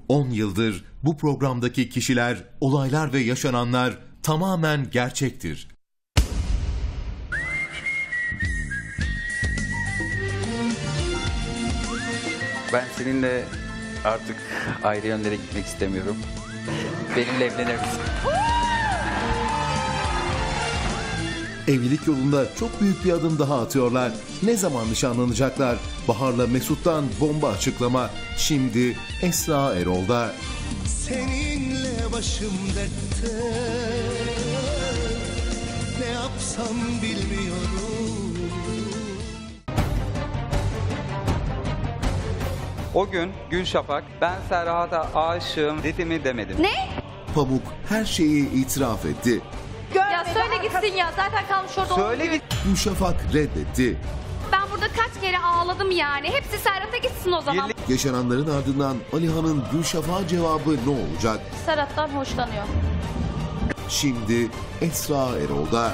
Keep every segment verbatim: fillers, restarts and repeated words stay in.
on yıldır bu programdaki kişiler, olaylar ve yaşananlar tamamen gerçektir. Ben seninle artık ayrı yönlere gitmek istemiyorum. Benimle evlenir misin? Evlilik yolunda çok büyük bir adım daha atıyorlar. Ne zaman nişanlanacaklar? Bahar'la Mesut'tan bomba açıklama. Şimdi Esra Erol'da. Seninle başım dertte, ne yapsam bilmiyorum. O gün Gülşafak, ben Serhat'a aşığım dedi mi demedi mi? Ne? Pamuk her şeyi itiraf etti. Ya söyle gitsin ya, zaten kalmış orada. Söyle git. Gülşafak reddetti. Ben burada kaç kere ağladım yani. Hepsi Serhat'a gitsin o zaman. Birlik- Yaşananların ardından Alihan'ın Gülşafak'a cevabı ne olacak? Serhat'tan hoşlanıyor. Şimdi Esra Erol'da.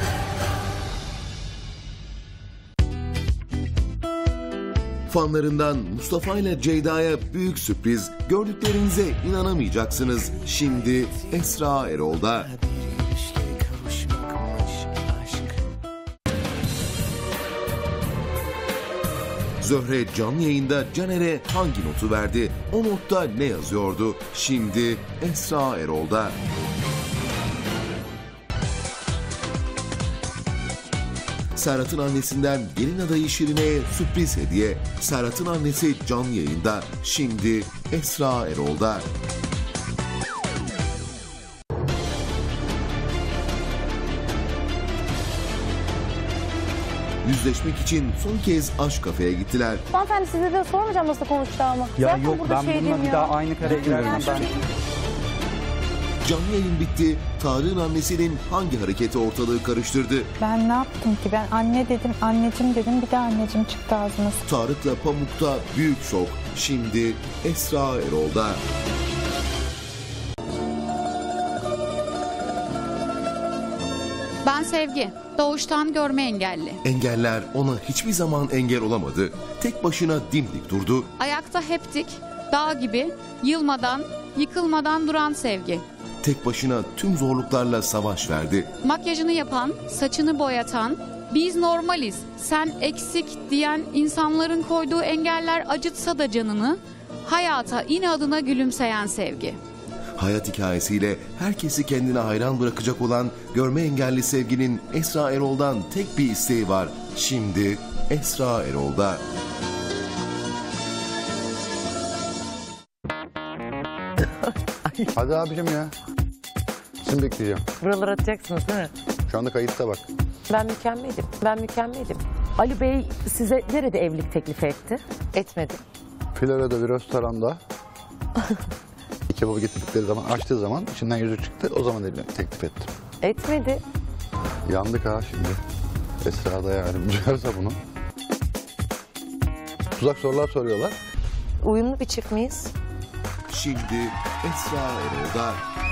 Fanlarından Mustafa ile Ceyda'ya büyük sürpriz. Gördüklerinize inanamayacaksınız. Şimdi Esra Erol'da. Zöhre canlı yayında Caner'e hangi notu verdi? O notta ne yazıyordu? Şimdi Esra Erol'da. Serhat'ın annesinden gelin adayı Şirine'ye sürpriz hediye. Serhat'ın annesi canlı yayında. Şimdi Esra Erol'da. Yüzleşmek için son kez aşk kafeye gittiler. Hanımefendi size de sormayacağım nasıl konuşacağımı. Ya Zaten yok, burada ben şey bununla diyeyim bir ya. daha aynı kareye giremem ben. Canlı yayın bitti. Tarık'ın annesinin hangi hareketi ortalığı karıştırdı? Ben ne yaptım ki? Ben anne dedim, anneciğim dedim, bir de anneciğim çıktı ağzına. Tarık'la Pamuk'ta büyük şok. Şimdi Esra Erol'da. Ben Sevgi, doğuştan görme engelli. Engeller ona hiçbir zaman engel olamadı. Tek başına dimdik durdu. Ayakta hep dik, dağ gibi, yılmadan, yıkılmadan duran Sevgi. Tek başına tüm zorluklarla savaş verdi. Makyajını yapan, saçını boyatan, biz normaliz, sen eksik diyen insanların koyduğu engeller acıtsa da canını, hayata inadına gülümseyen Sevgi. Hayat hikayesiyle herkesi kendine hayran bırakacak olan görme engelli Sevgi'nin Esra Erol'dan tek bir isteği var. Şimdi Esra Erol'da. Hadi abicim ya. Şimdi bekleyeceğim. Buraları atacaksınız değil mi? Şu anda kayıtta bak. Ben mükemmelim. Ben mükemmelim. Ali Bey size nerede evlilik teklifi etti? Etmedi. Florya'da bir restoranda kebabı getirdikleri zaman, açtığı zaman içinden yüzük çıktı. O zaman evlilik teklif ettim. Etmedi. Yandık ha şimdi. Esra da yani duyarsa bunu. Tuzak sorular soruyorlar. Uyumlu bir çift miyiz? Şimdi Esra Erol'da.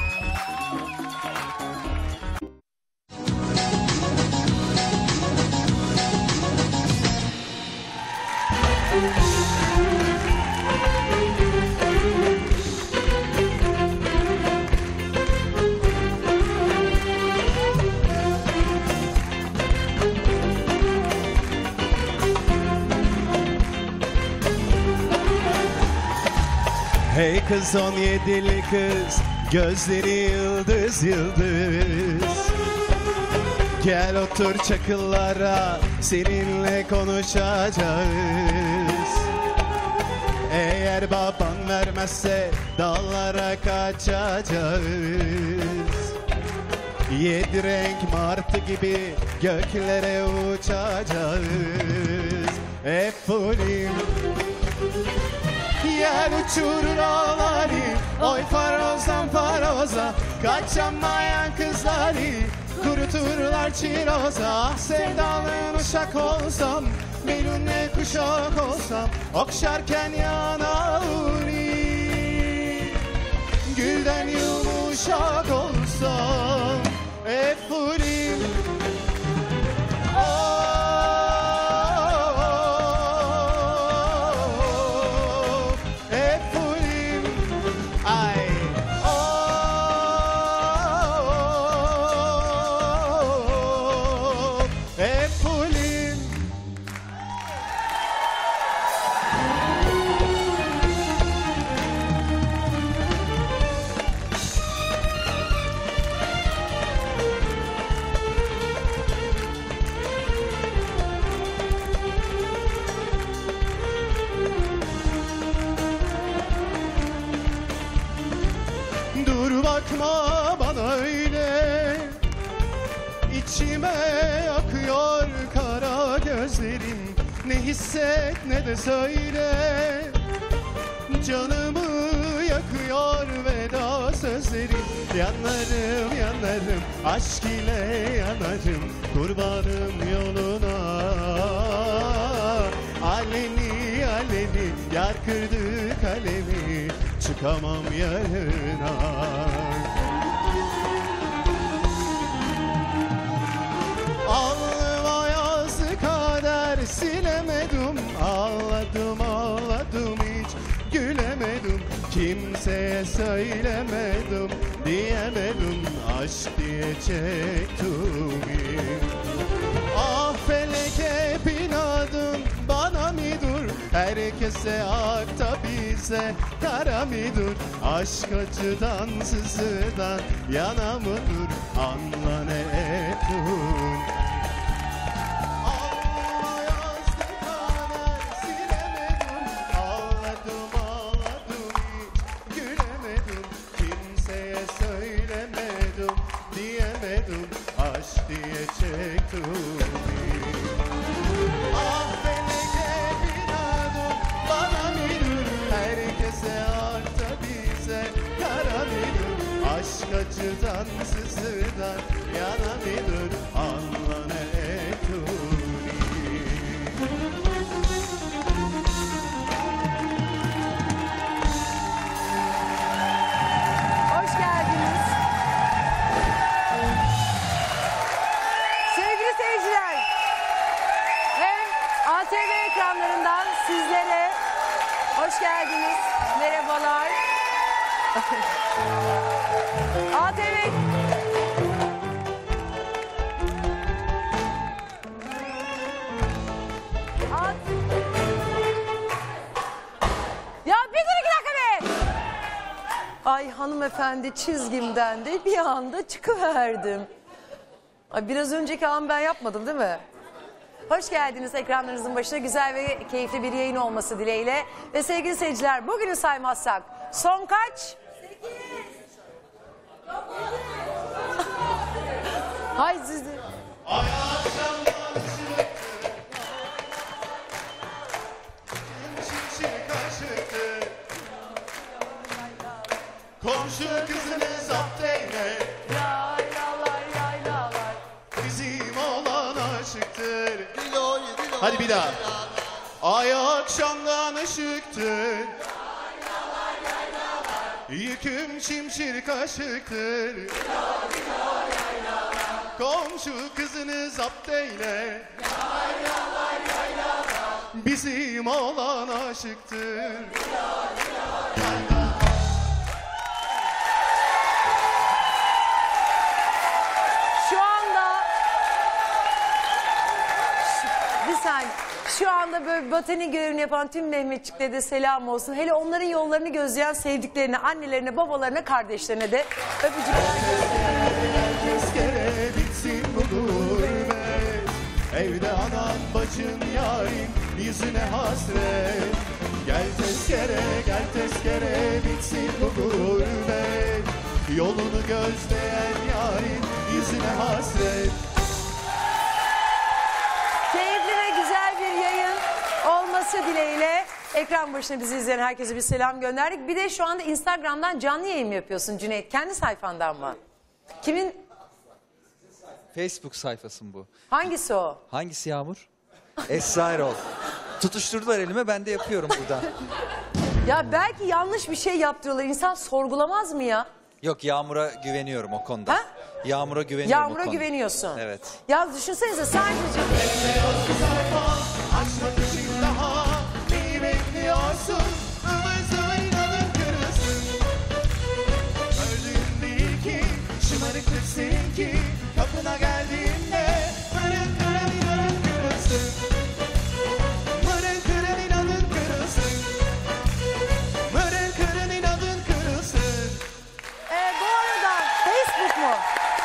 Hey kız on yedili kız, gözleri yıldız yıldız. Gel otur çakıllara, seninle konuşacağız. Eğer baban vermezse dallara kaçacağız. Yedi renk martı gibi göklere uçacağız. Efendim yer uçurur ağları, oy farozdan faroza, kaçamayan kızları kuruturlar çiroza. Sevdalın uşak olsam, benimle kuşak olsam, okşarken yanağını, gülden yumuşak olsam. Efendim bakma bana öyle, İçime akıyor kara gözlerin. Ne hisset ne de söyle, canımı yakıyor veda sözlerin. Yanarım yanarım aşk ile yanarım, kurbanım yoluna. Aleni aleni yar kırdı kalemi, çıkamam yarına. Alnıma yazdı kader, silemedim. Ağladım ağladım hiç gülemedim. Kimseye söylemedim, diyemedim. Aşk diye çektim. Ah felek hep inadın bana mı dur? Herkese ak da bize kara mı dur? Aşk acıdan sızıdan yana mı dur? Anla ne ettin? Alnıma yazdı kader, silemedim. Ağladım ağladım hiç gülemedim. Kimseye söylemedim, diyemedim. Aşk diye çektim. Ah felek hep inadın bana mı dur? Herkese ak da bize kara mı dur? Aşk acıdan sızıdan yana mı dur? Anla ne ettin? Hoş geldiniz. Sevgili seyirciler, hem A T V ekranlarından sizlere hoş geldiniz, merhabalar. A T V A- Ya bir dur iki dakika be! Ay hanımefendi, çizgimden de bir anda çıkıverdim. Ay biraz önceki an ben yapmadım değil mi? Hoş geldiniz ekranlarınızın başına, güzel ve keyifli bir yayın olması dileğiyle. Ve sevgili seyirciler, bugünü saymazsak son kaç? sekiz. Hay sizi. Komşu kızını zapt eyle, Yaylalar yaylalar. bizim olan aşıktır. Hadi bir daha. Ay akşamdan ışıktır, yüküm çimşir kaşıktır. Komşu kızını zapt eyle, bizim olan aşıktır. Şu anda şu, bir saniye. Şu anda böyle botanik görevini yapan tüm Mehmetçiklere de selam olsun. Hele onların yollarını gözleyen sevdiklerine, annelerine, babalarına, kardeşlerine de öpücükler. Tezkere bitsin bu gurbet, evde anan bacın yarim yüzüne hasret. Gel tezkere gel tezkere bitsin bu gurbet, yolunu gözleyen yarim yüzüne hasret. Keyifli ve güzel bir yayın olması dileğiyle ekran başına bizi izleyen herkese bir selam gönderdik. Bir de şu anda Instagram'dan canlı yayın mı yapıyorsun Cüneyt? Kendi sayfandan mı? Kimin? Facebook sayfasım bu. Hangisi o? Hangisi Yağmur? Esra Erol. Tutuşturdular elime, ben de yapıyorum burada. Ya belki yanlış bir şey yaptırıyorlar. İnsan sorgulamaz mı ya? Yok, Yağmur'a güveniyorum o konuda. Ha? Yağmur'a güveniyorum o Yağmur'a konuda. güveniyorsun. Evet. Ya düşünsenize sadece... Açmak için daha neyi bekliyorsun? Ivır zıvır inanın kırılsın. Öldüğün değil ki, şımarıklıksın ki, kapına geldiğinde mırın kırın inanın kırılsın. Mırın kırın inanın kırılsın. Mırın kırın inanın kırılsın. Ee, bu arada Facebook mu?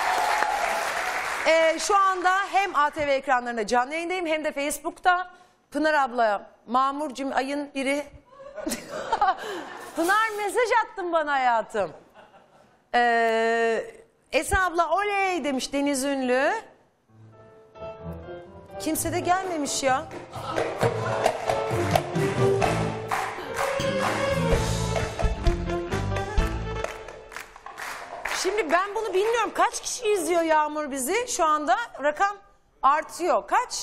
Ee, şu anda hem A T V ekranlarında canlı yayındayım hem de Facebook'ta. Pınar abla, Mamurcum ayın biri. Pınar mesaj attın bana hayatım. Ee, Esra abla oley demiş Deniz Ünlü. Kimse de gelmemiş ya. Şimdi ben bunu bilmiyorum. Kaç kişi izliyor Yağmur bizi? Şu anda rakam artıyor. Kaç?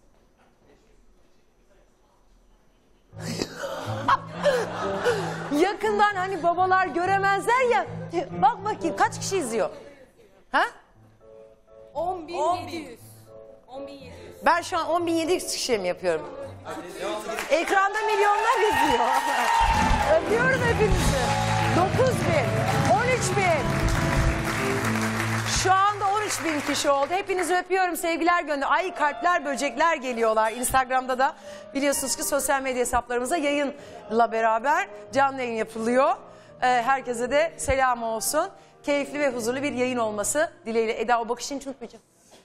Yakından hani babalar göremezler ya. Bak bakayım kaç kişi izliyor? Ha? on bin yedi yüz. on bin yedi yüz. Ben şu an on bin yedi yüz kişiye mi yapıyorum? Ekranda milyonlar izliyor. Öpüyorum hepinizi. dokuz bin, on üç bin. Şu anda on üç bin kişi oldu. Hepinizi öpüyorum. Sevgiler gönder. Ay kalpler, böcekler geliyorlar. Instagram'da da biliyorsunuz ki sosyal medya hesaplarımıza yayınla beraber canlı yayın yapılıyor. Ee, herkese de selam olsun. Keyifli ve huzurlu bir yayın olması dileğiyle. Eda o bakışını hiç unutmayacağım.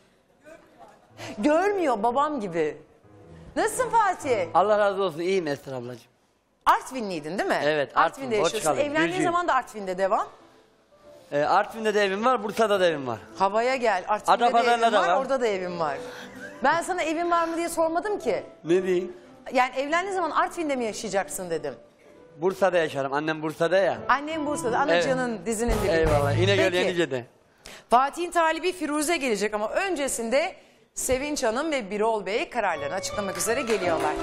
Görmüyor babam gibi. Nasılsın Fatih? Allah razı olsun. İyiyim Esra ablacığım. Artvinliydin değil mi? Evet, Artvin, Artvin'de yaşıyorsun. Borçkalıyım, Evlendiğin Gürcüyüm. zaman da Artvin'de devam. Ee, Artvin'de de evim var, Bursa'da da evim var. Havaya gel. Artvin'de de Adapazarı'nda evim da var, var. orada da evim var. Ben sana evin var mı diye sormadım ki. Ne diyeyim? Yani evlendiğin zaman Artvin'de mi yaşayacaksın dedim. Bursa'da yaşarım. Annem Bursa'da ya. Annem Bursa'da, Anacığının dizinin dibinde. Eyvallah. İnegöl Peki, Yenice'de. Fatih'in talibi Firuze gelecek ama öncesinde Sevinç Hanım ve Birol Bey kararlarını açıklamak üzere geliyorlar.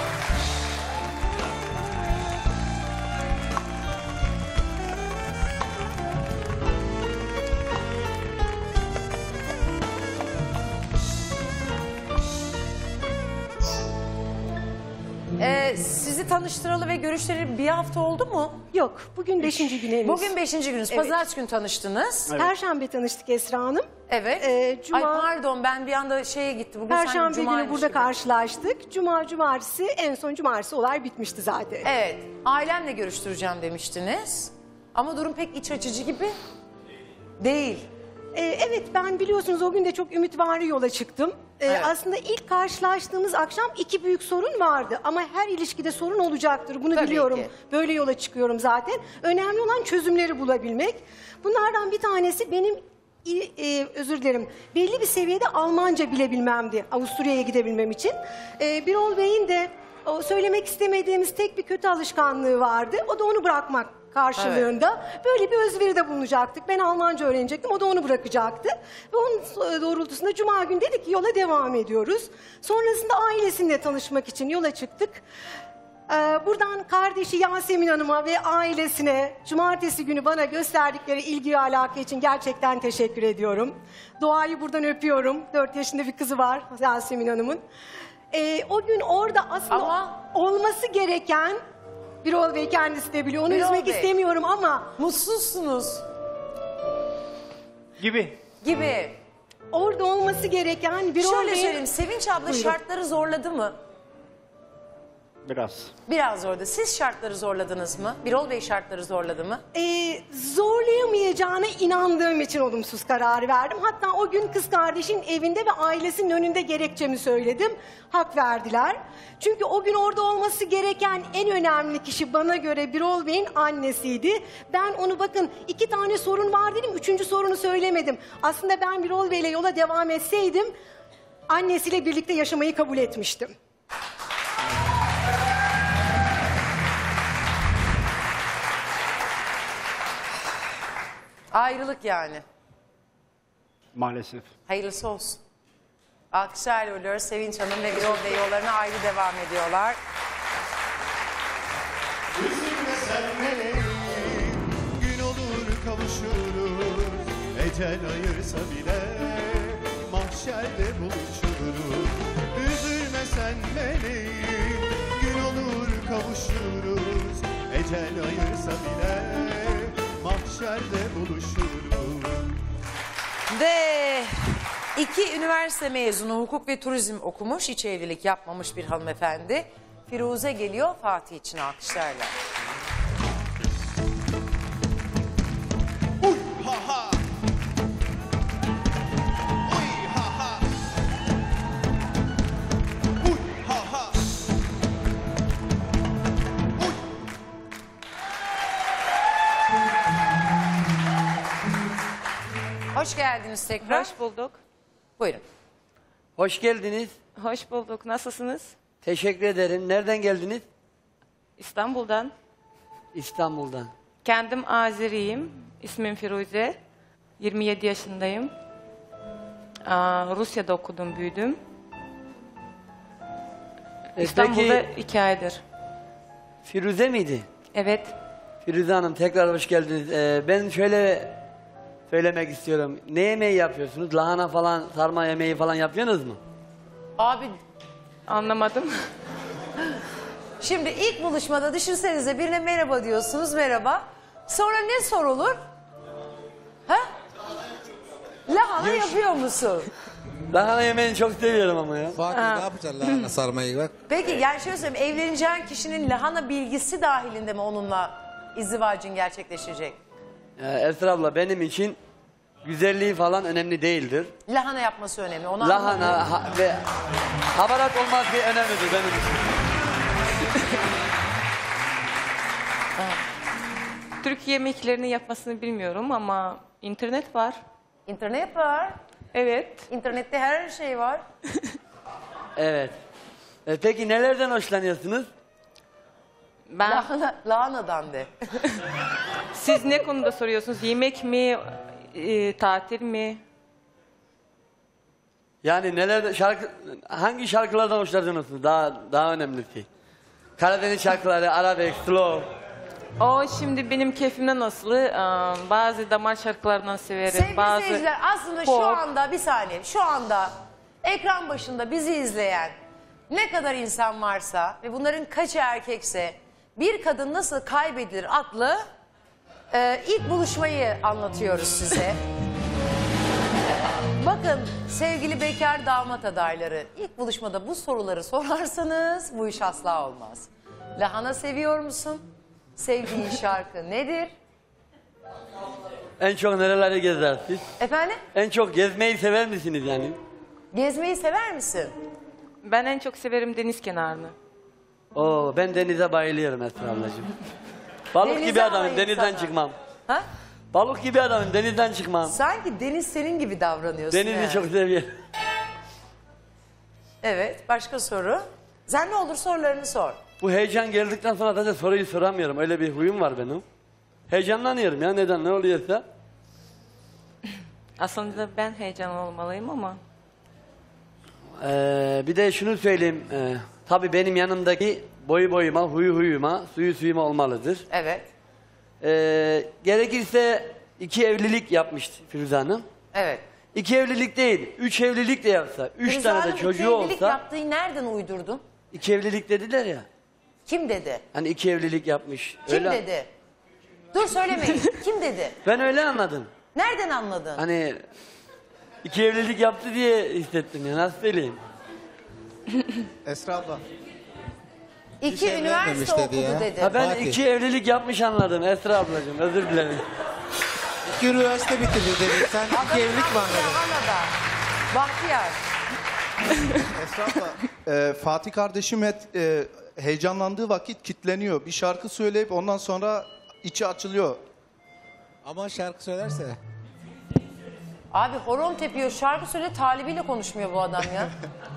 Ee, sizi tanıştıralı ve görüşleri bir hafta oldu mu? Yok, bugün beşinci günümüz. Bugün beşinci gününüz. Evet. Pazartesi günü tanıştınız. Perşembe tanıştık Esra Hanım. Evet. Ee, Cuma, Ay pardon ben bir anda şeye gitti. Bugün sanki Perşembe günü Cuma'ymış burada gibi. karşılaştık. Cuma, cumartesi, en son cumartesi olay bitmişti zaten. Evet. Ailemle görüştüreceğim demiştiniz. Ama durum pek iç açıcı gibi değil. Ee, evet, ben biliyorsunuz o gün de çok ümitvari yola çıktım. Ee, Evet. Aslında ilk karşılaştığımız akşam iki büyük sorun vardı. Ama her ilişkide sorun olacaktır. Bunu Tabii biliyorum. ki. Böyle yola çıkıyorum zaten. Önemli olan çözümleri bulabilmek. Bunlardan bir tanesi benim İ- e, özür dilerim. Belli bir seviyede Almanca bilebilmemdi Avusturya'ya gidebilmem için. E, Birol Bey'in de o söylemek istemediğimiz tek bir kötü alışkanlığı vardı. O da onu bırakmak karşılığında. Böyle bir özveride bulunacaktık. Ben Almanca öğrenecektim. O da onu bırakacaktı. Ve onun doğrultusunda Cuma günü dedik ki yola devam ediyoruz. Sonrasında ailesiyle tanışmak için yola çıktık. Ee, buradan kardeşi Yasemin Hanım'a ve ailesine cumartesi günü bana gösterdikleri ilgi ve alaka için gerçekten teşekkür ediyorum. Doğayı buradan öpüyorum. Dört yaşında bir kızı var Yasemin Hanım'ın. Ee, o gün orada aslında Ama- olması gereken, Birol Bey kendisi de biliyor, onu Birol üzmek Bey. istemiyorum ama Mutsuzsunuz Gibi. gibi. orada olması gereken Birol Şöyle Bey'in... söyleyeyim. Sevinç abla Buyurun. şartları zorladı mı? Biraz. Biraz zorladı. Siz şartları zorladınız mı? Birol Bey şartları zorladı mı? Ee, zorlayamayacağına inandığım için olumsuz kararı verdim. Hatta o gün kız kardeşin evinde ve ailesinin önünde gerekçemi söyledim. Hak verdiler. Çünkü o gün orada olması gereken en önemli kişi bana göre Birol Bey'in annesiydi. Ben onu bakın iki tane sorun var dedim. Üçüncü sorunu söylemedim. Aslında ben Birol Bey'le yola devam etseydim annesiyle birlikte yaşamayı kabul etmiştim. Ayrılık yani. Maalesef. Hayırlısı olsun. Alkışlarla uğurluyoruz. Sevinç Hanım ve Birol Bey yollarına ayrı devam ediyorlar. Üzülme sen meleğim, gün olur kavuşuruz. Ecel ayırsa bile mahşerde buluşuruz. Üzülme sen meleğim, gün olur kavuşuruz. Ecel ayırsa bile mahşerde buluşuruz. Ve iki üniversite mezunu hukuk ve turizm okumuş, hiç evlilik yapmamış bir hanımefendi. Firuze geliyor, Fatih için alkışlarla. Uy ha ha. Uy ha ha. Uy ha ha. Uy. Hoş geldiniz tekrar. Hoş bulduk. Buyurun. Hoş geldiniz. Hoş bulduk. Nasılsınız? Teşekkür ederim. Nereden geldiniz? İstanbul'dan. İstanbul'dan. Kendim Azeriyim. İsmim Firuze. yirmi yedi yaşındayım. Aa, Rusya'da okudum, büyüdüm. E, İstanbul'da peki, iki aydır. Firuze miydi? Evet. Firuze Hanım tekrar hoş geldiniz. Ee, ben şöyle söylemek istiyorum. Ne yemeği yapıyorsunuz? Lahana falan, sarma yemeği falan yapıyorsunuz mu? Abi anlamadım. Şimdi ilk buluşmada düşünsenize birine merhaba diyorsunuz, merhaba. Sonra ne sorulur? Ha? Lahana yapıyor musun? Lahana yemeğini çok seviyorum ama ya. Fatih ne yapacaksın lahana sarmayı bak. Peki yani şöyle söyleyeyim, evleneceğin kişinin lahana bilgisi dahilinde mi onunla izdivacın gerçekleşecek? Ee, Esra abla benim için güzelliği falan önemli değildir. Lahana yapması önemli. Onu Lahana ha, ve havarat olması önemlidir benim için. Türk yemeklerini yapmasını bilmiyorum ama internet var. İnternet var. Evet. İnternette her şey var. Evet. E, peki nelerden hoşlanıyorsunuz? Ben... Lahana, lahanadan de. Siz ne konuda soruyorsunuz? Yemek mi, e, tatil mi? Yani neler şarkı hangi şarkılardan hoşlanıyorsunuz? Daha daha önemli şey. Karadeniz şarkıları, Arabik, slow. O şimdi benim keyfimden nasıl? Ee, bazı damar şarkılarından severim. Sevgili bazı seyirciler, aslında pop. şu anda bir saniye, şu anda ekran başında bizi izleyen ne kadar insan varsa ve bunların kaçı erkekse bir kadın nasıl kaybedilir adlı e, ilk buluşmayı anlatıyoruz size. Bakın sevgili bekar damat adayları, ilk buluşmada bu soruları sorarsanız bu iş asla olmaz. Lahana seviyor musun? Sevdiğin şarkı nedir? En çok nereleri gezersiniz? Efendim? En çok gezmeyi sever misiniz yani? Gezmeyi sever misin? Ben en çok severim deniz kenarını. Oo, ben denize bayılıyorum Esra ablacığım. Balık Denize gibi adamım, alayım denizden sana. çıkmam. Ha? Balık gibi adamım, denizden çıkmam. Sanki deniz senin gibi davranıyorsun. Denizi yani. çok seviyorum. Evet, başka soru. Sen ne olur sorularını sor. Bu heyecan geldikten sonra zaten soruyu soramıyorum. Öyle bir huyum var benim. Heyecanlanıyorum ya, neden, ne oluyorsa. Aslında ben heyecanlı olmalıyım ama. Ee, bir de şunu söyleyeyim. Ee, tabii benim yanımdaki boyu boyuma, huyu huyuma, suyu suyuma olmalıdır. Evet. Ee, gerekirse iki evlilik yapmış Firuze Hanım. Evet. İki evlilik değil, üç evlilik de yapsa, üç Firuze tane de Hanım, çocuğu iki evlilik olsa... yaptığı nereden uydurdun? İki evlilik dediler ya. Kim dedi? Hani iki evlilik yapmış. Kim öyle... dedi? Dur söylemeyin. Kim dedi? Ben öyle anladım. Nereden anladın? Hani iki evlilik yaptı diye hissettim ya, nasıl söyleyeyim? Esra abla. İki Hiç evlenmemiş üniversite dedi okudu ya. dedi. Ha, ben Fatih. iki evlilik yapmış anladım Esra ablacığım, özür dilerim. İki üniversite bitirdi dedi. Sen iki evlilik mi anladın? Anada. Bahtiyar. Esra abla, e, Fatih kardeşim et, e, heyecanlandığı vakit kitleniyor. Bir şarkı söyleyip ondan sonra içi açılıyor. Ama şarkı söylerse. Abi horon tepiyor, şarkı söyle, talibiyle konuşmuyor bu adam ya.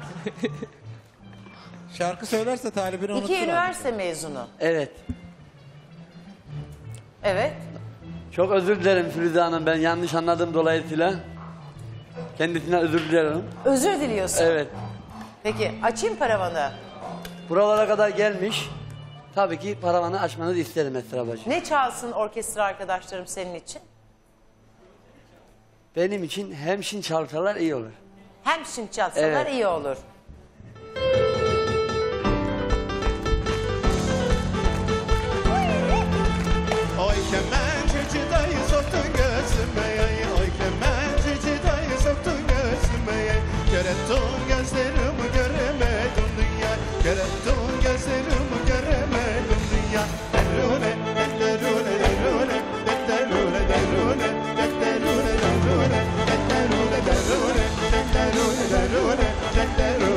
Şarkı söylerse talibini unutur. İki üniversite mezunu. Evet. Evet. Çok özür dilerim Firuze Hanım, ben yanlış anladım dolayısıyla. Kendisine özür dilerim. Özür diliyorsun. Evet. Peki açayım paravanı. Buralara kadar gelmiş. Tabii ki paravanı açmanızı isterim Esra ablacığım. Ne çalsın orkestra arkadaşlarım senin için? Benim için hemşin çalsalar iyi olur. Hem şimdi çalsalar Evet. iyi olur. Oy kemençeci dayı soktun gözüme yay. Oy kemençeci dayı soktun gözüme yay. Görettin gözlerimi göremedim dünya. Görettin gözlerimi göremedim dünya. Derune, derune, derune, derune, derune, derune, derune, derune, derune, derune, derune, derune.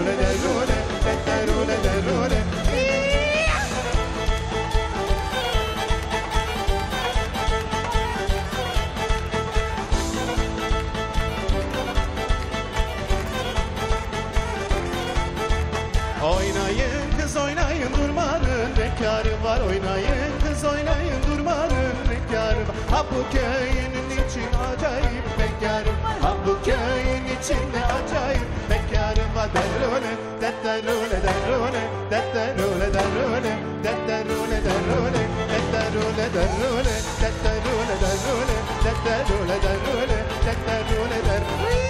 oynayın kız oynayın durmanın bekarım. Ha bu köyün için acayip bekarım. Ha bu köyün içinde acayip bekarım var. Derrone, derrone, derrone, derrone, derrone, derrone, derrone, derrone, derrone, derrone, derrone, derrone, derrone, derrone, derrone.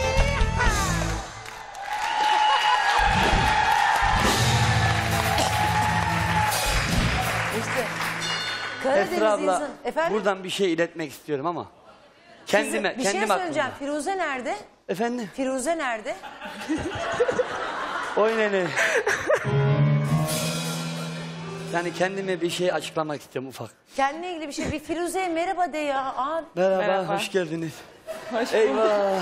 İşte Karadeniz Esra abla, insan- Efendim? buradan bir şey iletmek istiyorum ama. Kendime, Size- bir şey kendim söyleyeceğim. hakkında. Firuze nerede? Efendim? Firuze nerede? Oy nene. Yani kendime bir şey açıklamak istiyorum ufak. Kendine ilgili bir şey. Bir Firuze'ye merhaba de ya. Aa, Merhaba, hoş geldiniz. Hoş bulduk. Eyvah.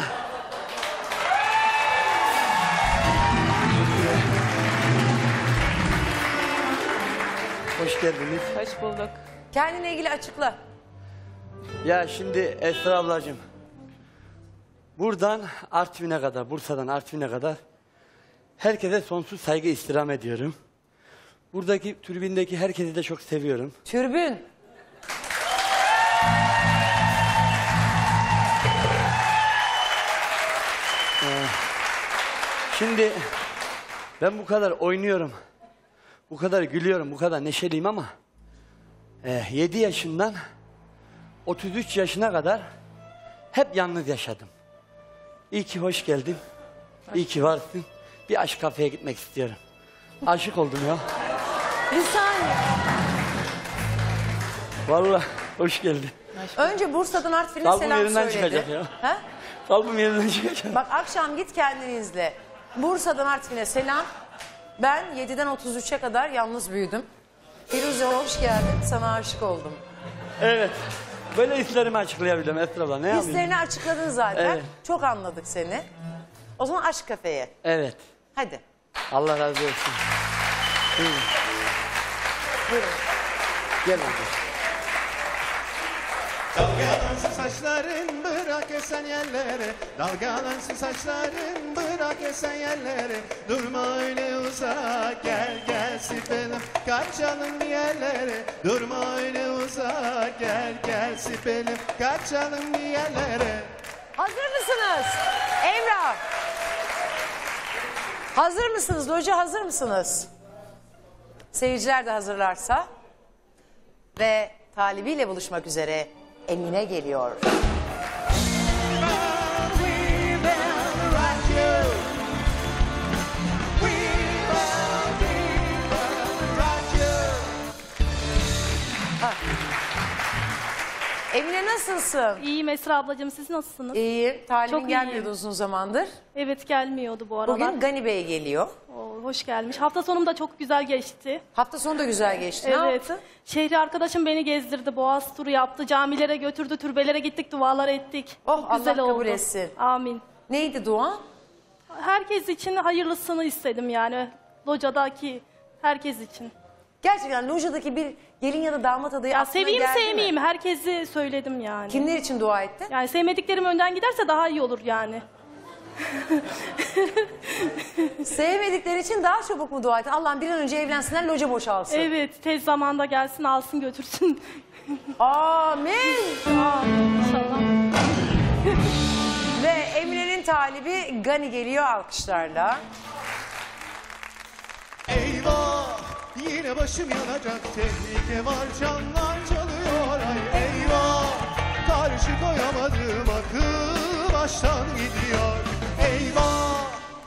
Hoş geldiniz. Hoş bulduk. Kendine ilgili açıkla. Ya şimdi Esra ablacığım. Buradan Artvin'e kadar, Bursa'dan Artvin'e kadar herkese sonsuz saygı istirham ediyorum. Buradaki tribündeki herkesi de çok seviyorum. Türbün. Ee, şimdi ben bu kadar oynuyorum. Bu kadar gülüyorum, bu kadar neşeliyim ama e, yedi yaşından otuz üç yaşına kadar hep yalnız yaşadım. İyi ki hoş geldin. İyi ki varsın. Bir aşk kafeye gitmek istiyorum. Aşık oldum ya. Bir saniye. Vallahi hoş geldin. Önce Bursa'dan Artvin'e Kalbim selam yerinden söyledi. çıkacak ya. Ha? Kalbim yerinden çıkacak. Bak akşam git kendini izle. Bursa'dan Artvin'e selam. Ben yediden otuz üçe kadar yalnız büyüdüm. Firuze hoş geldin. Sana aşık oldum. Evet. Böyle hislerimi açıklayabilirim Esra abla. Ne yapayım? Hislerini açıkladın zaten. Evet. Çok anladık seni. O zaman aşk kafeye. Evet. Hadi. Allah razı olsun. Buyurun. Buyurun. Gel hadi. Dalgalansın saçların bırak esen yerlere. Dalgalansın saçların bırak esen yerlere. Durma öyle uzak gel gel sipelim. Kaçalım bir yerlere. Durma öyle uzak gel gel sipelim. Kaçalım bir yerlere. Hazır mısınız? Emrah. Hazır mısınız? Loca hazır mısınız? Seyirciler de hazırlarsa. Ve talibiyle buluşmak üzere Emine geliyor. Ha. Emine nasılsın? İyiyim Esra ablacığım, siz nasılsınız? İyiyim. Talibin Çok gelmiyordu iyiyim. uzun zamandır. Evet, gelmiyordu bu aralar. Bugün Gani Bey geliyor. Oo, hoş gelmiş. Hafta sonum da çok güzel geçti. Hafta sonu da güzel geçti. Ne Evet. yaptın? Şehri arkadaşım beni gezdirdi. Boğaz turu yaptı. Camilere götürdü. Türbelere gittik. Dualar ettik. Oh, çok güzel Allah kabul oldu. etsin. Amin. Neydi dua? Herkes için hayırlısını istedim yani. Locadaki herkes için. Gerçekten lojadaki bir gelin ya da damat adayı Ya aklına seveyim geldi mi? sevmeyeyim herkesi söyledim yani. Kimler için dua ettin? Yani sevmediklerim önden giderse daha iyi olur yani. Sevmedikleri için daha çabuk mu dua ettin? Allah'ım bir an önce evlensinler, loca boşalsın. Evet, tez zamanda gelsin, alsın, götürsün. Amin. Amin inşallah. Ve Emine'nin talibi Gani geliyor alkışlarla. Eyvah yine başım yanacak, tehlike var, canlar çalıyor ay eyvah. Karşı koyamadım, akıl baştan gidiyor eyvah.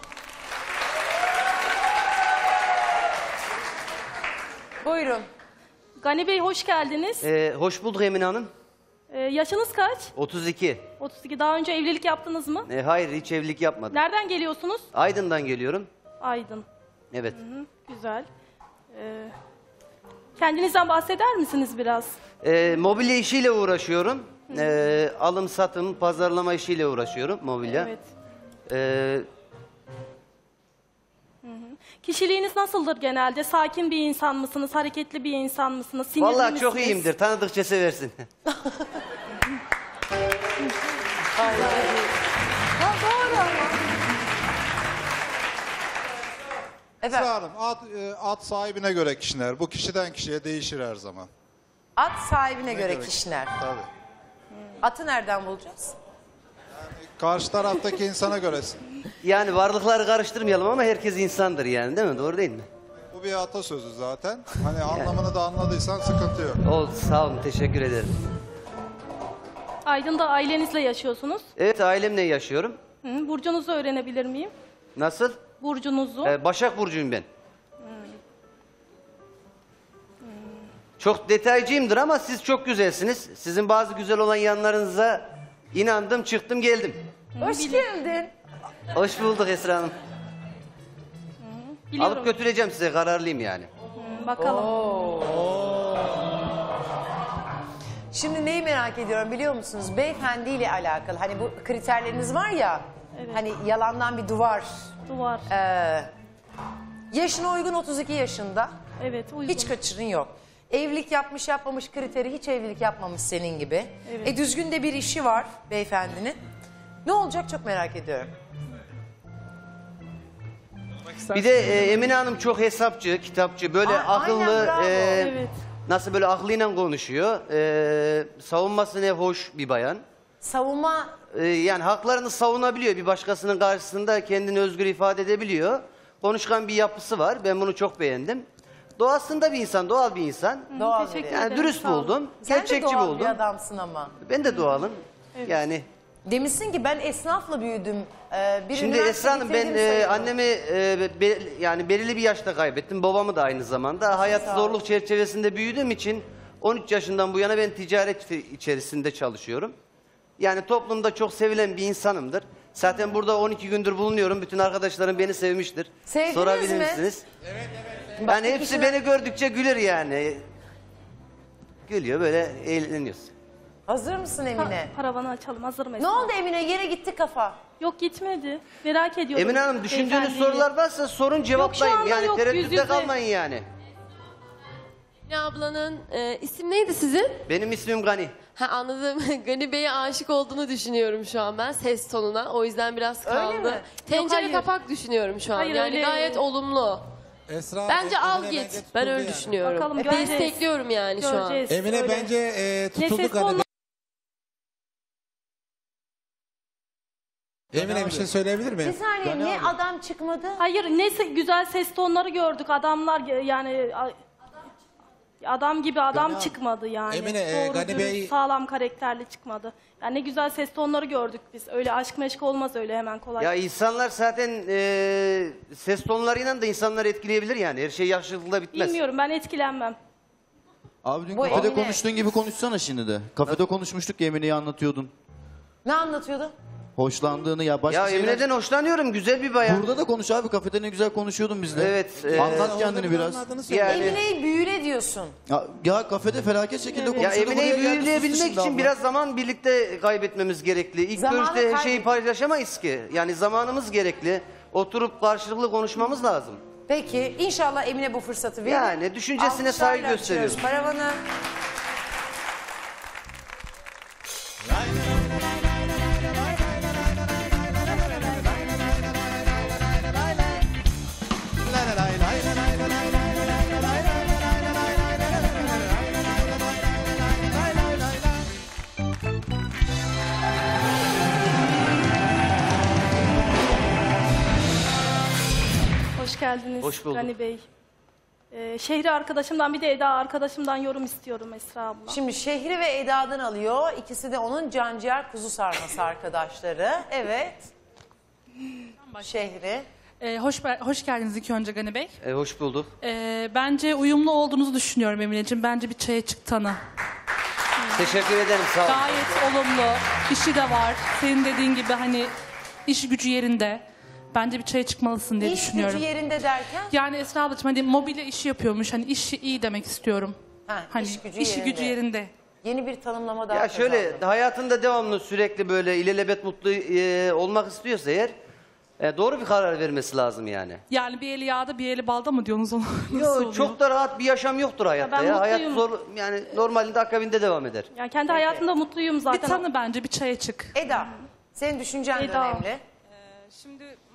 Buyurun. Gani Bey hoş geldiniz. Ee, hoş bulduk Emine Hanım. Ee, yaşınız kaç? otuz iki. otuz iki. Daha önce evlilik yaptınız mı? Ee, hayır, hiç evlilik yapmadım. Nereden geliyorsunuz? Aydın'dan geliyorum. Aydın. Evet. Hı hı, güzel. Ee, kendinizden bahseder misiniz biraz? Ee, mobilya işiyle uğraşıyorum. Ee, alım satım, pazarlama işiyle uğraşıyorum mobilya. Evet. Ee, Hı hı. Kişiliğiniz nasıldır genelde? Sakin bir insan mısınız? Hareketli bir insan mısınız? Sinirli vallahi misiniz? çok iyiyimdir. Tanıdıkça seversin. Ha, doğru ama. Efendim? Esra Hanım, at, e, at sahibine göre kişiler. Bu kişiden kişiye değişir her zaman. At sahibine Ne göre göre? kişiler. Tabii. Atı nereden bulacağız? Karşı taraftaki insana göre. Yani varlıkları karıştırmayalım ama herkes insandır yani, değil mi? Doğru değil mi? Bu bir atasözü zaten. Hani anlamını da anladıysan sıkıntı yok. Ol, sağ olun, teşekkür ederim. Aydın'da ailenizle yaşıyorsunuz. Evet, ailemle yaşıyorum. Hı, burcunuzu öğrenebilir miyim? Nasıl? Burcunuzu. Ee, Başak Burcu'yum ben. Çok detaycıyımdır ama siz çok güzelsiniz. Sizin bazı güzel olan yanlarınıza inandım, çıktım, geldim. Hoş geldin. Hoş bulduk Esra Hanım. Biliyorum. Alıp götüreceğim size, kararlıyım yani. Hı, bakalım. Şimdi neyi merak ediyorum biliyor musunuz? Beyefendiyle alakalı. Hani bu kriterleriniz var ya. Hani yalandan bir duvar. Duvar. Ee, yaşına uygun otuz iki yaşında. Evet, uygun. Hiç kaçırın yok. Evlilik yapmış yapmamış kriteri, hiç evlilik yapmamış senin gibi. Evet. E düzgün de bir işi var beyefendinin. Ne olacak çok merak ediyorum. Bir de e, Emine Hanım çok hesapçı, kitapçı, böyle Aa, aynen, akıllı, bravo. e, Evet. nasıl böyle aklıyla konuşuyor. E, savunması ne hoş bir bayan. Savunma E, yani haklarını savunabiliyor, bir başkasının karşısında kendini özgür ifade edebiliyor. Konuşkan bir yapısı var, ben bunu çok beğendim. Doğasında bir insan, doğal bir insan. doğal teşekkür biri. Yani ederim, dürüst sağ olun. buldum, Sen de gerçekçi doğal buldum. bir adamsın ama. Ben de doğalım. Evet. Yani Demişsin ki ben esnafla büyüdüm. Ee, bir şimdi üniversite Esra Hanım ben bitirdim e, sayılır. annemi e, be- yani belirli bir yaşta kaybettim. Babamı da aynı zamanda. Hayat sağ ol. zorluk çerçevesinde büyüdüğüm için on üç yaşından bu yana ben ticaret içerisinde çalışıyorum. Yani toplumda çok sevilen bir insanımdır. Zaten burada on iki gündür bulunuyorum. Bütün arkadaşlarım beni sevmiştir. Sevdiniz Sorabilir mi? misiniz? Evet evet. Yani hepsi beni gördükçe güler yani. Gülüyor, böyle eğleniyoruz. Hazır mısın Emine? Pa- paravanı açalım. Hazırım Ne Esra. oldu Emine? Yere gitti kafa. Yok gitmedi. Merak ediyorum. Emine Hanım, düşündüğünüz beyefendiyi. sorular varsa sorun, cevaplayın. anda Yani yok, tereddütte yüz yüze. kalmayın yani. Emine ablanın e, isim neydi sizin? Benim ismim Gani. Ha, anladım. Gani Bey'e aşık olduğunu düşünüyorum şu an ben ses tonuna. O yüzden biraz Öyle kaldı. mi? Tencere hayır. kapak düşünüyorum şu an. Hayır, yani öyle- gayet olumlu. Esra, Bence Emine al bence git. tutuldu Ben öyle yani. düşünüyorum. Bakalım, E, göreceğiz. Destekliyorum yani şu an. Göreceğiz. Emine Öyle. bence e, tutuldu Nefes galiba. tonları- Emine bir şey söyleyebilir Bir miyim? saniye ne adam çıkmadı? Hayır, ne se- güzel ses tonları gördük. Adamlar ge- yani a- adam gibi adam Gani- çıkmadı yani. Emine, e, Doğru Gani dürüst, Bey- sağlam karakterli çıkmadı. Yani ne güzel ses tonları gördük biz. Öyle aşk meşk olmaz öyle hemen kolay. Ya insanlar zaten e, ses tonlarıyla da insanları etkileyebilir yani. Her şey yaşlılıkla bitmez. Bilmiyorum, ben etkilenmem. Abi dün Bu kafede Emine. konuştuğun gibi konuşsana şimdi de. Kafede konuşmuştuk ya, Emine'yi anlatıyordun. Ne anlatıyordu? Hoşlandığını ya başka Ya şeyler. Emine'den hoşlanıyorum, güzel bir bayan. Burada da konuş abi, kafede ne güzel konuşuyordun bizle. Evet, e, Anlat kendini biraz. Yani Emine'yi büyüle diyorsun. Ya, ya kafede felaket şekilde ya konuşuyorduk. Emine'yi buraya geldi, sustu büyüleyebilmek şimdi için abla. biraz zaman birlikte kaybetmemiz gerekli. İlk Zamanı görüşte her şeyi kaybet- paylaşamayız ki. Yani zamanımız gerekli. Oturup karşılıklı konuşmamız lazım. Peki inşallah Emine bu fırsatı verir. Yani düşüncesine saygı Alkışlarla açıyoruz gösteriyorum. Paravanı. Hoş geldiniz Hoş bulduk. Gani Bey. Ee, Şehri arkadaşımdan bir de Eda arkadaşımdan yorum istiyorum Esra abla. Şimdi Şehri ve Eda'dan alıyor. İkisi de onun canciğer kuzu sarması arkadaşları. Evet. Şehri. Ee, hoş hoş geldiniz ilk önce Gani Bey. E, hoş bulduk. Ee, bence uyumlu olduğunuzu düşünüyorum Emine'ciğim. Bence bir çaya çık tanı. Teşekkür ederim, sağ olun. Gayet olumlu. İşi de var. Senin dediğin gibi hani iş gücü yerinde. Bence bir çaya çıkmalısın diye İş düşünüyorum. gücü yerinde derken? Yani Esra ablacığım hani mobilya işi yapıyormuş. Hani işi iyi demek istiyorum. Ha, Hani iş gücü işi yerinde. gücü yerinde. Yeni bir tanımlama daha Ya şöyle kazandım. hayatında devamlı sürekli böyle ilelebet mutlu e, olmak istiyorsa eğer e, doğru bir karar vermesi lazım yani. Yani bir eli yağda bir eli balda mı diyorsunuz onu? Nasıl Yok, oluyor? çok da rahat bir yaşam yoktur hayatta ben ya. Hayat mutluyum. zor, yani normalinde akabinde devam eder. Yani kendi hayatımda mutluyum zaten. Bir tanı bence, bir çaya çık. Eda, senin düşüncen de Eda. önemli. Şimdi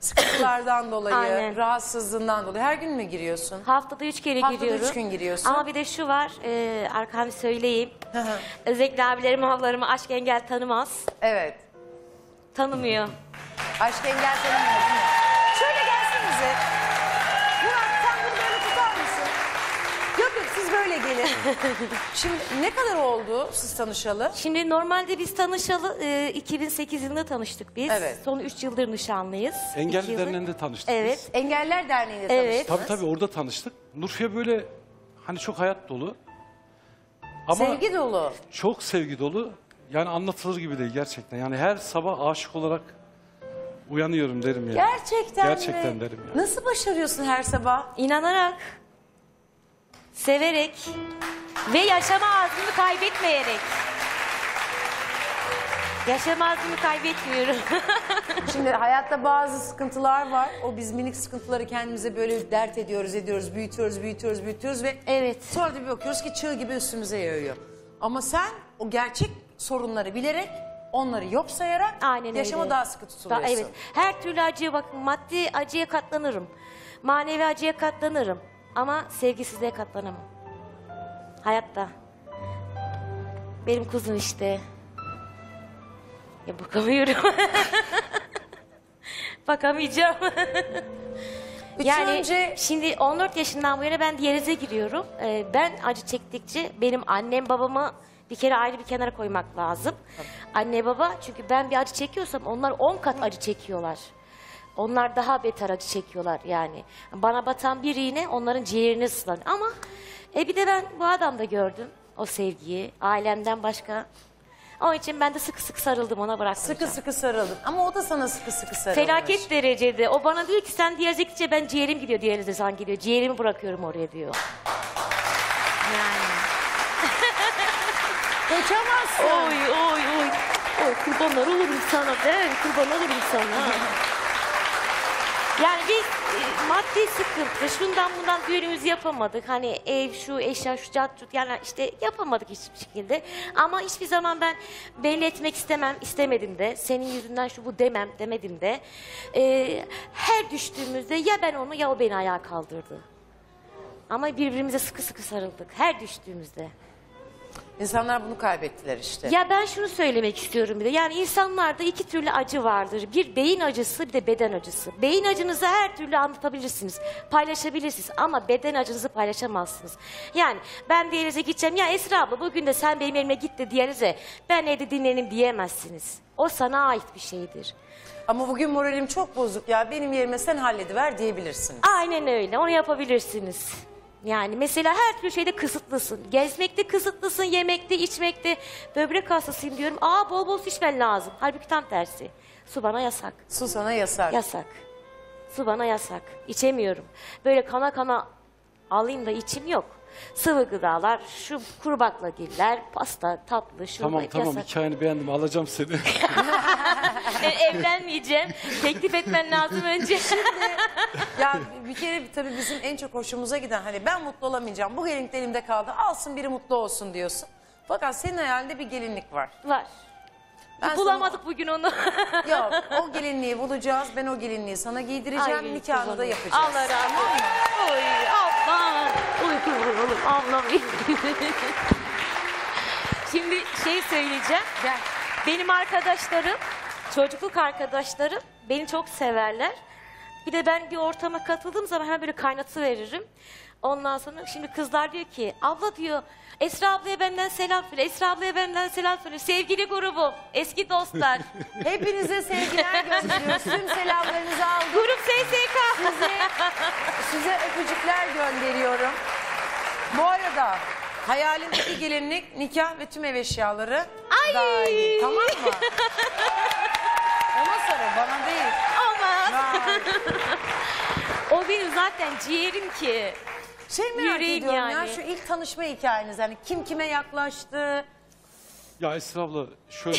Sıkıntılardan dolayı, Aynen. rahatsızlığından dolayı. Her gün mü giriyorsun? Haftada üç kere Haftada giriyorum. üç gün giriyorsun. Ama bir de şu var, e, arkamı söyleyeyim. Özellikle abilerim, ablalarımı aşk engel tanımaz. Evet. Tanımıyor. Aşk engel tanımıyor değil mi? Şöyle gelsenize. Murat sen bunu böyle tutar mısın? Yok yok siz böyle gelin. Şimdi ne kadar oldu siz tanışalı? Şimdi normalde biz tanışalı e, iki bin sekiz yılında tanıştık biz. Evet. Son üç yıldır nişanlıyız. Engelli İki yıldır- Derneği'nde tanıştık Evet. biz. Engeller Derneği'nde Evet. Tabii tabii orada tanıştık. Nurfiye böyle hani çok hayat dolu. Ama Sevgi dolu. çok sevgi dolu. Yani anlatılır gibi değil gerçekten. Yani her sabah aşık olarak uyanıyorum derim yani. Gerçekten, Gerçekten mi? derim yani. Nasıl başarıyorsun her sabah? İnanarak, severek ve yaşama azmini kaybetmeyerek. Yaşama azmini kaybetmiyorum. Şimdi hayatta bazı sıkıntılar var. O biz minik sıkıntıları kendimize böyle dert ediyoruz, ediyoruz, büyütüyoruz, büyütüyoruz, büyütüyoruz ve evet. sonra da bir bakıyoruz ki çığ gibi üstümüze yağıyor. Ama sen o gerçek sorunları bilerek, onları yok sayarak Aynen yaşama öyle. daha sıkı tutuluyorsun. Da- Evet. Her türlü acıya bakın. Maddi acıya katlanırım. Manevi acıya katlanırım. Ama sevgisizliğe katlanamam. Hayatta. Benim kuzum işte. Ya bakamıyorum. Bakamayacağım. Yani önce- şimdi on dört yaşından bu yana ben diyalize giriyorum. Ee, ben acı çektikçe benim annem babamı bir kere ayrı bir kenara koymak lazım. Anne baba, çünkü ben bir acı çekiyorsam onlar on kat acı çekiyorlar. Onlar daha beter acı çekiyorlar yani. Bana batan bir iğne onların ciğerini ıslanıyor. Ama e, bir de ben bu adamda gördüm o sevgiyi. Ailemden başka. Onun için ben de sıkı sıkı sarıldım, ona bırakmayacağım. Sıkı sıkı sarıldın ama o da sana sıkı sıkı sarılmış. Felaket derecede. O bana diyor ki sen diyalize gidince ben ciğerim gidiyor, diyalize sen gidiyor. Ciğerimi bırakıyorum oraya diyor. Yani. Kaçamazsın. Oy oy oy. Oy kurbanlar olurum sana ben. Kurban olurum sana. Yani biz e, maddi sıkıntı, şundan bundan düğünümüzü yapamadık. Hani ev şu, eşya şu, cat tut, yani işte yapamadık hiçbir şekilde. Ama hiçbir zaman ben belli etmek istemem, istemedim de. Senin yüzünden şu bu demem, demedim de. E, her düştüğümüzde ya ben onu ya o beni ayağa kaldırdı. Ama birbirimize sıkı sıkı sarıldık her düştüğümüzde. İnsanlar bunu kaybettiler işte. Ya ben şunu söylemek istiyorum bir de. Yani insanlarda iki türlü acı vardır. Bir beyin acısı, bir de beden acısı. Beyin acınızı her türlü anlatabilirsiniz, paylaşabilirsiniz ama beden acınızı paylaşamazsınız. Yani ben diyalize gideceğim. Ya Esra abla bugün de sen benim elime git de diyalize. Ben evde dinlenim diyemezsiniz. O sana ait bir şeydir. Ama bugün moralim çok bozuk ya, benim yerime sen hallediver diyebilirsin. Aynen öyle, onu yapabilirsiniz. Yani mesela her türlü şeyde kısıtlısın. Gezmekte kısıtlısın, yemekte, içmekte. Böbrek hastasıyım diyorum. Aa bol bol su içmen lazım. Halbuki tam tersi. Su bana yasak. Su sana yasak. Yasak. Su bana yasak. İçemiyorum. Böyle kana kana alayım da içim yok. Sıvı gıdalar, şu kuru baklagiller, pasta, tatlı, şu Tamam yasak. tamam hikayeni beğendim, alacağım seni. E, evlenmeyeceğim. Teklif etmen lazım önce. Ya bir kere tabii bizim en çok hoşumuza giden, hani ben mutlu olamayacağım, bu gelinlik de elimde kaldı, alsın biri mutlu olsun diyorsun. Fakat senin hayalinde bir gelinlik var. Var. Ben Bulamadık sana- bugün onu. Yok, o gelinliği bulacağız, ben o gelinliği sana giydireceğim, Ay, nikahını da kurbanım. yapacağız. Allah razı olsun. Oy abla. Oy kurban olur ablam. Şimdi şey söyleyeceğim. Benim arkadaşlarım, çocukluk arkadaşlarım beni çok severler. Bir de ben bir ortama katıldığım zaman hemen böyle kaynatı veririm. Ondan sonra şimdi kızlar diyor ki abla diyor Esra ablaya benden selam söyle. Esra ablaya benden selam söyle. Sevgili grubum, eski dostlar. Hepinize sevgiler gönderiyoruz. Tüm selamlarınızı aldım. Grup S S K. Size, size öpücükler gönderiyorum. Bu arada hayalindeki gelinlik, nikah ve tüm ev eşyaları Ay. dahil. Tamam mı? Ona sarıl, bana değil. Ama. Vay. O benim zaten ciğerim ki. Şey merak Yüreğim ediyorum yani. ya, şu ilk tanışma hikayeniz, hani kim kime yaklaştı? Ya Esra abla şöyle.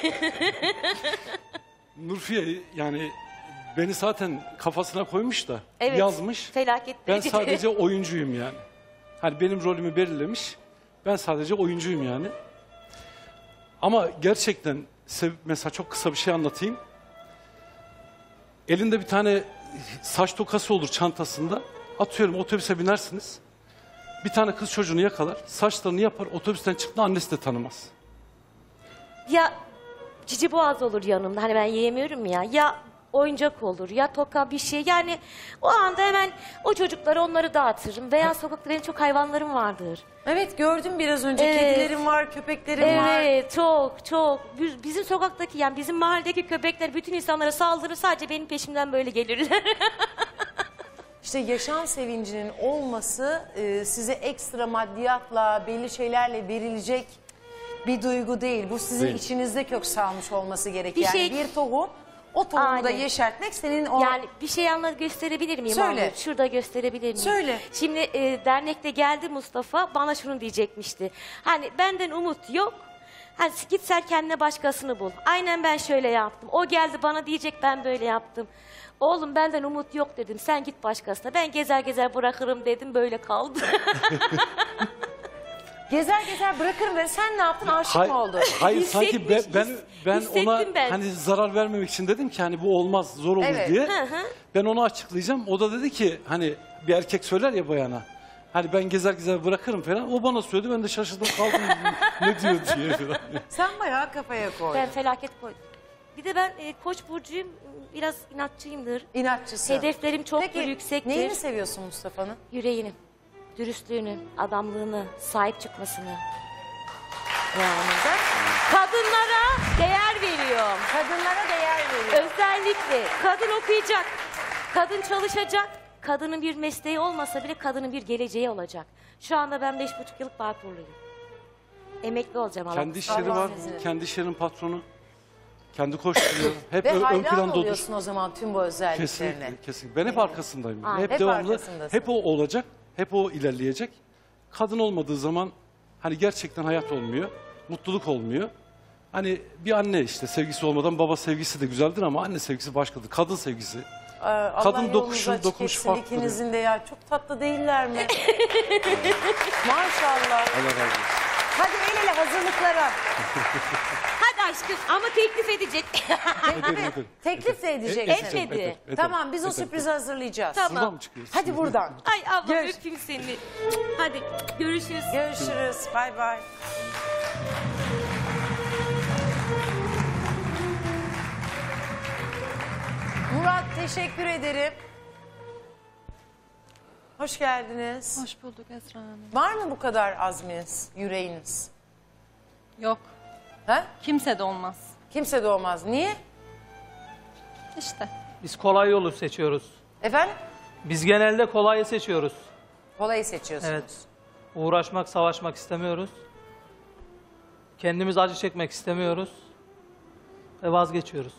Nurfiye yani beni zaten kafasına koymuş da Evet, yazmış. felaket Ben derecede. sadece oyuncuyum yani. Hani benim rolümü belirlemiş. Ben sadece oyuncuyum yani. Ama gerçekten sev- mesela çok kısa bir şey anlatayım. elinde bir tane saç tokası olur çantasında. Atıyorum otobüse binersiniz. Bir tane kız çocuğunu yakalar, saçlarını yapar, otobüsten çıktı annesi de tanımaz. Ya cici boğaz olur yanımda. Hani ben yiyemiyorum ya. Ya oyuncak olur ya toka bir şey. Yani o anda hemen o çocukları onları dağıtırım. Veya sokakta benim çok hayvanlarım vardır. Evet gördüm biraz önce. Evet. Kedilerim var, köpeklerim var. Evet çok çok. Biz- Bizim sokaktaki yani bizim mahalledeki köpekler bütün insanlara saldırır. Sadece benim peşimden böyle gelirler. İşte yaşam sevincinin olması e, size ekstra maddiyatla, belli şeylerle verilecek bir duygu değil. Bu sizin Değil. içinizde kök salmış olması gerek. Bir yani şey- bir tohum, o tohumu da Aynen. yeşertmek senin o... Yani bir şey anlat gösterebilir miyim? Söyle. Ahmet? Şurada gösterebilir miyim? Söyle. Şimdi e, dernekte geldi Mustafa bana şunu diyecekmişti. Hani benden umut yok. Hani git sen kendine başkasını bul. Aynen ben şöyle yaptım. O geldi bana diyecek ben böyle yaptım. Oğlum benden umut yok dedim. Sen git başkasına. Ben gezer gezer bırakırım dedim. Böyle kaldı. Gezer gezer bırakırım ve sen ne yaptın? Aşık Hay- mı oldun? Hayır sanki ben ben, ben hissettim ona ben. hani zarar vermemek için dedim ki hani bu olmaz zor olur Evet. diye. Hı hı. Ben onu açıklayacağım. O da dedi ki hani bir erkek söyler ya bayana. Hani ben gezer gezer bırakırım falan. O bana söyledi ben de şaşırdım kaldım. Ne diyor diye falan. Sen bayağı kafaya koy. Ben felaket koydum. Bir de ben e, Koç burcuyum. Biraz inatçıyımdır. İnatçısın. Hedeflerim çok Peki, yüksektir. neyini seviyorsun Mustafa'nın? Yüreğini, dürüstlüğünü, adamlığını, sahip çıkmasını. Yani kadınlara değer veriyorum. Kadınlara değer veriyor. Özellikle kadın okuyacak, kadın çalışacak. Kadının bir mesleği olmasa bile kadının bir geleceği olacak. Şu anda ben beş buçuk yıllık Bağkurluyum. Emekli olacağım. Allah Kendi iş yeri Allah var. izniyle. Kendi iş yerinin patronu. Kendi koşturuyor. Hep Ve ön, ön hayran planda olur. oluyorsun o zaman tüm bu özelliklerine. Kesinlikle, kesinlikle. Ben hep arkasındayım. Aynen. Hep, Hep devamlı, arkasındasın. hep o olacak, hep o ilerleyecek. Kadın olmadığı zaman hani gerçekten hayat olmuyor, mutluluk olmuyor. Hani bir anne işte sevgisi olmadan baba sevgisi de güzeldir ama anne sevgisi başkadır. Kadın sevgisi. Ee, Allah Kadın yolunuzu dokunuşu, açık dokunuş etsin farklıdır. ikinizin de ya. Çok tatlı değiller mi? Maşallah. Allah razı olsun. Hadi el ele hazırlıklara. Hadi aşkım ama teklif edecek. Edelim, edelim. Teklif de E- edeceksin. edeceğim, ederim, ederim, Tamam biz o ederim. sürprizi hazırlayacağız. Tamam. Buradan mı çıkıyoruz? Hadi buradan. Ay abla öpeyim seni. Hadi görüşürüz. Görüşürüz. Bay bay. Murat teşekkür ederim. Hoş geldiniz. Hoş bulduk Esra Hanım. Var mı bu kadar azminiz, yüreğiniz? Yok. Ha? Kimse de olmaz. Kimse de olmaz. Niye? İşte. Biz kolay yolu seçiyoruz. Efendim? Biz genelde kolayı seçiyoruz. Kolayı seçiyorsunuz. Evet. Uğraşmak, savaşmak istemiyoruz. Kendimiz acı çekmek istemiyoruz. Ve vazgeçiyoruz.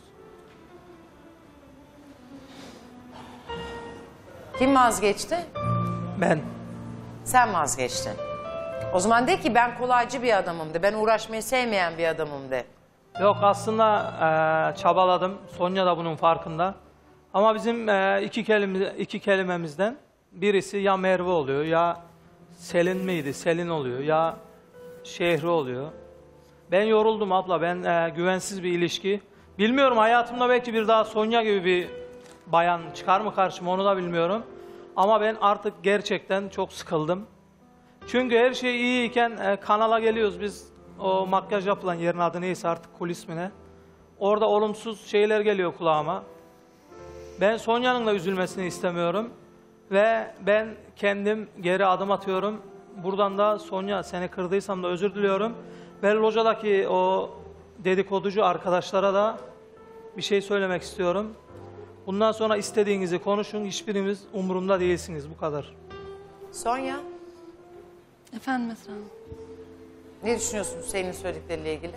Kim vazgeçti? Ben. Sen vazgeçtin. O zaman de ki ben kolaycı bir adamım de. Ben uğraşmayı sevmeyen bir adamım de. Yok aslında eee, çabaladım. Sonya da bunun farkında. Ama bizim eee, iki, kelime, iki kelimemizden birisi ya Merve oluyor ya Selin miydi? Selin oluyor ya Şehri oluyor. Ben yoruldum abla. Ben eee, güvensiz bir ilişki. Bilmiyorum hayatımda belki bir daha Sonya gibi bir bayan çıkar mı karşıma onu da bilmiyorum. Ama ben artık gerçekten çok sıkıldım. Çünkü her şey iyiyken e, kanala geliyoruz biz. O makyaj yapılan yerin adı neyse artık kulis mi ne. Orada olumsuz şeyler geliyor kulağıma. Ben Sonya'nın da üzülmesini istemiyorum. Ve ben kendim geri adım atıyorum. Buradan da Sonya seni kırdıysam da özür diliyorum. Ve locadaki o dedikoducu arkadaşlara da bir şey söylemek istiyorum. Bundan sonra istediğinizi konuşun. Hiçbirimiz umurumda değilsiniz. Bu kadar. Sonya, Efendim Esra Hanım. ne düşünüyorsun Hüseyin'in söyledikleriyle ilgili?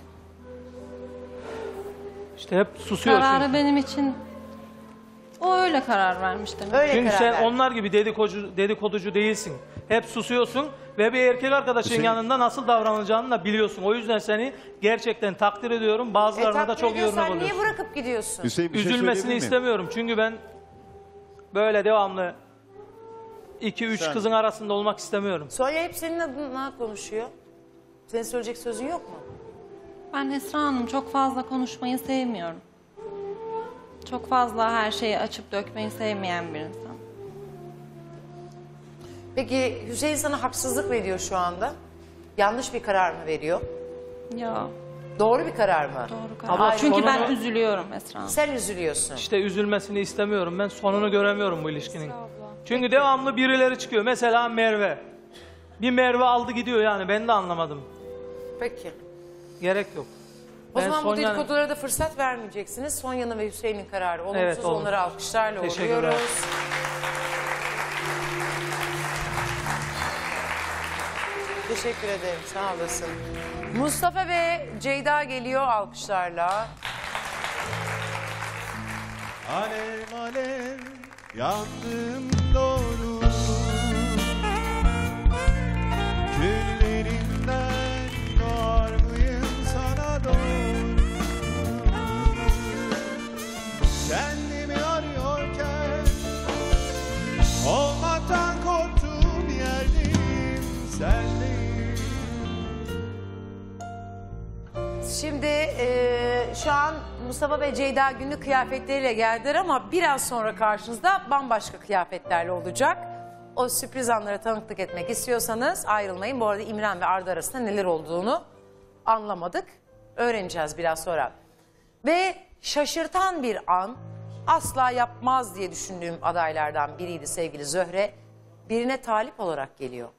İşte hep susuyor Kararı çünkü. benim için o öyle karar vermiş demek. Öyle Çünkü karar sen verdi. onlar gibi dedikoducu, dedikoducu değilsin. Hep susuyorsun ve bir erkek arkadaşın Hüseyin- yanında nasıl davranacağını da biliyorsun. O yüzden seni gerçekten takdir ediyorum. Bazılarına E, da takdir çok yorum ediyorsan niye oluyorsun. bırakıp gidiyorsun? Hüseyin bir şey Üzülmesini söyleyebilir miyim? istemiyorum. Çünkü ben böyle devamlı iki üç Sen- kızın arasında olmak istemiyorum. Sonya hep senin adına konuşuyor. Senin söyleyecek sözün yok mu? Ben Esra Hanım çok fazla konuşmayı sevmiyorum. Çok fazla her şeyi açıp dökmeyi sevmeyen bir insan. Peki Hüseyin sana haksızlık veriyor şu anda. Yanlış bir karar mı veriyor? Ya. Doğru bir karar mı? Doğru karar. Ama çünkü ben üzülüyorum Esra Hanım. Sen üzülüyorsun. İşte üzülmesini istemiyorum. Ben sonunu göremiyorum bu ilişkinin. Çünkü devamlı birileri çıkıyor. Mesela Merve. Bir Merve aldı gidiyor yani. Ben de anlamadım. Peki. Gerek yok. O Ben zaman bu Sonya'nın- dedikodulara da fırsat vermeyeceksiniz. Sonya'nın ve Hüseyin'in kararı olumsuz. Evet, olumsuz. Onları alkışlarla Teşekkürler. uğurluyoruz. Teşekkür ederim. Sağ olasın. Mustafa ve Ceyda geliyor alkışlarla. Alev alev yandım doğru, küllerinden doğar mıyım sana doğru? Kendimi arıyorken olmaktan korktuğum yerdeyim, sendeyim. Şimdi e, şu an Mustafa ve Ceyda günlük kıyafetleriyle geldiler ama biraz sonra karşınızda bambaşka kıyafetlerle olacak. O sürpriz anlara tanıklık etmek istiyorsanız ayrılmayın. Bu arada İmren ve Arda arasında neler olduğunu anlamadık. Öğreneceğiz biraz sonra. Ve şaşırtan bir an, asla yapmaz diye düşündüğüm adaylardan biriydi sevgili Zöhre. Birine talip olarak geliyor.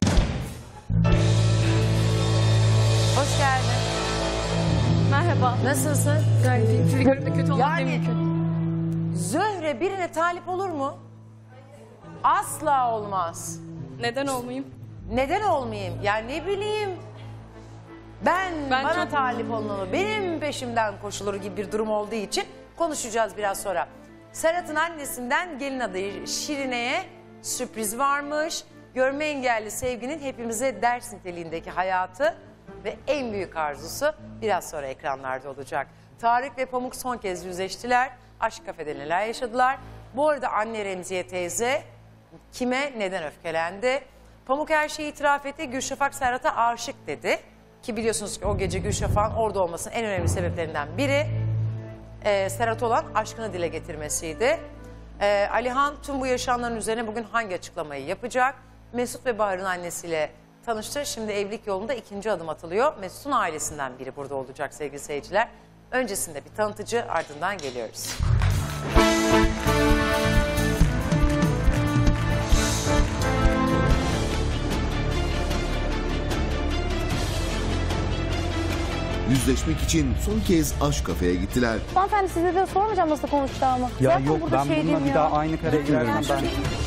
Hoş geldin. Merhaba. Nasılsın? Gayet iyiyim. Sizi görüp de kötü olmak Yani- mümkün. Zöhre birine talip olur mu? Asla olmaz. Neden olmayayım? Neden olmayayım? Yani ne bileyim. Ben, Ben bana çok- talip olmalı, benim peşimden koşulur gibi bir durum olduğu için konuşacağız biraz sonra. Serhat'ın annesinden gelin adayı Şirine'ye sürpriz varmış. Görme engelli sevginin hepimize ders niteliğindeki hayatı ve en büyük arzusu biraz sonra ekranlarda olacak. Tarık ve Pamuk son kez yüzleştiler. Aşk kafede neler yaşadılar. Bu arada anne Remziye teyze kime neden öfkelendi? Pamuk her şeyi itiraf etti. Gülşafak Serhat'a aşık dedi. Ki biliyorsunuz ki o gece Gülşafak'ın orada olmasının en önemli sebeplerinden biri e, Serhat olan aşkını dile getirmesiydi. E, Alihan tüm bu yaşananların üzerine bugün hangi açıklamayı yapacak? Mesut ve Bahar'ın annesiyle tanıştı. Şimdi evlilik yolunda ikinci adım atılıyor. Mesut'un ailesinden biri burada olacak sevgili seyirciler. Öncesinde bir tanıtıcı, ardından geliyoruz. Yüzleşmek için son kez aşk kafeye gittiler. Hanımefendi size de sormayacağım nasıl konuşacağımı. Ya Zaten yok burada ben şey bununla diyeyim bir ya. daha aynı kareye girersem ben...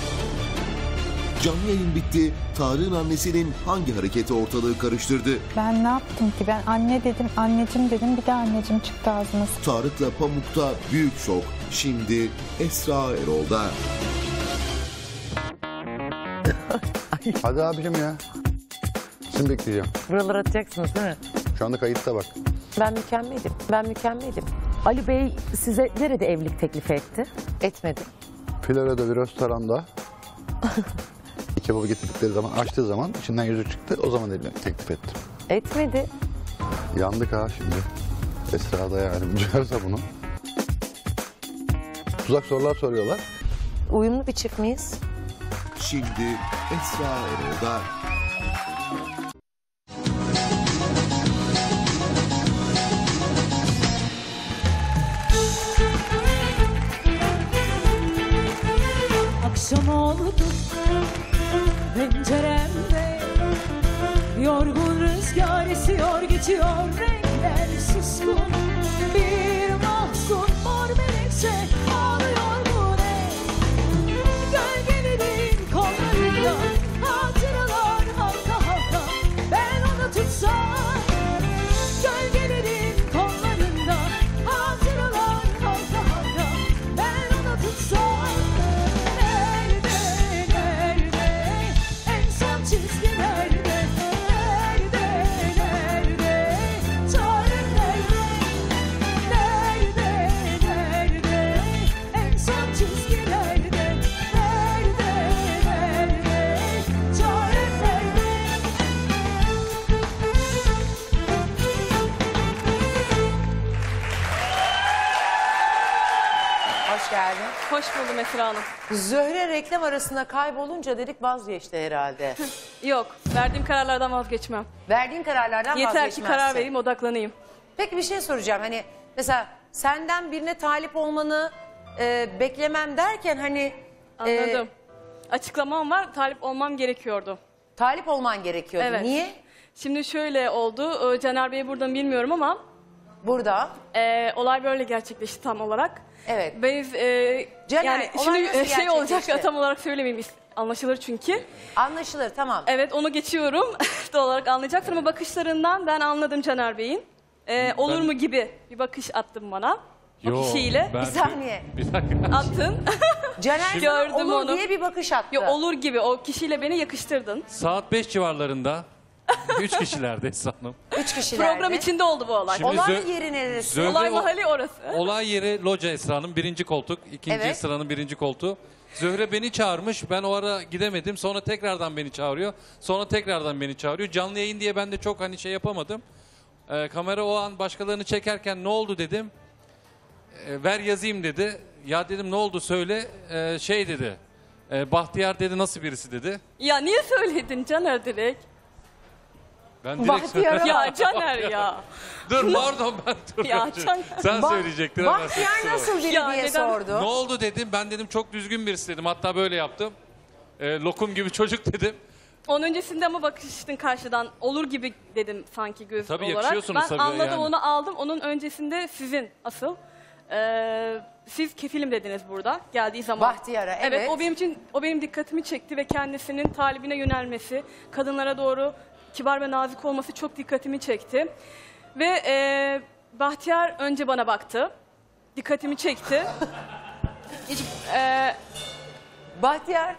Canlı yayın bitti. Tarık'ın annesinin hangi hareketi ortalığı karıştırdı? Ben ne yaptım ki? Ben anne dedim, anneciğim dedim, bir de anneciğim çıktı ağzıma. Tarık'la Pamuk'ta büyük şok. Şimdi Esra Erol'da. Hadi abicim ya. Şimdi bekleyeceğim. Buraları atacaksınız değil mi? Şu anda kayıtta bak. Ben mükemmelim. Ben mükemmelim. Ali Bey size nerede evlilik teklifi etti? Etmedi. Florya'da bir restoranda kebabı getirdikleri zaman, açtığı zaman içinden yüzük çıktı. O zaman evlilik teklif etti. Etmedi. Yandık ha şimdi. Esra da yardımcı olsa bunu. Tuzak sorular soruyorlar. Uyumlu bir çift miyiz? Şimdi Esra Erol'da. Akşam oldu penceremde, yorgun rüzgar esiyor geçiyor, renkler suskun, bir mahzun mor menekşe ağlıyor bu ne? Gölgelerin kollarında hatıralar halka halka, ben onu tutsam. Gölgelerin kollarında hatıralar halka halka, ben onu tutsam. Çizgi nerede, nerede, nerede, Tarık nerede? Hoş buldum Esra Hanım. Zöhre reklam arasında kaybolunca dedik vazgeçti herhalde. Yok, verdiğim kararlardan vazgeçmem. Verdiğin kararlardan Yeter vazgeçmezsin. ki karar vereyim, odaklanayım. Peki bir şey soracağım. Hani mesela senden birine talip olmanı e, beklemem derken hani... e, Anladım. Açıklamam var, talip olmam gerekiyordu. Talip olman gerekiyordu. Evet. Niye? Şimdi şöyle oldu, e, Caner Bey'i buradan bilmiyorum ama... Burada? E, olay böyle gerçekleşti tam olarak. Evet. Biz, e, Caner, yani olay şimdi nasıl e, şey olacak ya, gerçekleşti? tam olarak söylemeyeyim, anlaşılır çünkü. Anlaşılır, tamam. Evet, onu geçiyorum. Doğal olarak anlayacaksın ama bakışlarından ben anladım Caner Bey'in. E, olur Ben- mu gibi bir bakış attın bana. O Yo, kişiyle. ben- Bir saniye. Bir dakika. Attın. Caner sana Gördüm olur onu. diye bir bakış attı. Yo, olur gibi, o kişiyle beni yakıştırdın. Saat beş civarlarında. Üç kişilerde Esra Hanım. Üç kişiler. Program içinde oldu bu olay. Şimdi Olay Zö- yeri neresi? Zöhre Olay o- mahalli orası. Olay yeri loca Esra Hanım, birinci koltuk. İkinci Evet. sıranın birinci koltuğu. Zöhre beni çağırmış. Ben o ara gidemedim. Sonra tekrardan beni çağırıyor. Sonra tekrardan beni çağırıyor. Canlı yayın diye ben de çok hani şey yapamadım. Ee, kamera o an başkalarını çekerken ne oldu dedim. Ee, ver yazayım dedi. Ya dedim ne oldu söyle. Ee, şey dedi. E, Bahtiyar dedi nasıl birisi dedi. Ya niye söyledin Caner direkt? Ben direkt Bahtiyar söyledim. ya Caner ya. Dur pardon ben dur. Ya Caner. Sen Bah- söyleyecektin. hemen. Bahtiyar Kusura nasıl bakma. biri Ya diye neden- sordu. Ne oldu dedim. Ben dedim çok düzgün birisi dedim. Hatta böyle yaptım. E, lokum gibi çocuk dedim. Onun öncesinde ama bakıştın karşıdan olur gibi dedim sanki göz Tabii olarak. yakışıyorsunuz Ben tabii anladım yani. onu aldım. Onun öncesinde sizin asıl. Ee, siz kefilim dediniz burada geldiği zaman. Bahtiyar'a, evet. o benim için o benim dikkatimi çekti ve kendisinin talibine yönelmesi, kadınlara doğru kibar ve nazik olması çok dikkatimi çekti. Ve e, Bahtiyar önce bana baktı. Dikkatimi çekti. Hiç, e, Bahtiyar.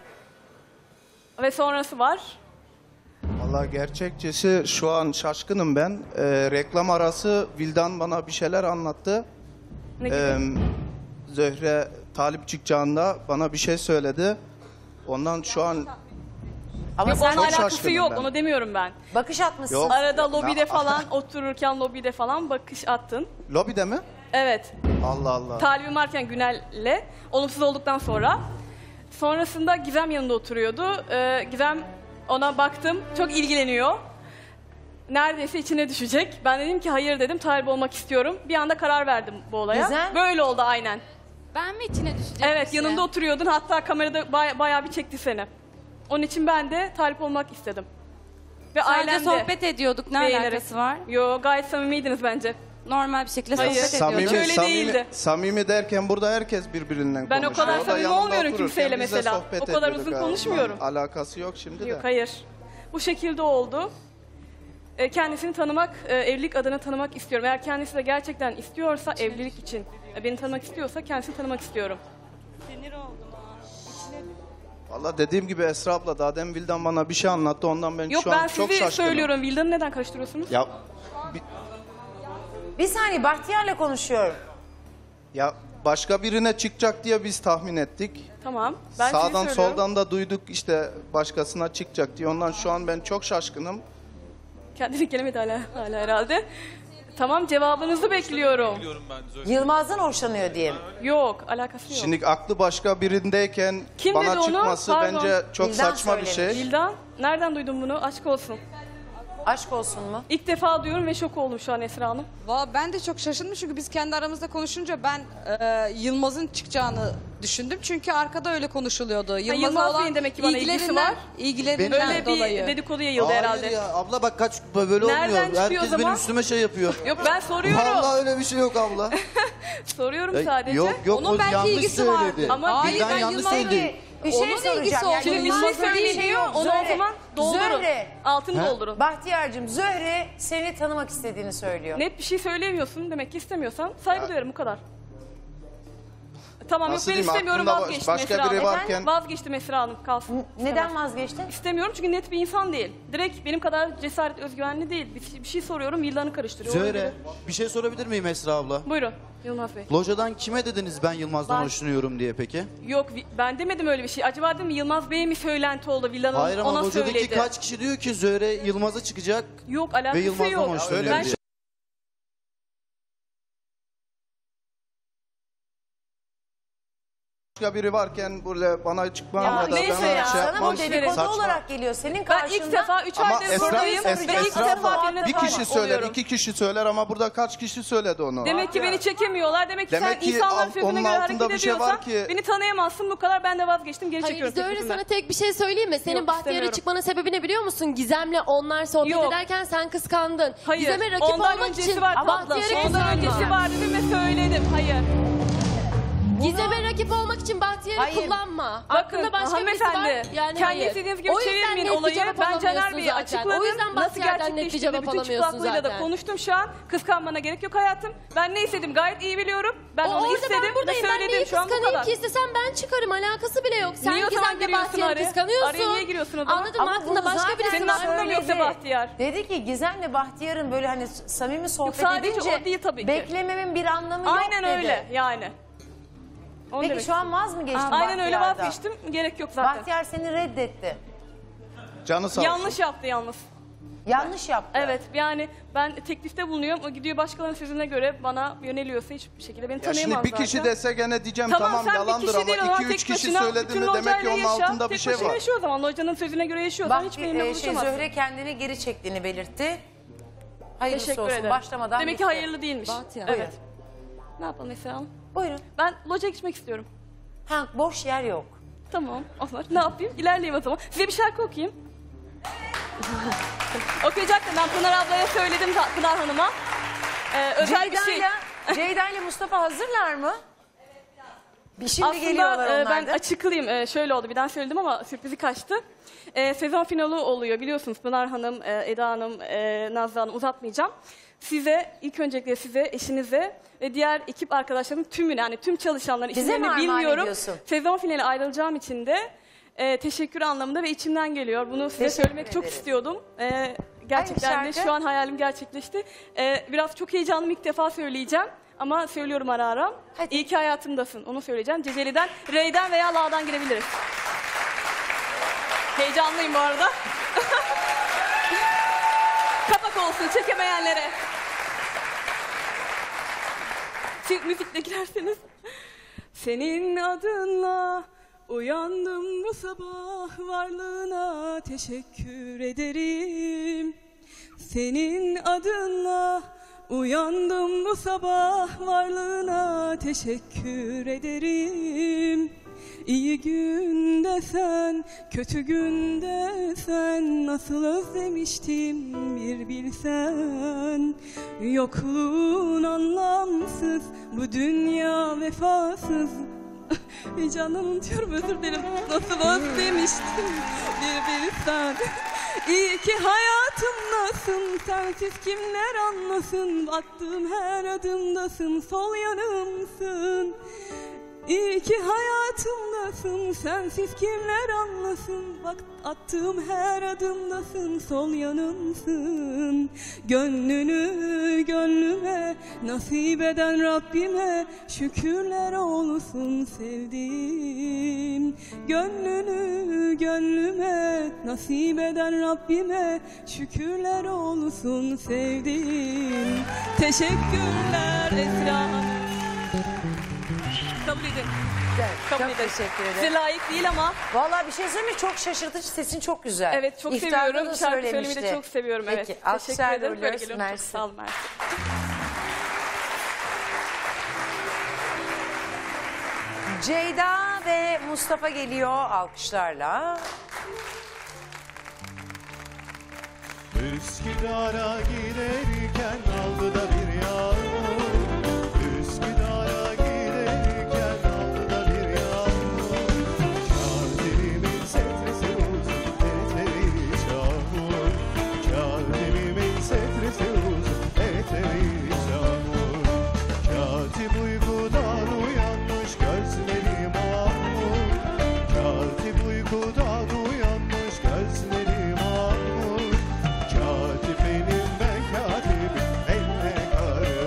Ve sonrası var. Vallahi gerçekçesi şu an şaşkınım ben. Ee, reklam arası Vildan bana bir şeyler anlattı. Ne gibi? Ee, Zöhre talip çıkacağında bana bir şey söyledi. Ondan şu an Ama Yok, sen onunla alakası şaşkınım yok, ben. onu demiyorum ben. Bakış atmışsın. Yok. Arada lobide Ya- falan otururken lobide falan bakış attın. lobide mi? Evet. Allah Allah. Talibim varken Günel'le olumsuz olduktan sonra. Sonrasında Gizem yanında oturuyordu. Ee, Gizem ona baktım. Çok ilgileniyor. Neredeyse içine düşecek. Ben dedim ki hayır dedim. Talip olmak istiyorum. Bir anda karar verdim bu olaya. Gizem? Böyle oldu aynen. Ben mi içine düşeceğim? Evet yanımda oturuyordun. Hatta kamerada baya, bayağı bir çekti seni. Onun için ben de talip olmak istedim. Ve Sadece ailem de sohbet ediyorduk. Ne beğenerek. alakası var? Yo gayet samimiydiniz bence. Normal bir şekilde Hayır. sohbet Samimi, ediyorduk. Öyle samimi, değildi. samimi derken burada herkes birbirinden Ben o konuşuyor. kadar da samimi yanımda olmuyorum otururken kimseyle biz de mesela. sohbet O kadar ediyorduk uzun ha. konuşmuyorum. Alakası yok şimdi de. Yok hayır. Bu şekilde oldu. E, kendisini tanımak, e, evlilik adına tanımak istiyorum. Eğer kendisi de gerçekten istiyorsa evlilik için, e, beni tanımak istiyorsa kendisini tanımak istiyorum. Sinir oldum ha. Valla dediğim gibi Esra abla daha demin Vildan bana bir şey anlattı ondan ben Yok şu ben an çok sizi şaşkınım. söylüyorum. Vildan'ı neden karıştırıyorsunuz? Ya Bir saniye Bahtiyar'la konuşuyorum. ya başka birine çıkacak diye biz tahmin ettik. Tamam. Ben Sağdan sizi söylüyorum. soldan da duyduk işte başkasına çıkacak diye. Ondan şu an ben çok şaşkınım. Kendini gelemedi hala, hala herhalde. Tamam cevabınızı bekliyorum. Yılmaz'dan hoşlanıyor diye mi? Yok alakası yok. Şimdi aklı başka birindeyken Kim bana dedi onu? çıkması Pardon. bence çok Vildan saçma bir şey. söylemiş. Vildan nereden duydun bunu? Aşk olsun. Aşk olsun mu? İlk defa duyuyorum ve şok oldum şu an Esra Hanım. Valla ben de çok şaşırdım çünkü biz kendi aramızda konuşunca ben e, Yılmaz'ın çıkacağını düşündüm. Çünkü arkada öyle konuşuluyordu. Yılmaz'a Yılmaz olan Bey'in demek ki bana ilgisi ilgilerinden- var. ilgilerinden Öyle dolayı. bir dedikodu yayıldı Hayır herhalde. ya abla bak kaç böyle Nereden olmuyor. çıkıyor o Herkes zaman? benim üstüme şey yapıyor. Yok ben soruyorum. Vallahi öyle bir şey yok abla. Soruyorum Ya, sadece. yok yok Onun o belki yanlış ilgisi söyledi. vardı. Ama Vildan ben yanlış Yılmaz'la- söyledi. Bir şey Onun da soracağım. ilgisi Yani oldu. Şimdi bir şey Yılmaz'la söyleniyor. şey yok. Onu o Zöhre- zaman doldurun. Zöhre. Altını He? doldurun. Bahtiyar'cığım Zöhre seni tanımak istediğini söylüyor. Net bir şey söyleyemiyorsun. Demek ki istemiyorsan saygı duyarım bu kadar. Tamam Nasıl yok ben diyeyim, istemiyorum aklında vazgeçtim başka Esra biri Hanım. varken- Vazgeçtim Esra Hanım kalsın. Neden İstemem. vazgeçtin? İstemiyorum çünkü net bir insan değil. Direkt benim kadar cesaret özgüvenli değil. Bir, bir şey soruyorum Vildan'ı karıştırıyor. Ona Zöhre göre- bir şey sorabilir miyim Esra abla? Buyurun Yılmaz Bey. Locadan kime dediniz ben Yılmaz'dan Ben- hoşlanıyorum diye peki? Yok vi- ben demedim öyle bir şey. Acaba dedim Yılmaz Bey'e mi söylenti oldu Vildan'ın Hayır ama ona locadaki söyledi. kaç kişi diyor ki Zöhre Yılmaz'a çıkacak Yok ve alakası Yılmaz'dan yok. hoşlanıyor Ben diye. başka biri varken böyle bana çıkmam Ya ya, da neyse bana ya, şey sana yapmam. bu dedikodu Saçma. olarak geliyor. Senin Ben karşında... ilk defa üç Ama aydır Esra, buradayım Es- ve ilk Esra defa abla, birine bir talip kişi söyler, oluyorum. iki kişi söyler ama burada kaç kişi söyledi onu? Demek ki beni çekemiyorlar. Demek ki Demek sen ki insanların al- sözüne onun göre altında hareket bir şey var ediyorsan ki- beni tanıyamazsın, bu kadar. Ben de vazgeçtim, geri Hayır çekiyorum biz de öyle teklifimi. sana tek bir şey söyleyeyim mi? Senin Yok, Bahtiyar'ı istemiyorum. çıkmanın sebebi ne biliyor musun? Gizem'le onlar sohbet Yok. ederken sen kıskandın. Hayır. Gizem'e rakip Ondan olmak öncesi için var tatlım. Bahtiyar'ı Ondan öncesi kıskanma. var dedim ve söyledim. Hayır. Gizem'e rakip olmak için Bahtiyar'ı Hayır. kullanma. Bakın, Aklında başka birisi var. hanımefendi, Yani kendi hayır. istediğiniz gibi O yüzden çevirmeyin net bir olayı. cevap Ben Caner alamıyorsun Bey'i zaten. açıkladım. O yüzden Nasıl Bahtiyar'dan net bir gerçekleştiğini cevap bütün alamıyorsun çıplaklığıyla da zaten. konuştum şu an. Kıskanmana gerek yok hayatım. Ben ne istedim gayet iyi biliyorum. Ben O onu orada istedim ben ve buradayım. Ben neyi söyledim şu an bu kıskanayım kadar. ki istesem ben çıkarım. Alakası bile yok. Sen Niye o zaman Gizem'le giriyorsun Bahtiyar'ı araya? kıskanıyorsun. Araya niye giriyorsun o zaman? Anladın mı? Aklında başka birisi Senin var. aklında mı yoksa Bahtiyar? Dedi ki Gizem'le Bahtiyar'ın böyle hani samimi sohbet sadece edince o değil tabii ki. beklememin bir anlamı yok Aynen dedi. öyle yani. Onu Peki demek şu an vaz mı geçtin Aynen öyle Bahtiyar'dan? vazgeçtim. Gerek yok zaten. Bahtiyar seni reddetti. Canı sağ olsun. Yanlış yaptı yalnız. Yanlış yaptı. Evet yani ben teklifte bulunuyorum. O gidiyor başkalarının sözüne göre bana yöneliyorsa hiçbir şekilde beni Ya tanıyamaz şimdi bir zaten. kişi dese gene diyeceğim Tamam, tamam, sen bir yalandır kişi ama değil, o zaman iki üç tek kişi başına söyledi bütün mi demek ki locayla onun yaşa. altında bir Tek şey başına var. yaşıyor o zaman. Locanın sözüne göre yaşıyor. O zaman hiç Bak, benimle e, şey, buluşamaz. Zöhre kendini geri çektiğini belirtti. Hayırlısı Teşekkür olsun. ederim. Başlamadan Demek bitti. ki hayırlı değilmiş. Bahtiyar. Evet. Buyurun. Ne yapalım Esra Hanım? Buyurun. Ben locaya gitmek istiyorum. Ha, boş yer yok. Tamam. Olur. Ne yapayım? İlerleyeyim o zaman. Size bir şarkı okuyayım. Okuyacaktım. Ben Pınar ablaya söyledim Pınar Hanım'a. Ee, özel bir şey. Ceyda'yla Ceyda ile Mustafa hazırlar mı? Bir şimdi Aslında geliyorlar e, onlar ben da. açıklayayım. E, şöyle oldu. Birden söyledim ama sürprizi kaçtı. E, sezon finali oluyor. Biliyorsunuz Pınar Hanım, e, Eda Hanım, e, Nazlı Hanım uzatmayacağım. Size, ilk öncelikle size, eşinize ve diğer ekip arkadaşlarımın tümüne, yani tüm çalışanların Bize mi isimlerini armağan bilmiyorum. ediyorsun? Sezon finali ayrılacağım için de e, teşekkür anlamında ve içimden geliyor. Bunu size Teşekkür söylemek çok ederiz. istiyordum. E, gerçekten de şarkı? şu an hayalim gerçekleşti. E, biraz çok heyecanlıyım, ilk defa söyleyeceğim. Ama söylüyorum ara ara. İyi ki hayatımdasın. Onu söyleyeceğim. Ceceli'den, Rey'den veya La'dan girebiliriz. Heyecanlıyım bu arada. Kapak olsun çekemeyenlere. Siz müzikle girerseniz. Senin adınla uyandım bu sabah, varlığına teşekkür ederim. Senin adınla uyandım bu sabah, varlığına teşekkür ederim. İyi günde sen, kötü günde sen, nasıl özlemiştim bir bilsen. Yokluğun anlamsız, bu dünya vefasız. Heyecandan unutuyorum, özür dilerim. Nasıl özlemiştim bir bilsen. İyi ki hayatımdasın, sensiz kimler anlasın. Baktığım her adımdasın, sol yanımsın. İyi ki hayatımdasın, sensiz kimler anlasın. Bak attığım her adımdasın, sol yanımsın. Gönlünü gönlüme nasip eden Rabbime şükürler olsun sevdiğim. Gönlünü gönlüme nasip eden Rabbime şükürler olsun sevdiğim. Teşekkürler Esra Hanım. Kabul edin. Evet, Kabul çok ederim. teşekkür ederim. Size layık değil ama. Vallahi bir şey söyleyeyim mi? Çok şaşırtıcı, sesin çok güzel. Evet çok İftarda seviyorum. da Şarkı söylemeyi söylemişti. de çok seviyorum. Peki, Evet. alkışlar Teşekkür ederim. Böyle uğurluyoruz. geliyorum. Çok Mersi. sağ olun. Mersi. Ceyda ve Mustafa geliyor alkışlarla. Üsküdar'a giderken aldı da bir yağmur. Üsküdar'a giderken aldı da bir yağmur. Kârdelimin setresi uzun, etleri çamur. Kârdelimin setresi uzun, etleri çamur. Katip uykudan uyanmış, gözleri mamur. Katip uykudan uyanmış, gözleri mamur. Katip benim ben katibim, elle karı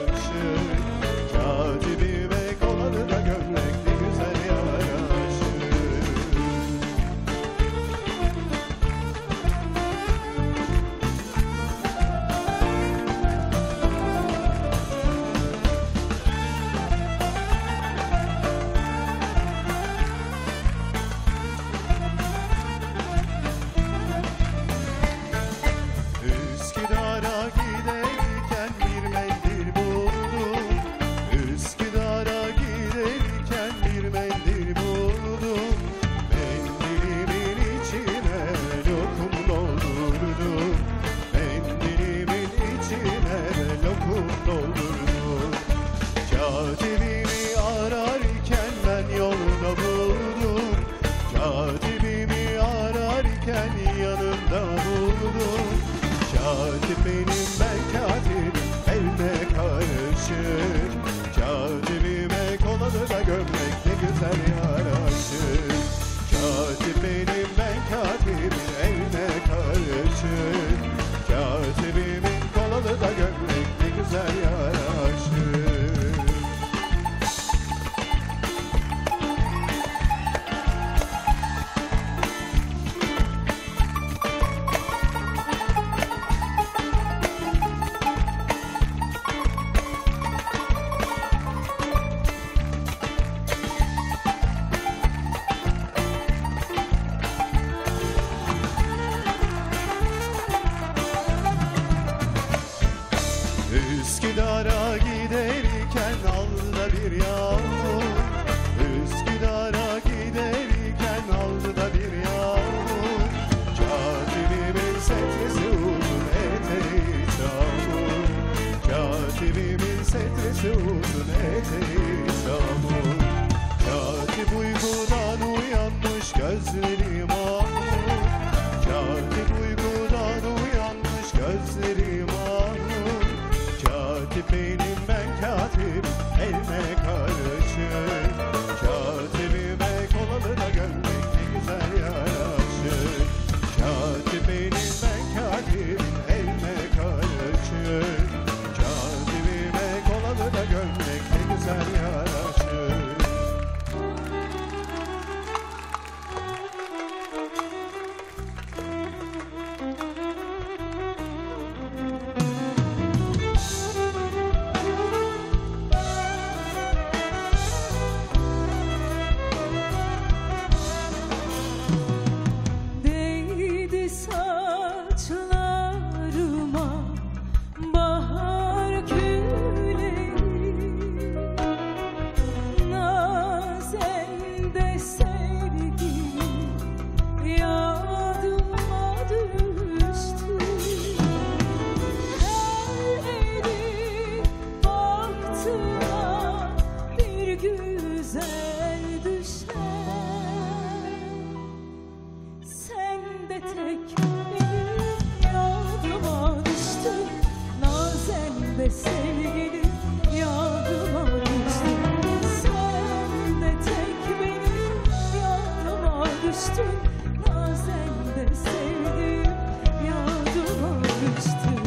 bir yağmur. Üsküdar'a giderken aldı da bir yağmur. Katibimin setresi uzun, eteği çamur. Katibimin setresi uzun, eteği çamur. Katip uykudan uyanmış, gözleri mahmur. Katip uykudan uyanmış, gözleri mahmur. Katip benim, ben katip, elime karışır. Katibime kolalı da görmek ne güzel yaraşır. Katip benim, ben katip, elime karışır. Katibime kolalı da görmek ne güzel yaraşır. Değdi saçlarıma bahar külleri, nazende sevdim yadıma düştü. Her eli baktığına bir güzel düşer. Sen de tek benim yadıma düştün, nazen de sevgilim yadıma düştün. Sen de tek benim yadıma düştün, nazen de sevgilim yadıma düştün.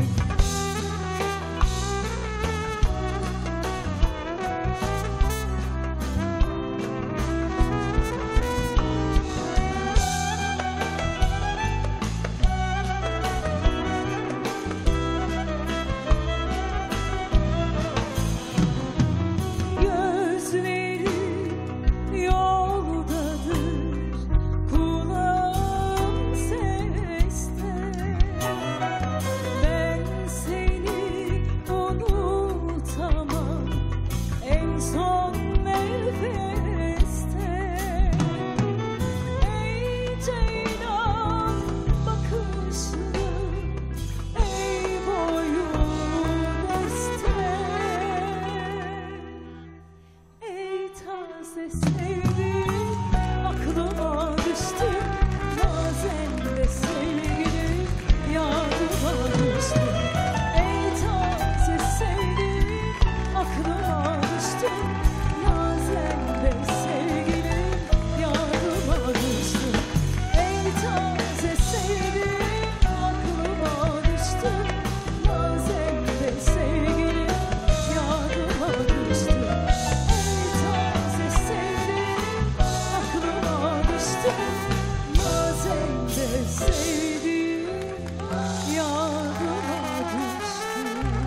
Gözlerim yoldadır, kulağım seste. Ben seni unutamam en son nefeste. Ey ceylan bakışlı, ey boyun este. Ey taze sevdim, aklıma düştün, nazen de sevgilim yadıma düştün. Ey taze sevdim, aklıma düştün, nazen de sevgilim yadıma düştün. Ey taze sevdim, aklıma düştün, nazen de sevgilim yadıma düştün. Ey taze sevdim, aklıma düştün, nazen de sevdim yadıma düştün.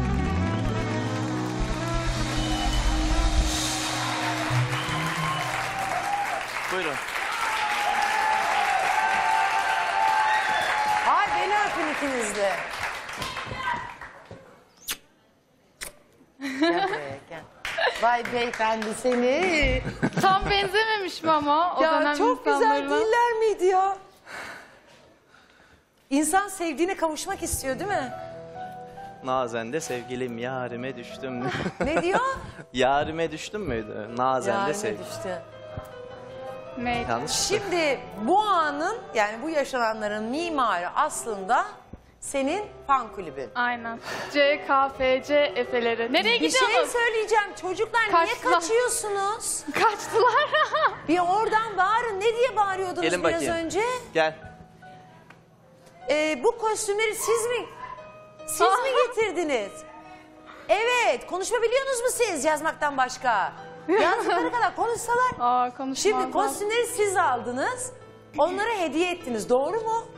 Buyurun. Hay beni öpün ikiniz de. Gel buraya gel. Vay beyefendi seni. Tam benzememiş mi ama o Ya dönem çok güzel insanlarına? değiller miydi ya? İnsan sevdiğine kavuşmak istiyor değil mi? Nazen de sevgilim yarime düştüm. Ne diyor? Yarime düştüm müydü? Nazen de Yarime sevgilim. düştü. Neydi? Yanlış. Şimdi bu anın yani bu yaşananların mimarı aslında senin fan kulübün. Aynen. C, K, F, C, Efe'leri. Nereye Bir gidiyorsunuz? şey söyleyeceğim. Çocuklar niye Kaçtılar. kaçıyorsunuz? Kaçtılar. Bir oradan bağırın. Ne diye bağırıyordunuz Gelin biraz bakayım. önce? Gel. Ee, bu kostümleri siz mi siz mi getirdiniz? Evet. Konuşma biliyorsunuz mu siz yazmaktan başka? Yazdıkları kadar konuşsalar. Aa, Şimdi konuşmazlar. kostümleri siz aldınız. Onlara hediye ettiniz. Doğru mu?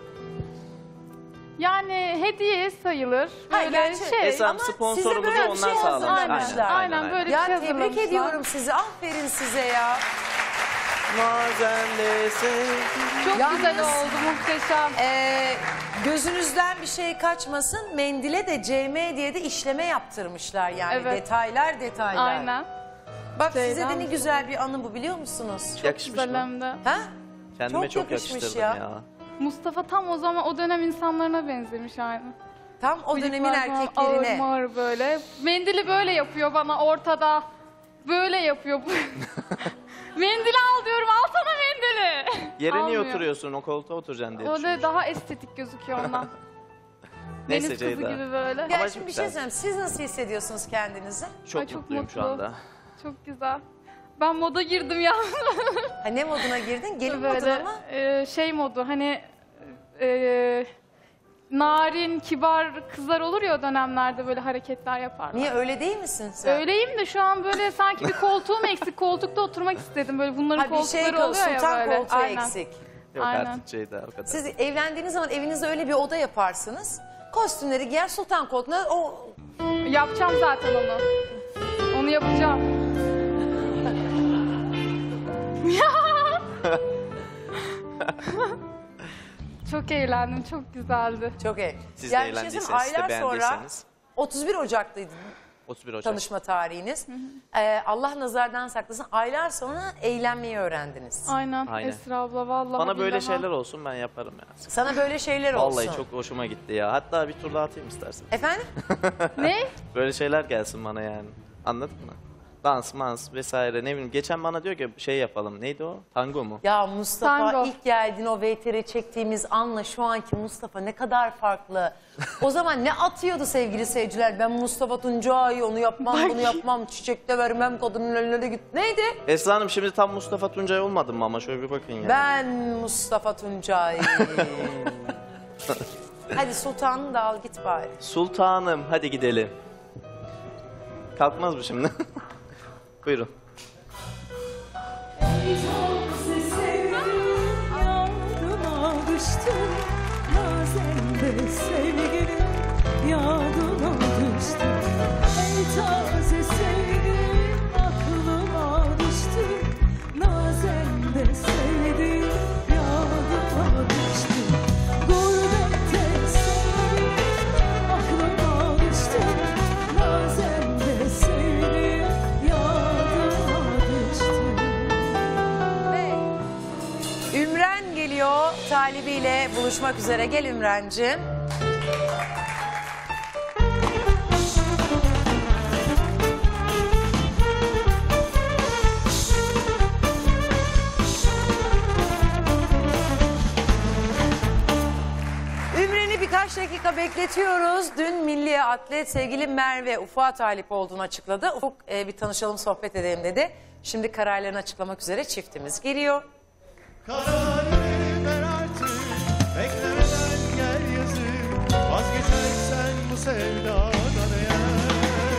Yani hediye sayılır. Hayır, Böyle gerçi- şey. Hesap Ama sponsorumuzu size böyle bir onlar şey sağlamış. hazırlamışlar. Aynen, Aynen, böyle Ya bir şey tebrik hazırlamışlar. ediyorum sizi. Aferin size ya. Nazen de sevgilim. Çok Yalnız- güzel oldu, muhteşem. Ee, gözünüzden bir şey kaçmasın. Mendile de C M diye de işleme yaptırmışlar yani. Evet. Detaylar detaylar. Aynen. Bak size Ceylan. de ne güzel bir anı bu biliyor musunuz? Yakışmış Güzel mı? hem de. Ha? Kendime Çok çok, yakışmış yakıştırdım ya. ya. Mustafa tam o zaman o dönem insanlarına benzemiş aynı. Tam o dönemin Bıyıklar falan erkeklerine. Ağır mağır böyle. Mendili böyle yapıyor bana ortada. Böyle yapıyor. Mendili al diyorum, alsana mendili. Yere niye Almıyor. oturuyorsun? O koltuğa oturacaksın diye O düşünmüştüm. da daha estetik gözüküyor ondan. Neyse Deniz kızı Ceyda. gibi böyle. Ya Ama şimdi bir güzel. şey söyleyeyim. Siz nasıl hissediyorsunuz kendinizi? Çok Ay, çok mutluyum şu mutlu. anda. Çok güzel. Ben moda girdim ya. Ha, ne moduna girdin? Gelin Böyle, moduna mı? e, şey modu hani e, narin, kibar kızlar olur ya o dönemlerde böyle hareketler yaparlar. Niye öyle değil misin sen? Öyleyim de şu an böyle sanki bir koltuğum eksik. Koltukta oturmak istedim. Böyle bunların Ha, bir koltukları şey kal- oluyor ya sultan böyle. koltuğu Aynen. eksik. Yok Aynen. artık Ceyda o kadar. Siz evlendiğiniz zaman evinizde öyle bir oda yaparsınız. Kostümleri giyer sultan koltuğuna o... Yapacağım zaten onu. Onu yapacağım. Çok eğlendim, çok güzeldi. Çok iyi. Siz Yani de bir şey söyleyeyim mi? eğlendiyseniz, siz de Aylar sonra beğendiyseniz. otuz bir Ocak'taydı otuz bir Ocak. tanışma tarihiniz. Ee, Allah nazardan saklasın. Aylar sonra eğlenmeyi öğrendiniz. Aynen, Aynen. Esra abla vallahi Bana böyle billahi. şeyler olsun ben yaparım ya. Sana böyle şeyler olsun. Vallahi çok hoşuma gitti ya. Hatta bir tur daha atayım istersen. Efendim? Ne? Böyle şeyler gelsin bana yani. Anladın mı? Dans, mans vesaire ne bileyim. Geçen bana diyor ki şey yapalım. Neydi o? Tango mu? Ya Mustafa Tango. ilk geldiğin o V T R çektiğimiz anla şu anki Mustafa ne kadar farklı. O zaman ne atıyordu sevgili seyirciler? Ben Mustafa Tuncay onu yapmam bunu yapmam çiçek de vermem kadının eline de git. Neydi? Esra Hanım şimdi tam Mustafa Tuncay olmadım mı ama şöyle bir bakın ya. Ben Mustafa Tuncay. Hadi sultanını da al git bari. Sultanım hadi gidelim. Kalkmaz mı şimdi? Buyurun. Yağdıma düştüm, nazende sevgilim yağdıma düştüm. Ey taze sevgilim aklıma düştüm, nazende sevgilim yağdıma düştüm. Gurbette sevgilim aklıma düştüm, nazende sevgilim yağdıma düştüm. Ümren geliyor talibiyle buluşmak üzere. Gel Ümrenciğim. Ümren'i birkaç dakika bekletiyoruz. Dün milli atlet sevgili Merve Ufuk'a talip olduğunu açıkladı. Ufuk e, bir tanışalım sohbet edelim dedi. Şimdi kararlarını açıklamak üzere çiftimiz geliyor. Kararını ver artık, beklemeden gel yazık. Vazgeçersen bu sevdadan eğer.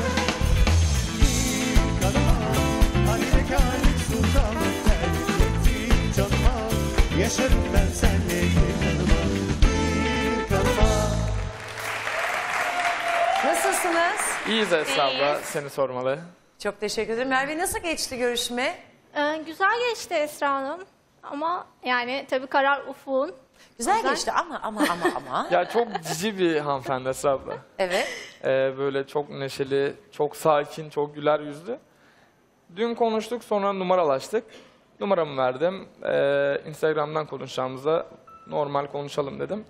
Bir kanıma, hani bekarlık sultanlık terk ettiğin canıma. Yaşarım ben senle bir kanıma, bir kanıma. Nasılsınız? İyiyiz Esra abla, İyiyiz. seni sormalı. Çok teşekkür ederim. Merve nasıl geçti görüşme? Ee, güzel geçti Esra Hanım. Ama yani tabii karar Ufuk'un. Güzel O yüzden- geçti ama ama ama ama. Ya çok cici bir hanımefendi Esra abla. Evet. Ee, böyle çok neşeli, çok sakin, çok güler yüzlü. Dün konuştuk, sonra numaralaştık. Numaramı verdim. Ee, Instagram'dan konuşacağımıza normal konuşalım dedim.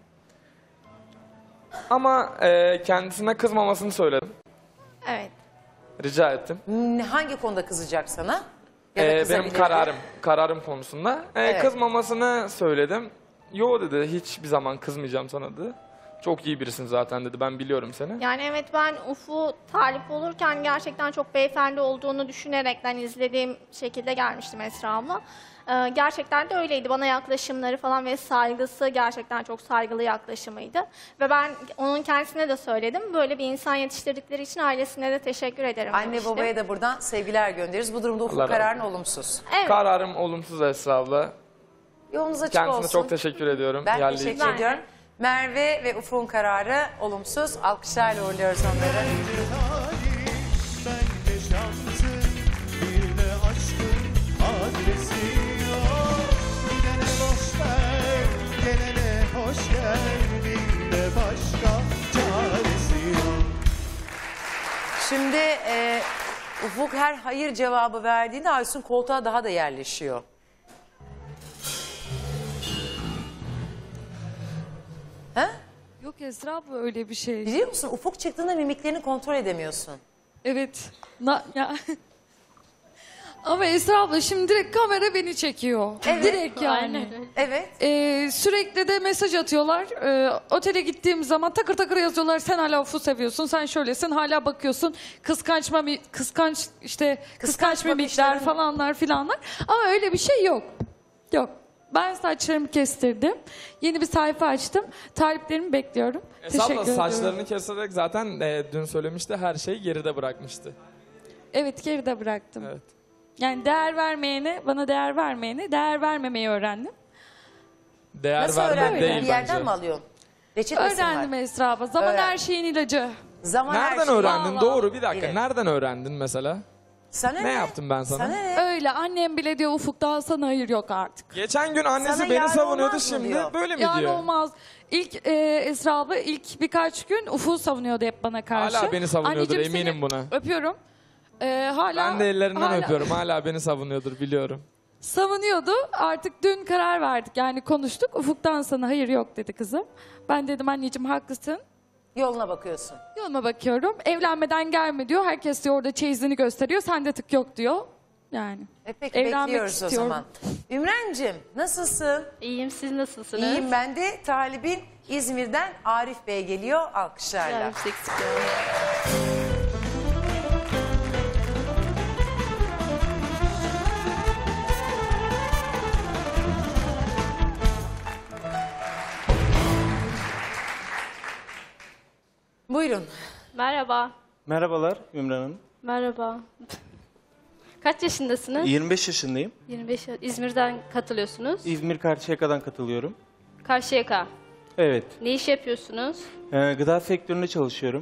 Ama e, kendisine kızmamasını söyledim. Evet. Rica ettim. Ne- Hangi konuda kızacak sana? Ya da Ee, benim kızabilir mi? kararım, kararım konusunda. Ee, Evet. Kızmamasını söyledim. Yo dedi, hiçbir zaman kızmayacağım sana dedi. Çok iyi birisin zaten dedi, ben biliyorum seni. Yani evet, ben Ufuk talip olurken gerçekten çok beyefendi olduğunu düşünerekten izlediğim şekilde gelmiştim Esra abla. Ee, gerçekten de öyleydi. Bana yaklaşımları falan ve saygısı gerçekten çok saygılı yaklaşımıydı. Ve ben onun kendisine de söyledim. Böyle bir insan yetiştirdikleri için ailesine de teşekkür ederim Anne demiştim. babaya da buradan sevgiler göndeririz. Bu durumda Ufuk Allah razı kararın olsun. olumsuz. Evet. Kararım olumsuz Esra abla. Yolunuz açık Kendisine olsun. çok teşekkür ediyorum. Ben geldiği teşekkür için. ediyorum. Merve ve Ufuk'un kararı olumsuz. Alkışlarla uğurluyoruz onları. Ben de şansın, bir de aşkın adresi yok. Gidene boş ver, gelene hoş geldin de başka çaresi yok. Şimdi e, Ufuk her hayır cevabı verdiğinde Aysun koltuğa daha da yerleşiyor. He? Yok Esra abla öyle bir şey. Biliyor musun Ufuk çıktığında mimiklerini kontrol edemiyorsun. Evet. Na, ya. Ama Esra abla şimdi direkt kamera beni çekiyor. Evet. Direkt yani. Aynen. Evet. Ee, sürekli de mesaj atıyorlar. Ee, otele gittiğim zaman takır takır yazıyorlar. Sen hala Ufuk'u seviyorsun. Sen şöylesin. Hala bakıyorsun. Kıskançma mi- kıskanç işte kıskanç mimikler bakışların- falanlar filanlar. Ama öyle bir şey yok. Yok. Ben saçlarımı kestirdim. Yeni bir sayfa açtım. Taliplerimi bekliyorum. Esra abla Teşekkür ediyorum. saçlarını keserek zaten e, dün söylemişti her şeyi geride bırakmıştı. Evet geride bıraktım. Yani değer vermeyene, bana değer vermeyene değer vermemeyi öğrendim. Değer Nasıl vermek öğrendin? değil Bir yerden bence. mi alıyorsun? Reçetesi mi var? Öğrendim Esra abla. Zaman Öğren. her şeyin ilacı. Zaman her Nereden şey- öğrendin? Vallahi. Doğru bir dakika. Evet. Nereden öğrendin mesela? Sana Ne yaptım ben sana? Öyle annem bile diyor Ufuk daha sana hayır yok artık. Geçen gün annesi Sana beni yar savunuyordu olmaz mı şimdi diyor. böyle mi Yar diyor? olmaz. İlk e, Esra abla ilk birkaç gün Ufuk'u savunuyordu hep bana karşı. Hala beni savunuyordur Anneciğim eminim seni buna. Öpüyorum. E, hala, Ben de ellerinden hala- öpüyorum. Hala beni savunuyordur biliyorum. Savunuyordu. Artık dün karar verdik. Yani konuştuk. Ufuk'tan sana hayır yok dedi kızım. Ben dedim anneciğim haklısın. Yoluna bakıyorsun. Yoluma bakıyorum. Evlenmeden gelme diyor. Herkes diyor orada çeyizini gösteriyor. Sende tık yok diyor. Yani. E peki Evlenmek bekliyoruz istiyorum. o zaman. Ümrencim nasılsın? İyiyim, siz nasılsınız? İyiyim ben de. Talibin İzmir'den Arif Bey geliyor alkışlarla. Arif eksik Buyurun. Merhaba. Merhabalar Ümran Hanım. Merhaba. Kaç yaşındasınız? yirmi beş yaşındayım. yirmi beş. İzmir'den katılıyorsunuz. İzmir Karşıyaka'dan katılıyorum. Karşıyaka. Evet. Ne iş yapıyorsunuz? Ee, gıda sektöründe çalışıyorum.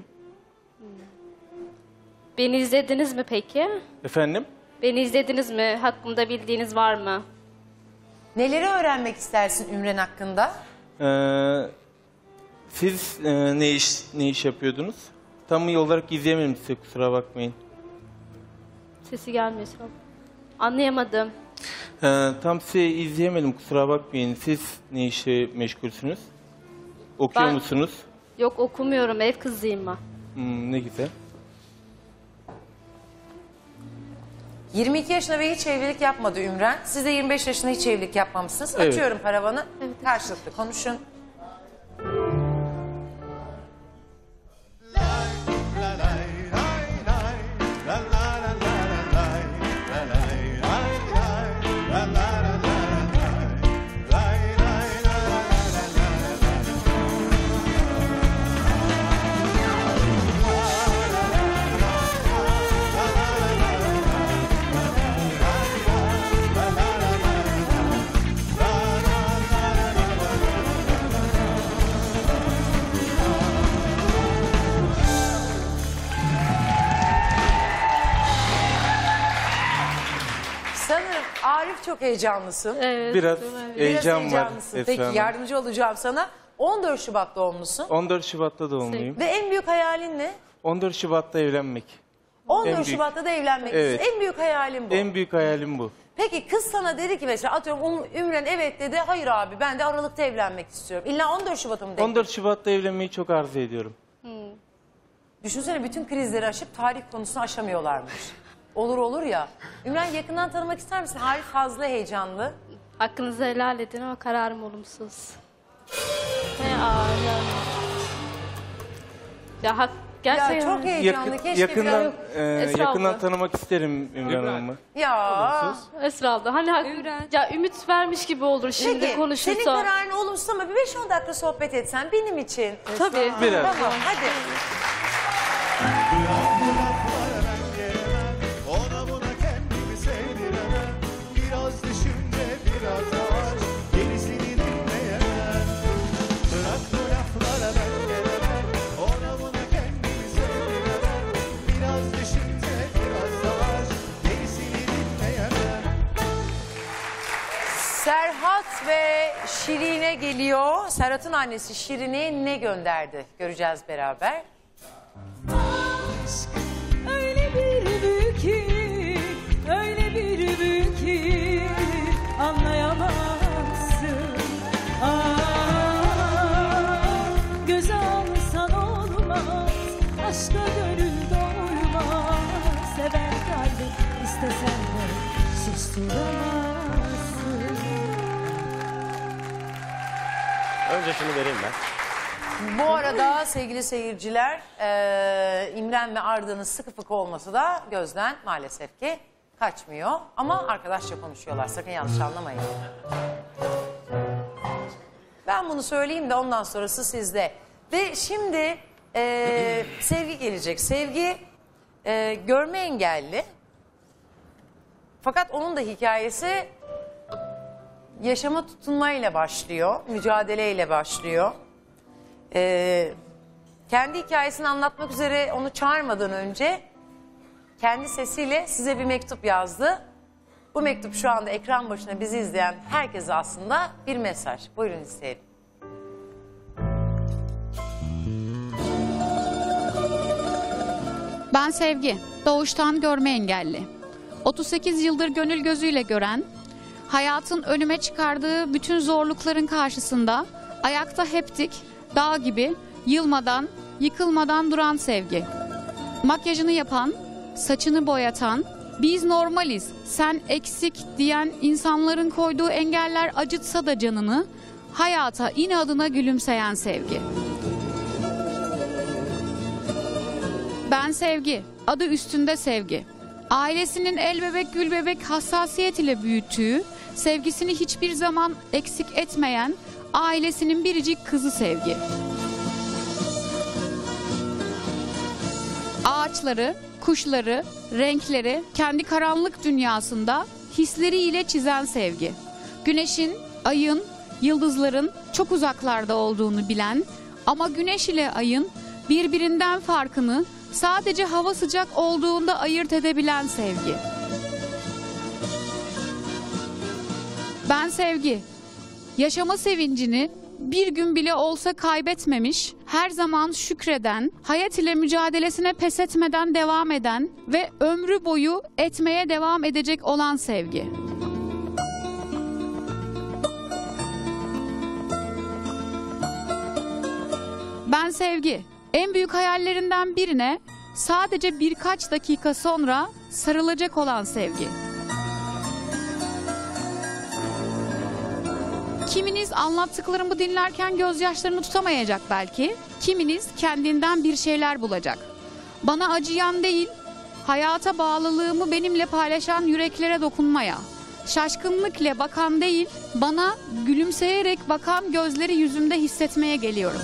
Beni izlediniz mi peki? Efendim? Beni izlediniz mi? Hakkımda bildiğiniz var mı? Neleri öğrenmek istersin Ümren hakkında? Ee, siz e, ne iş ne iş yapıyordunuz? Tam iyi olarak izleyemedim size kusura bakmayın. Sesi gelmiyor. Sıra. Anlayamadım. Ee, tam size izleyemedim kusura bakmayın. Siz ne işe meşgulsünüz? Okuyor Ben- musunuz? Yok okumuyorum. Ev kızıyım ben. Hmm, ne güzel. yirmi iki yaşında ve hiç evlilik yapmadı Ümren. Siz de yirmi beş yaşında hiç evlilik yapmamışsınız. Evet. Açıyorum paravanı. Karşılıklı konuşun. Sanırım Arif çok heyecanlısın. Evet. Biraz heyecan var heyecanlısın. Esra Peki Hanım. yardımcı olacağım sana. on dört Şubat doğumlusun. on dört Şubat'ta doğumluyum. Ve en büyük hayalin ne? on dört Şubat'ta evlenmek. on dört En büyük. Şubat'ta da evlenmek Evet. istiyorsun. En büyük hayalin bu. En büyük hayalim bu. Peki kız sana dedi ki mesela atıyorum um, Ümren evet dedi. Hayır abi ben de Aralık'ta evlenmek istiyorum. İlla on dört Şubat'a mı denk? on dört Şubat'ta evlenmeyi çok arzu ediyorum. Düşünsene bütün krizleri aşıp tarih konusunu aşamıyorlarmış. Olur olur ya. Ümren yakından tanımak ister misin? Arif fazla heyecanlı. Hakkınızı helal edin ama kararım olumsuz. Ne ağır. Ya hak gerçekten. Ya çok heyecanlı. Yakın- Keşke yakından biraz... e, Esra yakından abla. tanımak isterim Ümran Hanım'ı. Ya. Esra abla hani hak, ya ümit vermiş gibi olur şimdi Peki konuşursa. senin kararın olumsuz ama bir beş on dakika sohbet etsen benim için. Tabii. Biraz. Tamam hadi. Ona buna kendimi sevdiremem. Biraz düşünce biraz aşk, gerisini dinleyemem. Bırak bu laflara ben gelemem. Ona buna kendimi sevdiremem. Biraz düşünce biraz aşk, gerisini dinleyemem. Serhat ve Şirine geliyor. Serhat'ın annesi Şirine'ye ne gönderdi? Göreceğiz beraber. Öyle bir büyük aşka gönül doymaz. Seven kalbi istesen de susturamazsın. Önce şunu vereyim ben. Bu arada sevgili seyirciler, e, İmren ve Arda'nın sıkı fıkı olması da gözden maalesef ki kaçmıyor. Ama arkadaşça konuşuyorlar, sakın yanlış anlamayın. Ben bunu söyleyeyim de ondan sonrası sizde. Ve şimdi e, Sevgi gelecek. Sevgi e, görme engelli. Fakat onun da hikayesi yaşama tutunmayla başlıyor, mücadeleyle başlıyor. Ee, kendi hikayesini anlatmak üzere onu çağırmadan önce kendi sesiyle size bir mektup yazdı. Bu mektup şu anda ekran başına bizi izleyen herkese aslında bir mesaj. Buyurun izleyelim. Ben Sevgi, doğuştan görme engelli. otuz sekiz yıldır gönül gözüyle gören, hayatın önüme çıkardığı bütün zorlukların karşısında ayakta hep dik, dağ gibi yılmadan, yıkılmadan duran Sevgi. Makyajını yapan, saçını boyatan, biz normaliz, sen eksik diyen insanların koyduğu engeller acıtsa da canını, hayata inadına gülümseyen Sevgi. Ben Sevgi, adı üstünde Sevgi. Ailesinin el bebek gül bebek hassasiyet ile büyüttüğü, sevgisini hiçbir zaman eksik etmeyen ailesinin biricik kızı Sevgi. Ağaçları, kuşları, renkleri kendi karanlık dünyasında hisleriyle çizen Sevgi. Güneşin, ayın, yıldızların çok uzaklarda olduğunu bilen ama güneş ile ayın birbirinden farkını sadece hava sıcak olduğunda ayırt edebilen Sevgi. Ben Sevgi, yaşama sevincini bir gün bile olsa kaybetmemiş, her zaman şükreden, hayat ile mücadelesine pes etmeden devam eden ve ömrü boyu etmeye devam edecek olan Sevgi. Ben Sevgi, en büyük hayallerinden birine sadece birkaç dakika sonra sarılacak olan Sevgi. Kiminiz anlattıklarımı dinlerken gözyaşlarını tutamayacak belki. Kiminiz kendinden bir şeyler bulacak. Bana acıyan değil, hayata bağlılığımı benimle paylaşan yüreklere dokunmaya. Şaşkınlıkla bakan değil, bana gülümseyerek bakan gözleri yüzümde hissetmeye geliyorum.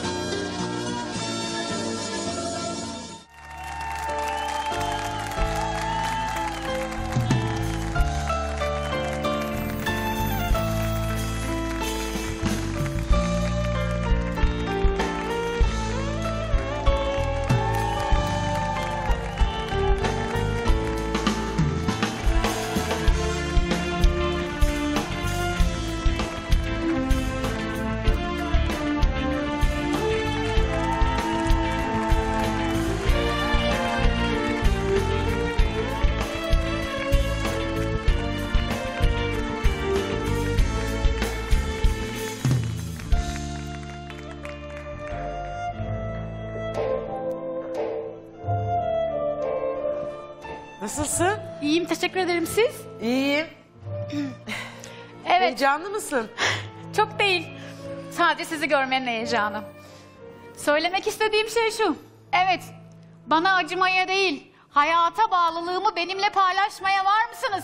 Nasılsın? İyiyim, teşekkür ederim. Siz? İyiyim. Evet. Heyecanlı mısın? Çok değil. Sadece sizi görmenin heyecanı. Söylemek istediğim şey şu. Evet, bana acımaya değil, hayata bağlılığımı benimle paylaşmaya var mısınız?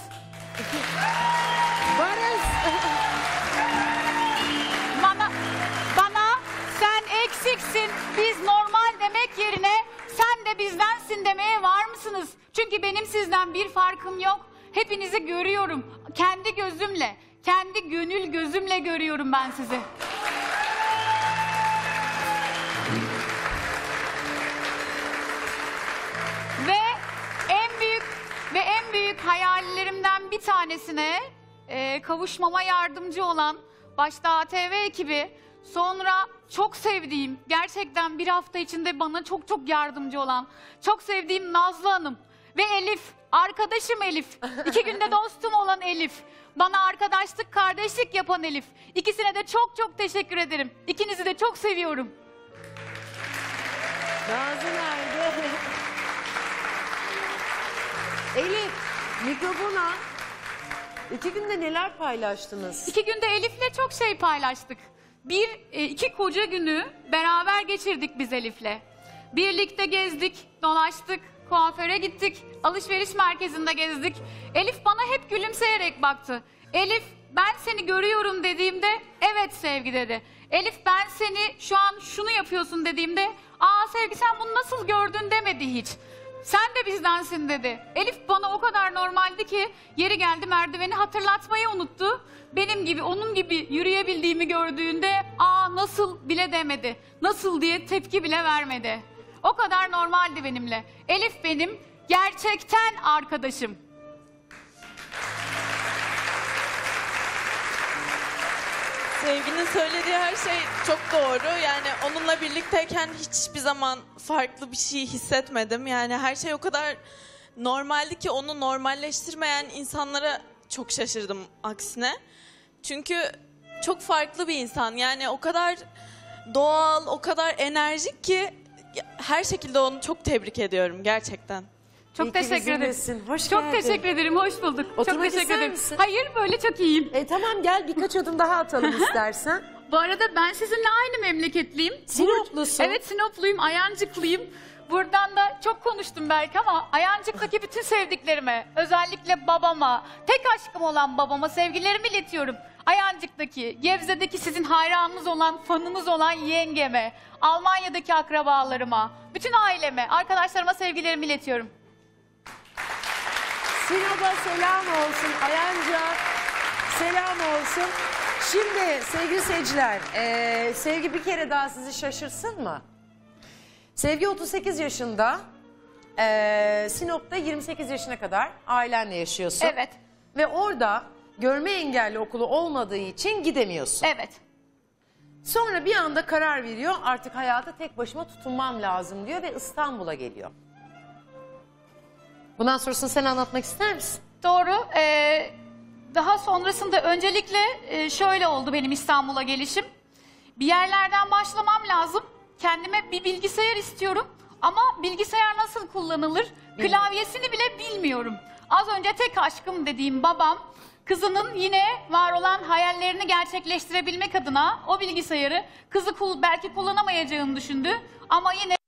Varız. Bana, bana sen eksiksin, biz normal demek yerine sen de bizdensin demeye var mısınız? Çünkü benim sizden bir farkım yok. Hepinizi görüyorum. Kendi gözümle, kendi gönül gözümle görüyorum ben sizi. Ve en büyük ve en büyük hayallerimden bir tanesine e, kavuşmama yardımcı olan başta A T V ekibi, sonra çok sevdiğim, gerçekten bir hafta içinde bana çok çok yardımcı olan, çok sevdiğim Nazlı Hanım ve Elif, arkadaşım Elif, iki günde dostum olan Elif, bana arkadaşlık, kardeşlik yapan Elif. İkisine de çok çok teşekkür ederim. İkinizi de çok seviyorum. Nazlı nerede? Elif, mikrofona. İki günde neler paylaştınız? İki günde Elif'le çok şey paylaştık. Bir, e, iki koca günü beraber geçirdik biz Elif'le. Birlikte gezdik, dolaştık, kuaföre gittik, alışveriş merkezinde gezdik. Elif bana hep gülümseyerek baktı. Elif, ben seni görüyorum dediğimde, evet Sevgi dedi. Elif, ben seni şu an şunu yapıyorsun dediğimde, aa Sevgi sen bunu nasıl gördün demedi hiç. Sen de bizdensin dedi. Elif bana o kadar normaldi ki yeri geldi merdiveni hatırlatmayı unuttu. Benim gibi onun gibi yürüyebildiğimi gördüğünde aa nasıl bile demedi. Nasıl diye tepki bile vermedi. O kadar normaldi benimle. Elif benim gerçekten arkadaşım. Sevginin söylediği her şey çok doğru. Yani onunla birlikteyken hiçbir zaman farklı bir şey hissetmedim. Yani her şey o kadar normaldi ki onu normalleştirmeyen insanlara çok şaşırdım aksine. Çünkü çok farklı bir insan. Yani o kadar doğal, o kadar enerjik ki her şekilde onu çok tebrik ediyorum gerçekten. Çok İyi ki teşekkür ederim. bizimlesin. Hoş çok geldin. teşekkür ederim. Hoş bulduk. Oturmak çok teşekkür ister ederim. misin? Hayır böyle çok iyiyim. E tamam gel birkaç adım daha atalım istersen. Bu arada ben sizinle aynı memleketliyim. Sinoplusun. Evet Sinopluyum, Ayancıklıyım. Buradan da çok konuştum belki ama Ayancık'taki bütün sevdiklerime, özellikle babama, tek aşkım olan babama sevgilerimi iletiyorum. Ayancık'taki, Gebze'deki sizin hayranınız olan, fanınız olan yengeme, Almanya'daki akrabalarıma, bütün aileme, arkadaşlarıma sevgilerimi iletiyorum. Sinop'a selam olsun, Ayancık'a selam olsun. Şimdi sevgili seyirciler, eee, Sevgi bir kere daha sizi şaşırsın mı? Sevgi otuz sekiz yaşında, eee, Sinop'ta yirmi sekiz yaşına kadar ailenle yaşıyorsun. Evet. Ve orada görme engelli okulu olmadığı için gidemiyorsun. Evet. Sonra bir anda karar veriyor, artık hayata tek başıma tutunmam lazım diyor ve İstanbul'a geliyor. Bundan sonrasını sen anlatmak ister misin? Doğru. Ee, daha sonrasında öncelikle e, şöyle oldu benim İstanbul'a gelişim. Bir yerlerden başlamam lazım. Kendime bir bilgisayar istiyorum ama bilgisayar nasıl kullanılır? Klavyesini bile bilmiyorum. Az önce tek aşkım dediğim babam kızının yine var olan hayallerini gerçekleştirebilmek adına o bilgisayarı kızı kul belki kullanamayacağını düşündü ama yine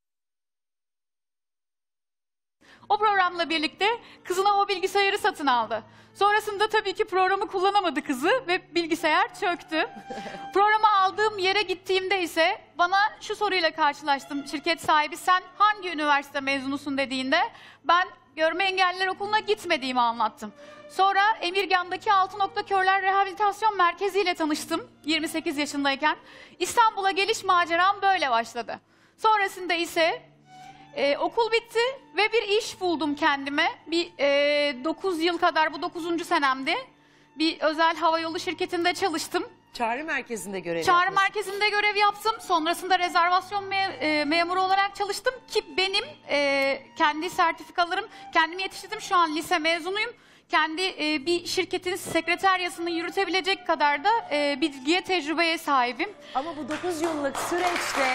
o programla birlikte kızına o bilgisayarı satın aldı. Sonrasında tabii ki programı kullanamadı kızı ve bilgisayar çöktü. Programı aldığım yere gittiğimde ise bana şu soruyla karşılaştım. Şirket sahibi sen hangi üniversite mezunusun dediğinde ben görme engelliler okuluna gitmediğimi anlattım. Sonra Emirgan'daki Altı Nokta Körler Rehabilitasyon Merkezi ile tanıştım yirmi sekiz yaşındayken. İstanbul'a geliş maceram böyle başladı. Sonrasında ise Ee, okul bitti ve bir iş buldum kendime. Bir e, dokuz yıl kadar, bu dokuzuncu senemdi. Bir özel havayolu şirketinde çalıştım. Çağrı merkezinde görev Çağrı yapıyorsun. merkezinde görev yaptım. Sonrasında rezervasyon me e, memuru olarak çalıştım. Ki benim e, kendi sertifikalarım, kendimi yetiştirdim. Şu an lise mezunuyum. Kendi e, bir şirketin sekreteryasını yürütebilecek kadar da e, bilgiye, tecrübeye sahibim. Ama bu dokuz yıllık süreçte...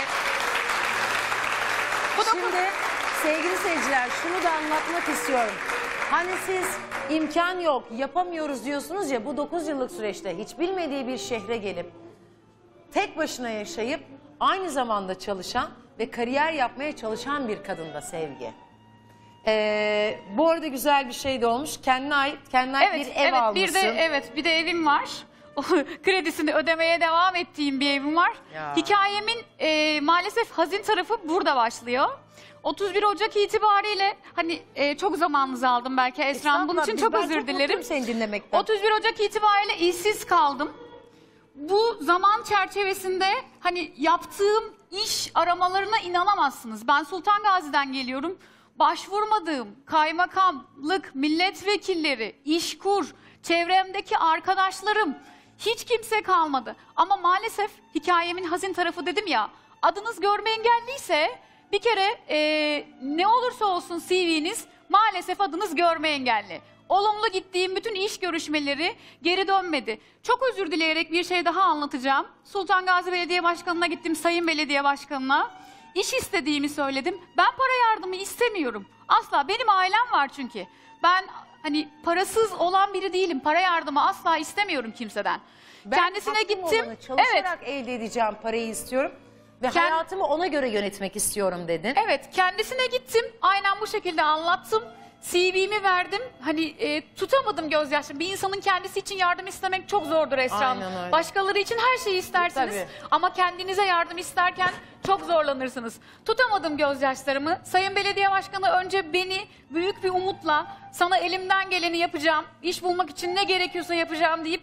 Şimdi sevgili seyirciler şunu da anlatmak istiyorum. Hani siz imkan yok, yapamıyoruz diyorsunuz ya, bu dokuz yıllık süreçte hiç bilmediği bir şehre gelip tek başına yaşayıp aynı zamanda çalışan ve kariyer yapmaya çalışan bir kadında Sevgi. Ee, bu arada güzel bir şey de olmuş. Kendine ait, kendine ait Evet, bir ev evet, almışsın. Bir de, evet, bir de evim var. O kredisini ödemeye devam ettiğim bir evim var. Ya. Hikayemin e, maalesef hazin tarafı burada başlıyor. otuz bir Ocak itibariyle hani e, çok zamanınızı aldım belki Esra Hanım. Bunun için Biz- çok ben özür dilerim. mutluyum seni dinlemekten. otuz bir Ocak itibariyle işsiz kaldım. Bu zaman çerçevesinde hani yaptığım iş aramalarına inanamazsınız. Ben Sultan Gazi'den geliyorum. Başvurmadığım kaymakamlık, milletvekilleri, işkur, çevremdeki arkadaşlarım, hiç kimse kalmadı. Ama maalesef hikayemin hazin tarafı dedim ya, adınız görme engelliyse bir kere e, ne olursa olsun C V'niz maalesef adınız görme engelli. Olumlu gittiğim bütün iş görüşmeleri geri dönmedi. Çok özür dileyerek bir şey daha anlatacağım. Sultan Gazi Belediye Başkanı'na gittim, Sayın Belediye Başkanı'na. iş istediğimi söyledim. Ben para yardımı istemiyorum. Asla. Benim ailem var çünkü. Ben hani parasız olan biri değilim. Para yardımı asla istemiyorum kimseden. Ben Kendisine hakkım gittim. olanı çalışarak elde edeceğim parayı istiyorum. Ve Kend- hayatımı ona göre yönetmek istiyorum dedin. Evet, kendisine gittim. Aynen bu şekilde anlattım. C V'mi verdim. Hani e, tutamadım gözyaşlarımı. Bir insanın kendisi için yardım istemek çok zordur Esra Hanım. Aynen öyle. Başkaları için her şeyi istersiniz. Tabii. Ama kendinize yardım isterken çok zorlanırsınız. Tutamadım gözyaşlarımı. Sayın Belediye Başkanı önce beni büyük bir umutla sana elimden geleni yapacağım, iş bulmak için ne gerekiyorsa yapacağım deyip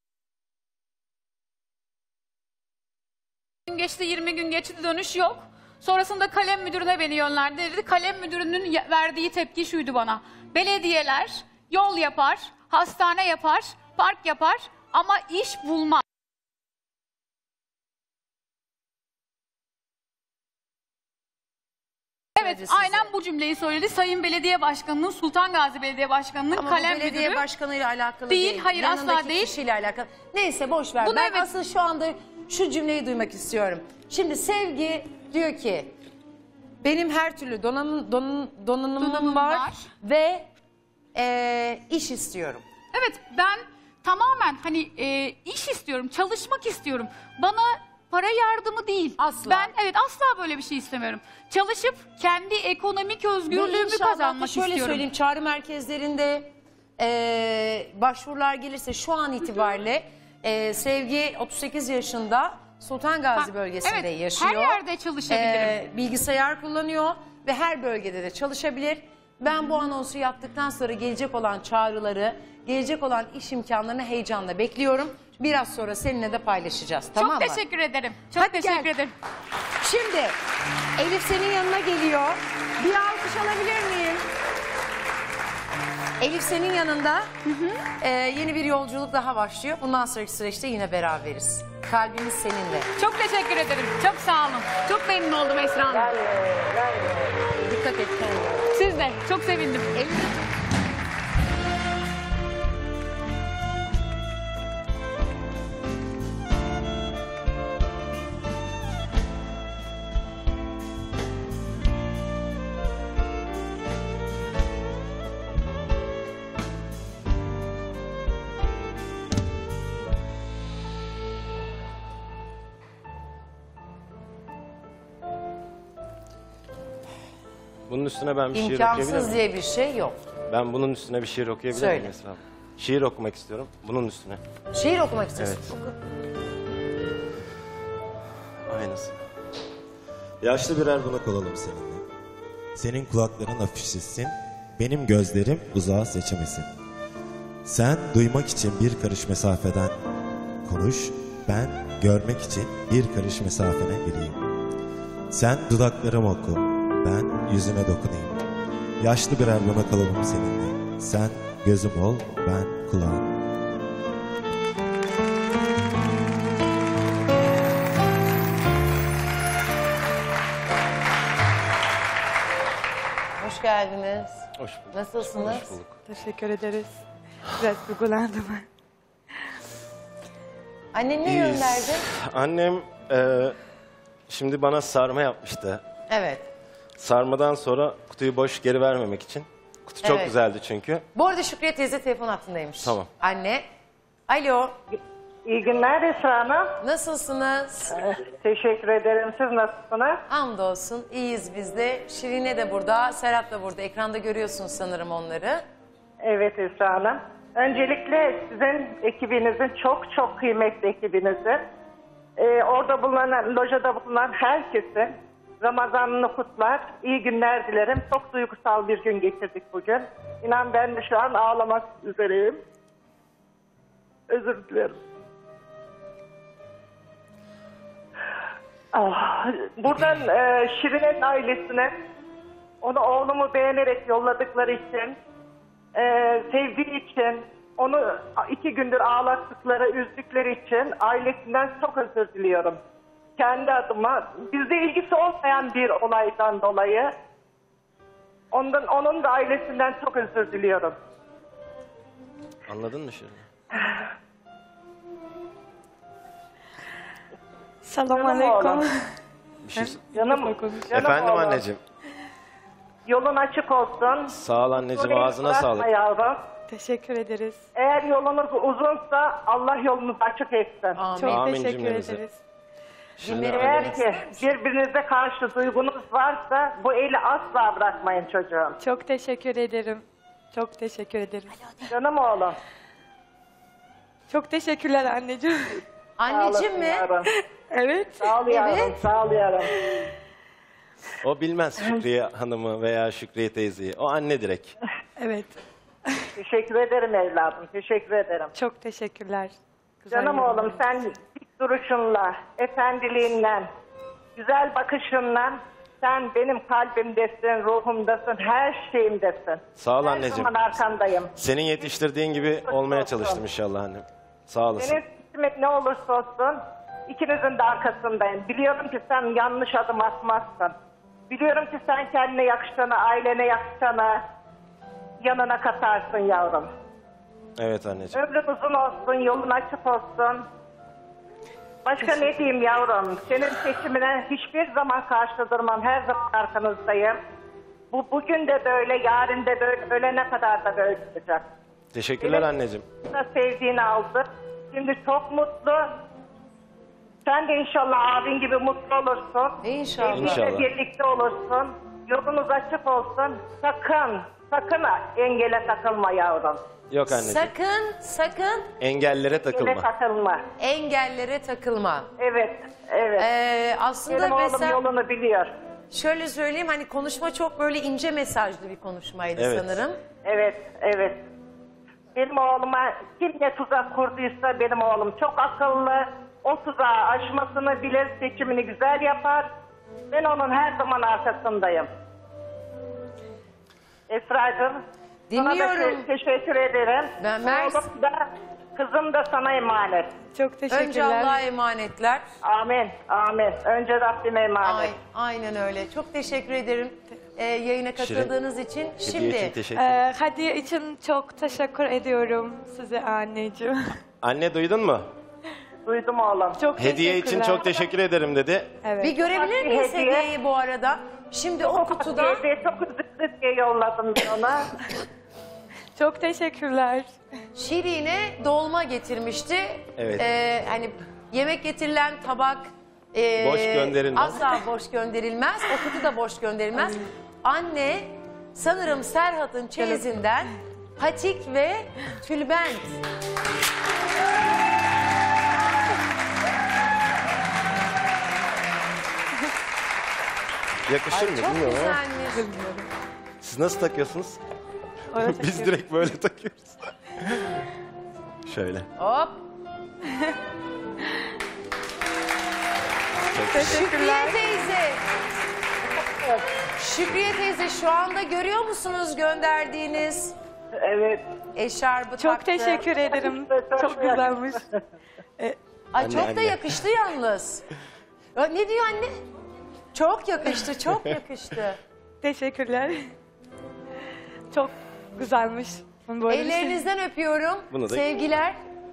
geçti, yirmi gün geçti, dönüş yok. Sonrasında kalem müdürüne beni yönlendirdi. Kalem müdürünün ya- verdiği tepki şuydu bana. Belediyeler yol yapar, hastane yapar, park yapar ama iş bulmaz. Evet, aynen bu cümleyi söyledi. Sayın Belediye Başkanı'nın, Sultan Gazi Belediye Başkanı'nın Ama kalem bu belediye müdürü başkanıyla alakalı değil. değil. Hayır, asla Yanındaki değil. kişiyle alakalı. Neyse boş ver. Bunu Ben evet- asıl şu anda şu cümleyi duymak istiyorum. Şimdi Sevgi diyor ki benim her türlü donanım, donanım, donanımım Donanımım var, var. ve eee, iş istiyorum. Evet, ben tamamen hani e, iş istiyorum, çalışmak istiyorum. Bana para yardımı değil. Asla. Ben evet asla böyle bir şey istemiyorum. Çalışıp kendi ekonomik Ve özgürlüğümü inşallah da kazanmak şöyle istiyorum. söyleyeyim, çağrı merkezlerinde eee, başvurular gelirse şu an itibariyle eee, Sevgi otuz sekiz yaşında Sultan Gazi Ha, bölgesinde evet, yaşıyor. her yerde çalışabilirim. Eee, bilgisayar kullanıyor ve her bölgede de çalışabilir. Ben bu anonsu yaptıktan sonra gelecek olan çağrıları, gelecek olan iş imkanlarını heyecanla bekliyorum. Biraz sonra seninle de paylaşacağız. Tamam mı? Çok teşekkür ederim. Çok Hadi teşekkür gel. ederim. Şimdi Elif senin yanına geliyor. Bir alkış alabilir miyim? Elif senin yanında. Ee, yeni bir yolculuk daha başlıyor. Bundan sonraki süreçte yine beraberiz. Kalbimiz seninle. Çok teşekkür ederim. Çok sağ olun. Çok memnun oldum Esra Hanım. Dikkat et kendine. Siz de. Çok sevindim. Bunun üstüne ben bir şiir okuyabilir İmkansız miyim? diye bir şey yok. Ben bunun üstüne bir şiir okuyabilir Söyle. miyim Esra abla? Şiir okumak istiyorum. Bunun üstüne. Şiir okumak istiyorsun. Evet. Oku. Aynısı. Yaşlı birer bunak olalım seninle. Senin kulakların hafif şişsin, benim gözlerim uzağı seçemesin. Sen duymak için bir karış mesafeden konuş, ben görmek için bir karış mesafene gireyim. Sen dudaklarım oku, ben yüzüne dokunayım. Yaşlı birer bunak olalım seninle. Sen gözüm ol, ben kulağın. Hoş geldiniz. Hoş bulduk. Nasılsınız? Hoş bulduk. Teşekkür ederiz. Biraz duygulandım. Annen ne İyiyiz. gönderdi? Annem e, şimdi bana sarma yapmıştı. Evet. Sarmadan sonra kutuyu boş geri vermemek için. Kutu çok Evet. güzeldi çünkü. Bu arada Şükriye teyze telefon hattındaymış. Tamam. Anne. Alo. İyi günler Esra Hanım. Nasılsınız? Teşekkür ederim. Siz nasılsınız? Hamdolsun. İyiyiz biz de. Şirine de burada, Serhat da burada. Ekranda görüyorsunuz sanırım onları. Evet Esra Hanım. Öncelikle sizin ekibinizin çok çok kıymetli ekibinizin. Ee, orada bulunan, lojada bulunan herkesin Ramazan'ını kutlar. İyi günler dilerim. Çok duygusal bir gün geçirdik bugün. İnan ben de şu an ağlamak üzereyim. Özür dilerim. Ah, buradan e, Şirine'nin ailesine onu oğlumu beğenerek yolladıkları için, e, sevdiği için, onu iki gündür ağlattıkları, üzdükleri için ailesinden çok özür diliyorum. Kendi adıma bizde ilgisi olmayan bir olaydan dolayı ondan, onun da ailesinden çok özür diliyorum. Anladın mı Şirin? Selam aleyküm. Bir şey... Canım, canım Efendim oğlum. anneciğim. Yolun açık olsun. Sağ ol anneciğim, Soruyu ağzına bırakma sağlık. Yavrum. Teşekkür ederiz. Eğer yolunuz uzunsa Allah yolunuzu açık etsin. Çok Amin teşekkür cümlemize. ederiz. Şimdi Eğer ki birbirinize karşı duygunuz varsa bu eli asla bırakmayın çocuğum. Çok teşekkür ederim. Çok teşekkür ederiz. Canım oğlum. Çok teşekkürler anneciğim. Anneciğim mi? Yavrum. Evet. Sağ ol yavrum, Evet. sağ ol yavrum. O bilmez Şükriye Hanım'ı veya Şükriye teyzeyi. O anne direkt. Evet. Teşekkür ederim evladım, teşekkür ederim. Çok teşekkürler. Güzel Canım yorumlar oğlum sen dik duruşunla, efendiliğinle, güzel bakışınla sen benim kalbimdesin, ruhumdasın, her şeyimdesin. Sağ ol Her anneciğim. zaman arkandayım. Senin yetiştirdiğin gibi olmaya çalıştım inşallah annem. Sağ olasın. Senin kısmet ne olursa olsun ikinizin de arkasındayım. Biliyorum ki sen yanlış adım atmazsın. Biliyorum ki sen kendine yakışanı, ailene yakışanı yanına katarsın yavrum. Evet anneciğim. Ömrün uzun olsun, yolun açık olsun. Başka ne diyeyim yavrum? Senin seçimine hiçbir zaman karşı durmam. Her zaman arkanızdayım. Bu bugün de böyle, yarın da böyle, ölene kadar da böyle olacak. Teşekkürler anneciğim. Da sevdiğini aldı. Şimdi çok mutlu. Sen de inşallah abin gibi mutlu olursun. İnşallah. Sevgiyle İnşallah. birlikte olursun. Yolunuz açık olsun. Sakın, sakın engele takılma yavrum. Yok anneciğim. Sakın, sakın Engellere Engele takılma. takılma. engellere takılma. Evet, evet. Ee, aslında Benim oğlum mesela yolunu biliyor. şöyle söyleyeyim, hani konuşma çok böyle ince mesajlı bir konuşmaydı Evet. sanırım. Evet, evet. Benim oğluma kim ne tuzak kurduysa benim oğlum çok akıllı. O tuzağı aşmasını bilir, seçimini güzel yapar. Ben onun her zaman arkasındayım. Esra'cığım, sana da Dinliyorum. te- teşekkür ederim. Ben Mers- Oğlum da, kızım da sana emanet. Çok teşekkürler. Önce Allah'a emanetler. Amin, amin. Önce Rabbime emanet. Ay, aynen öyle. Çok teşekkür ederim e, yayına katıldığınız için. Hediye Şimdi için teşekkür Ee, hediye için çok teşekkür ediyorum size anneciğim. Anne duydun mu? Duydum oğlum. Çok Hediye için teşekkürler. çok teşekkür ederim dedi. Evet. bir görebilir Bir miyiz hediye. hediyeyi bu arada? Şimdi o kutuda Hediye çok üzüldü diye yolladım ben ona. Çok teşekkürler. Şirine dolma getirmişti. Evet. Ee, hani yemek getirilen tabak e, Boş gönderilmez. asla boş gönderilmez. O kutu da boş gönderilmez. Anne sanırım Serhat'ın çeyizinden patik ve tülbent. Yakışır Ay, mı çok bilmiyorum ama. güzelmiş. Siz nasıl takıyorsunuz? Öyle Biz takıyorum. direkt böyle takıyoruz. Şöyle. Hop. Çok Şükriye teyze. Şükriye teyze şu anda görüyor musunuz gönderdiğiniz Evet. eşarbı Çok taktı? teşekkür ederim. Çok güzelmiş. Ay Anne, çok da anne. yakıştı yalnız. Ya, ne diyor anne? Çok yakıştı, çok yakıştı. Teşekkürler. Çok güzelmiş. Bunu böyle bir şey- Ellerinizden öpüyorum. Bunu da- Sevgiler.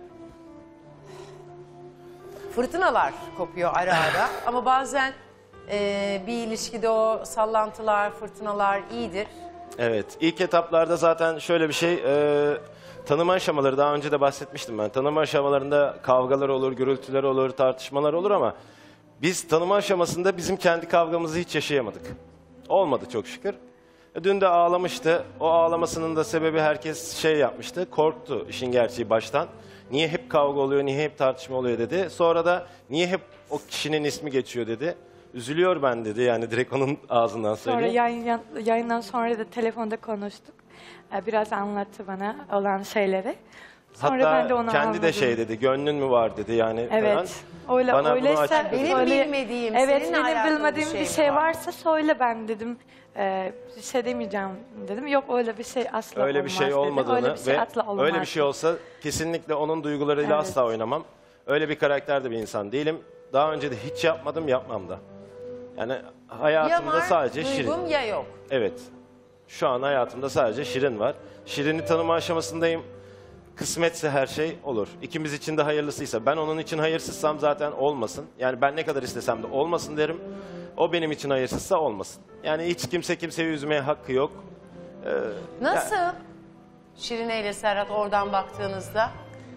Fırtınalar kopuyor ara ara. Ama bazen e, bir ilişkide o sallantılar, fırtınalar iyidir. Evet. İlk etaplarda zaten şöyle bir şey. E, tanıma aşamaları daha önce de bahsetmiştim ben. Tanıma aşamalarında kavgalar olur, gürültüler olur, tartışmalar olur ama biz tanıma aşamasında bizim kendi kavgamızı hiç yaşayamadık. Olmadı çok şükür. E, Dün de ağlamıştı. O ağlamasının da sebebi herkes şey yapmıştı. Korktu işin gerçeği baştan. Niye hep kavga oluyor, niye hep tartışma oluyor dedi. Sonra da niye hep o kişinin ismi geçiyor dedi. Üzülüyor ben dedi, yani direkt onun ağzından Sonra söyleyeyim. yayın, yayından sonra da telefonda konuştuk. Ee, Biraz anlattı bana olan şeyleri. Sonra Hatta ben de onu kendi de anladım. şey dedi, gönlün mü var dedi yani falan. Evet. Öyle, Bana bunu öyleyse açık dedi. Benim söyle- bilmediğim, evet, seninle benim alakalı bilmediğim bir bir şey şey, mi var? varsa söyle ben dedim. Ee, bir şey demeyeceğim dedim. Yok öyle bir şey asla Öyle olmaz bir şey dedim. olmadığını Öyle bir şey ve asla olmaz. öyle bir şey olsa kesinlikle onun duygularıyla Evet. asla oynamam. Öyle bir karakterde bir insan değilim. Daha önce de hiç yapmadım, yapmam da. Yani hayatımda Ya var, sadece Şirin. duygum ya yok. Evet. Şu an hayatımda sadece Şirin var. Şirin'i tanıma aşamasındayım. Kısmetse her şey olur. İkimiz için de hayırlısıysa. Ben onun için hayırsızsam zaten olmasın. Yani ben ne kadar istesem de olmasın derim. o benim için hayırsızsa olmasın. Yani hiç kimse kimseyi üzmeye hakkı yok. Ee, Nasıl? yani- Şirine ile Serhat oradan baktığınızda.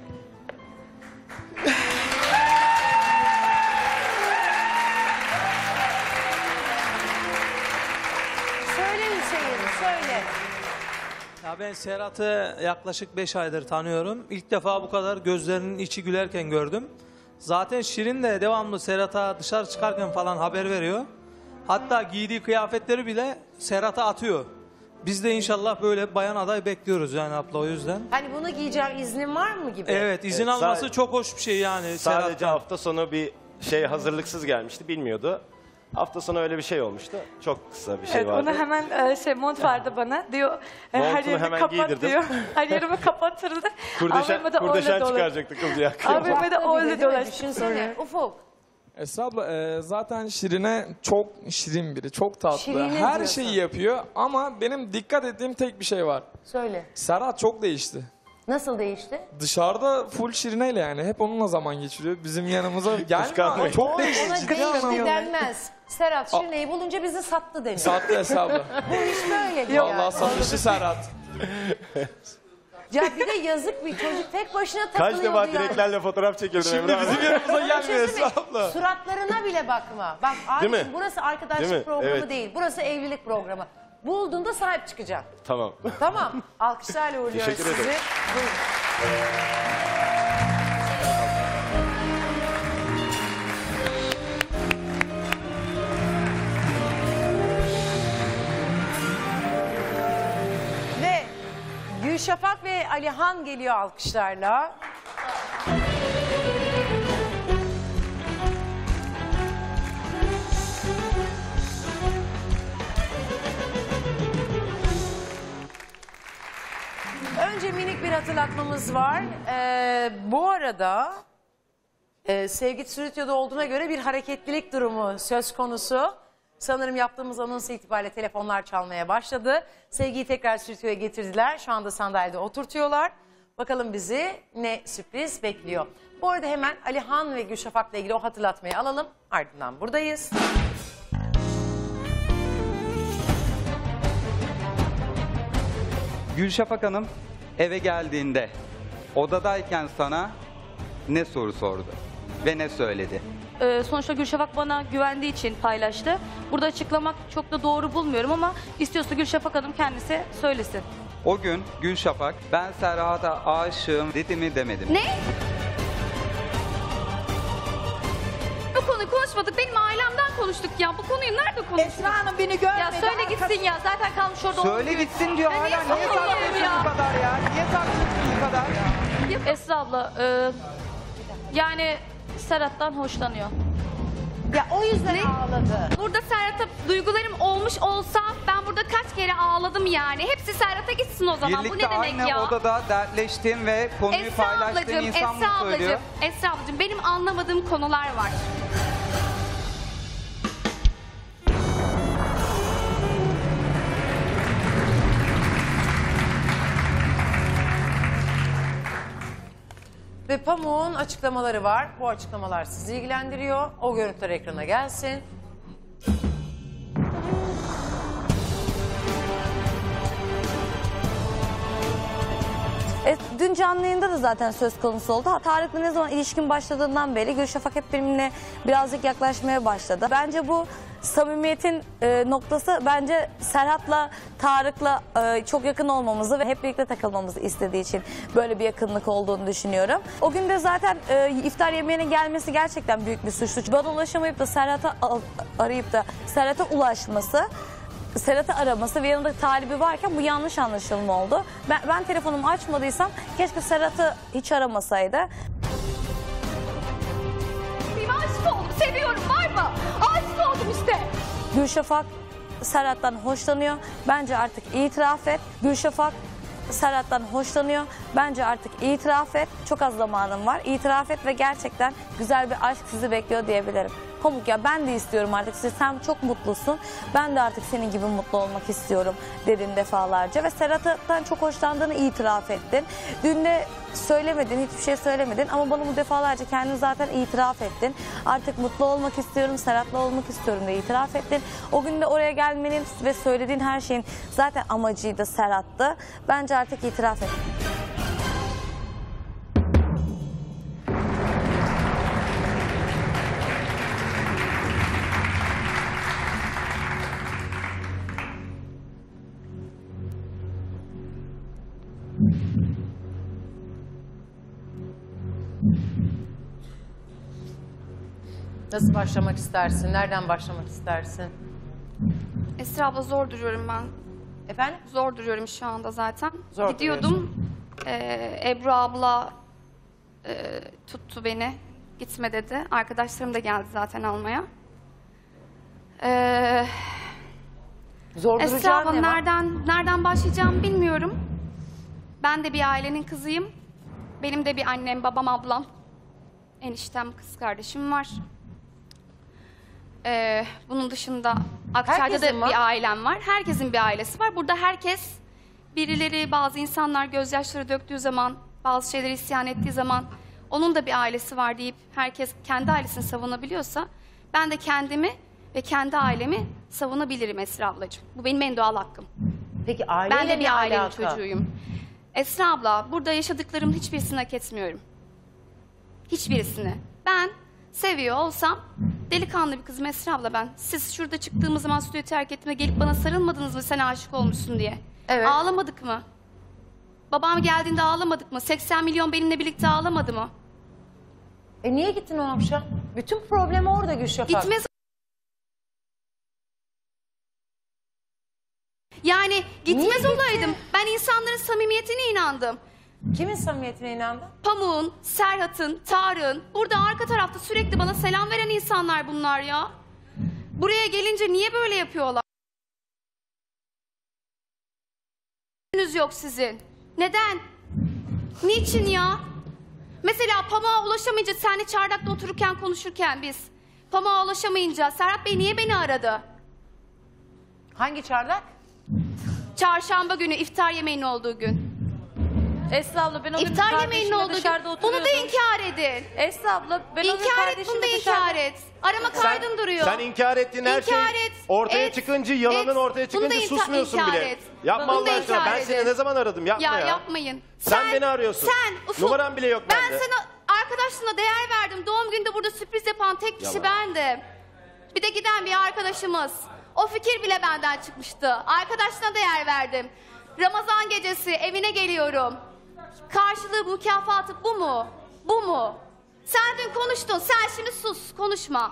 Söyle Hüseyin, söyle. Ya ben Serhat'ı yaklaşık beş aydır tanıyorum. İlk defa bu kadar gözlerinin içi gülerken gördüm. Zaten Şirin de devamlı Serhat'a dışarı çıkarken falan haber veriyor. Hatta giydiği kıyafetleri bile Serhat'a atıyor. Biz de inşallah böyle bayan aday bekliyoruz yani abla, o yüzden. Hani bunu giyeceğim iznin var mı gibi? Evet, izin Evet, alması sadece- çok hoş bir şey yani. Sadece Serhat'tan. hafta sonu bir şey hazırlıksız gelmişti, bilmiyordu. Hafta sonu öyle bir şey olmuştu. Çok kısa bir şey Evet, vardı. onu hemen e, şey mont verdi bana. Diyor e, her Montunu yerimi hemen kapat giydirdim. diyor. Her yerimi kapatırdı. Kurdeşen, A V M'de kurdeşen öyle dolaşıyor. çıkaracaktı kızcak. A V M'de öyle Değil mi? dolaştık Düşünsene. sonra. Ufuk. Esra abla e, zaten Şirin'e çok şirin biri, çok tatlı. Şirine Her diyorsun. şeyi yapıyor ama benim dikkat ettiğim tek bir şey var. Söyle. Serhat çok değişti. Nasıl değişti? Dışarıda full Şirine'yle yani hep onunla zaman geçiriyor. Bizim yanımıza gelmiyor. Kıskanmayın. Çok Ona değişti. ciddi değişti anlamda. denmez. Serhat Şirine'yi bulunca bizi sattı denir. Sattı Esra abla. Bu iş böyledir yani. Vallahi satışçı Serhat. Ya bir de yazık bir çocuk tek başına Kaç takılıyordu defa yani. direklerle fotoğraf çekildim Şimdi Emre abi. bizim yanımıza Bir şey gelmiyor söyleyeyim mi? Esra abla. Suratlarına bile bakma. Bak abi Değil mi? burası arkadaşlık Değil mi? programı Evet. değil. Burası evlilik programı. Bulduğunda sahip çıkacaksın. Tamam. Tamam. Alkışlarla uğurluyoruz Teşekkür sizi. ederim. Buyurun. Ve Gülşafak ve Alihan geliyor alkışlarla. Önce minik bir hatırlatmamız var. Ee, bu arada e, Sevgi stüdyoda olduğuna göre bir hareketlilik durumu söz konusu. Sanırım yaptığımız anons itibariyle telefonlar çalmaya başladı. Sevgi'yi tekrar stüdyoya getirdiler. Şu anda sandalyede oturtuyorlar. Bakalım bizi ne sürpriz bekliyor. Bu arada hemen Alihan ve Gülşafak'la ilgili o hatırlatmayı alalım. Ardından buradayız. Gülşafak Hanım eve geldiğinde odadayken sana ne soru sordu ve ne söyledi? Ee, sonuçta Gülşafak bana güvendiği için paylaştı. Burada açıklamak çok da doğru bulmuyorum ama istiyorsa Gülşafak Hanım kendisi söylesin. O gün Gülşafak ben Serhat'a aşığım dedi mi demedi mi? Ne? Bu konuyu konuşmadık. Benim ailemden konuştuk ya. Bu konuyu nerede konuştuk? Esra Hanım beni görmedi. Ya söyle gitsin ya. Zaten kalmış orada. Söyle gitsin diyor Ya hala. niye Niye söylüyorum tartışıyorsun ya? bu kadar ya? Niye tartışıyorsun bu kadar? Esra abla e, yani Serhat'tan hoşlanıyor. Ya o yüzden ağladı. Burada Serhat'a duygularım olmuş olsa ben burada kaç kere ağladım yani. Hepsi Serhat'a gitsin o zaman. Birlikte Bu ne demek aynı ya? odada dertleştiğin ve konuyu Esra paylaştığın ablacığım, insan bunu Esra söylüyor. ablacığım, Esra ablacığım benim anlamadığım konular var. Ve Pamuk'un açıklamaları var. Bu açıklamalar sizi ilgilendiriyor. O görüntüler ekrana gelsin. E, dün canlı yayında da zaten söz konusu oldu. Tarık'la ne zaman ilişkin başladığından beri Gülşafak hep benimle birazcık yaklaşmaya başladı. Bence bu samimiyetin e, noktası bence Serhat'la Tarık'la e, çok yakın olmamızı ve hep birlikte takılmamızı istediği için böyle bir yakınlık olduğunu düşünüyorum. O gün de zaten e, iftar yemeğine gelmesi gerçekten büyük bir suçlu. Bana ulaşamayıp da Serhat'a arayıp da Serhat'a ulaşması, Serhat'ı araması ve yanında talibi varken bu yanlış anlaşılma oldu. Ben, ben telefonumu açmadıysam keşke Serhat'ı hiç aramasaydı. Bir aşık oldum, seviyorum var mı? Aşık oldum işte. Gülşafak Serhat'tan hoşlanıyor. Bence artık itiraf et. Gülşafak Serhat'tan hoşlanıyor. Bence artık itiraf et. Çok az zamanım var. İtiraf et ve gerçekten güzel bir aşk sizi bekliyor diyebilirim. Pamuk ya ben de istiyorum artık. Sen çok mutlusun. Ben de artık senin gibi mutlu olmak istiyorum dedin defalarca. Ve Serhat'tan çok hoşlandığını itiraf ettin. Dün de söylemedin, hiçbir şey söylemedin. Ama bana bu defalarca kendini zaten itiraf ettin. Artık mutlu olmak istiyorum, Serhat'la olmak istiyorum diye itiraf ettin. O gün de oraya gelmenin ve söylediğin her şeyin zaten amacıydı, Serhat'tı. Bence artık itiraf et. Nasıl başlamak istersin? Nereden başlamak istersin? Esra abla zor duruyorum ben. Efendim? Zor duruyorum şu anda zaten. Zor Gidiyordum. E, Ebru abla e, tuttu beni. Gitme dedi. Arkadaşlarım da geldi zaten almaya. E, Zor Esra duracağın abla ne var? nereden, nereden başlayacağımı bilmiyorum. Ben de bir ailenin kızıyım. Benim de bir annem, babam, ablam. Eniştem, kız kardeşim var. Ee, bunun dışında Akçay'da Herkesin da var. bir ailem var. Herkesin bir ailesi var. Burada herkes, birileri, bazı insanlar gözyaşları döktüğü zaman, bazı şeyleri isyan ettiği zaman onun da bir ailesi var deyip herkes kendi ailesini savunabiliyorsa ben de kendimi ve kendi ailemi savunabilirim Esra ablacığım. Bu benim en doğal hakkım. Peki aileyle Ben de ne bir ailenin alaka? çocuğuyum. Esra abla, burada yaşadıklarımın hiçbirisini hak etmiyorum. Hiçbirisini. Ben seviyor olsam delikanlı bir kızım Esra abla ben. Siz şurada çıktığımız zaman stüdyoyu terk ettiğimde gelip bana sarılmadınız mı sen aşık olmuşsun diye? Evet. Ağlamadık mı? Babam geldiğinde ağlamadık mı? seksen milyon benimle birlikte ağlamadı mı? E niye gittin o akşam? Bütün problem orada Gülşafak. Gitmez. Yani gitmez Niye olaydım. Ben insanların samimiyetine inandım. Kimin samimiyetine inandın? Pamuk'un, Serhat'ın, Tarık'ın, burada arka tarafta sürekli bana selam veren insanlar bunlar ya. Buraya gelince niye böyle yapıyorlar? Yok sizin. Neden? Niçin ya? Mesela Pamuk'a ulaşamayınca senle çardakta otururken konuşurken biz. Pamuk'a ulaşamayınca Serhat Bey niye beni aradı? Hangi çardak? Çarşamba günü iftar yemeğinin olduğu gün. Esra abla ben o gün İftar yemeğinin kardeşimle olduğu dışarıda gün. Bunu da oturuyordum. inkar edin. Esra abla ben o gün İnkar et, bunu kardeşimle da dışarıda... inkar et. Arama kaydın duruyor. Sen inkar ettiğin her şey İnkar et, ortaya et, çıkınca, yalanın et. ortaya Bunu da çıkınca inka- susmuyorsun inkar bile. et. Yapma Bunu da Allah aşkına. inkar Ben seni edin. ne zaman aradım? Yapma ya. Ya yapmayın. Sen, beni arıyorsun. Sen, Ufuk, Numaran bile yok ben bende. sana arkadaşlığına değer verdim. Doğum günde burada sürpriz yapan tek kişi Yalan. bendim. Bir de giden bir arkadaşımız. O fikir bile benden çıkmıştı. Arkadaşına değer verdim. Ramazan gecesi evine geliyorum. Karşılığı, mükafatı bu mu? Bu mu? Sen dün konuştun. Sen şimdi sus. Konuşma.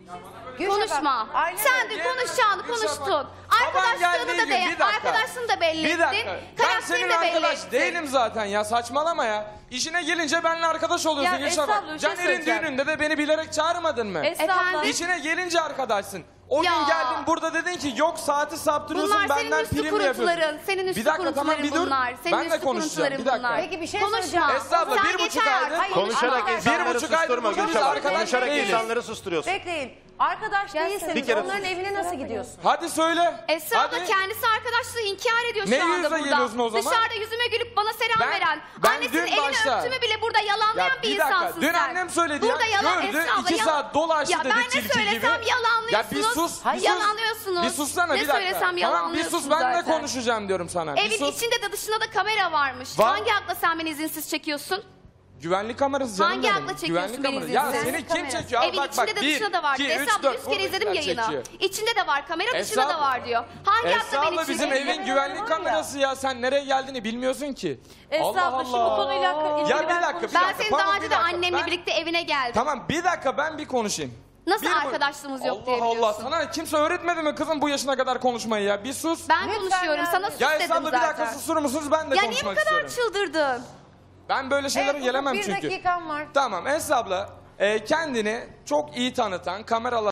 Konuşma. Sen dün konuşacağını konuştun. Arkadaşlığını da de, arkadaşlığını da belli Bir ettin. dakika. Ben Karakterini senin de belli arkadaş ettin. değilim zaten ya, saçmalama ya. İşine gelince benimle arkadaş oluyorsun Ya Gülşah Esra bak. abla, bir şey Caner'in söyleyeceğim. düğününde de beni bilerek çağırmadın mı? Esra abla. Efendim? İşine gelince arkadaşsın. O Ya. gün geldin burada dedin ki yok saati saptırıyorsun Bunlar senin benden üstü prim mi kuruntuların. yapıyorsun? Senin üstü Bir dakika tamam kuruntuların bir dur. bunlar. Senin Ben de üstü konuşacağım kuruntuların bir dakika. bunlar. Peki bir şey Konuşma. söyleyeceğim. Esra abla Sen bir buçuk geçen aydır ay- Konuşarak Ama- insanları Bir buçuk aydır susturma burada Gülşah. arkadaş Konuşarak değiliz. insanları susturuyorsun. Bekleyin. Arkadaş değilseniz Bir kere onların sus. evine nasıl gidiyorsun? Hadi söyle. Esra abla Hadi. kendisi arkadaşlığı inkar ediyor Ne şu anda yüzle burada. geliyorsun o zaman? Dışarıda yüzüme gülüp bana selam Ben- veren, ben annesinin dün elini başta- öptüğümü bile burada yalanlayan Ya bir, bir dakika, insansın dün sen. annem söyledi ya, Burada yalan, gördü, Esra abla, iki yalan- saat dolaştı ya dedi ben ne tilki söylesem gibi. yalanlıyorsunuz. Ya bir sus, bir sus. Yalanlıyorsunuz. Bir sussana ne bir dakika. söylesem Tamam bir yalanlıyorsunuz sus, ben zaten. de konuşacağım diyorum sana. Bir Evin sus. içinde de dışında da kamera varmış. Var. Hangi hakla sen beni izinsiz çekiyorsun? Güvenlik kamerası canım Hangi benim. hakla çekiyorsun Güvenlik beni kamerası. izinsiz? Ya seni kim Kamerası. çekiyor? Al Evin bak içinde bak. de bir, dışında da var. iki, Esra üç, abla dört. yüz kere izledim Buradakiler yayını. çekiyor. İçinde de var kamera, dışında Esra da abla- var diyor. Hangi Esra hakla beni abla bizim çekiyorsun? evin güvenlik kamerası ya. Sen nereye geldiğini bilmiyorsun ki. Esra Allah abla şimdi bu Allah. konuyla ilgili Ya bir ben dakika bir Ben dakika. senin Pamuk, daha bir önce de dakika. annemle Ben- birlikte evine geldim. Tamam bir dakika ben bir konuşayım. Nasıl Bir bu- arkadaşlığımız yok Allah diye Allah biliyorsun. sana kimse öğretmedi mi kızım bu yaşına kadar konuşmayı ya? Bir sus. Ben konuşuyorum, sana sus Ya dedim Esra abla zaten. bir dakika susur musunuz? Ben de Ya niye bu konuşmak kadar istiyorum. çıldırdın? Ben böyle şeylere Evet, gelemem bir çünkü. dakikan var. Tamam Esra abla e, kendini çok iyi tanıtan kameralar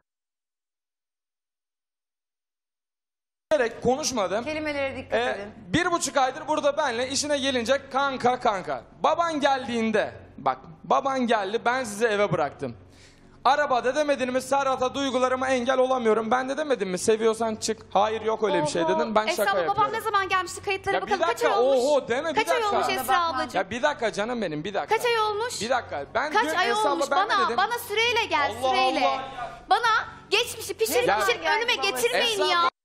konuşmadım. Kelimelere dikkat E, edin. bir buçuk aydır burada benle işine gelince kanka kanka. Baban geldiğinde bak baban geldi ben sizi eve bıraktım. Arabada demedin mi Serhat'a duygularıma engel olamıyorum. Ben de demedim mi seviyorsan çık. Hayır yok öyle bir şey Oho. dedin. Ben Esra şaka abla, yapıyorum. babam ne zaman gelmişti kayıtlara Ya bir bakalım kaç ay dakika olmuş? oho deme bir Kaç dakika. ay olmuş Esra ablacığım? Ya bir dakika canım benim bir dakika. Kaç ay olmuş? Bir dakika. Ben Kaç dün ay Esra abla, olmuş ben bana? ne dedim? Bana süreyle gel Allah süreyle. Allah. Bana geçmişi pişirip Ya- pişirip önüme getirmeyin Esra ya. abla-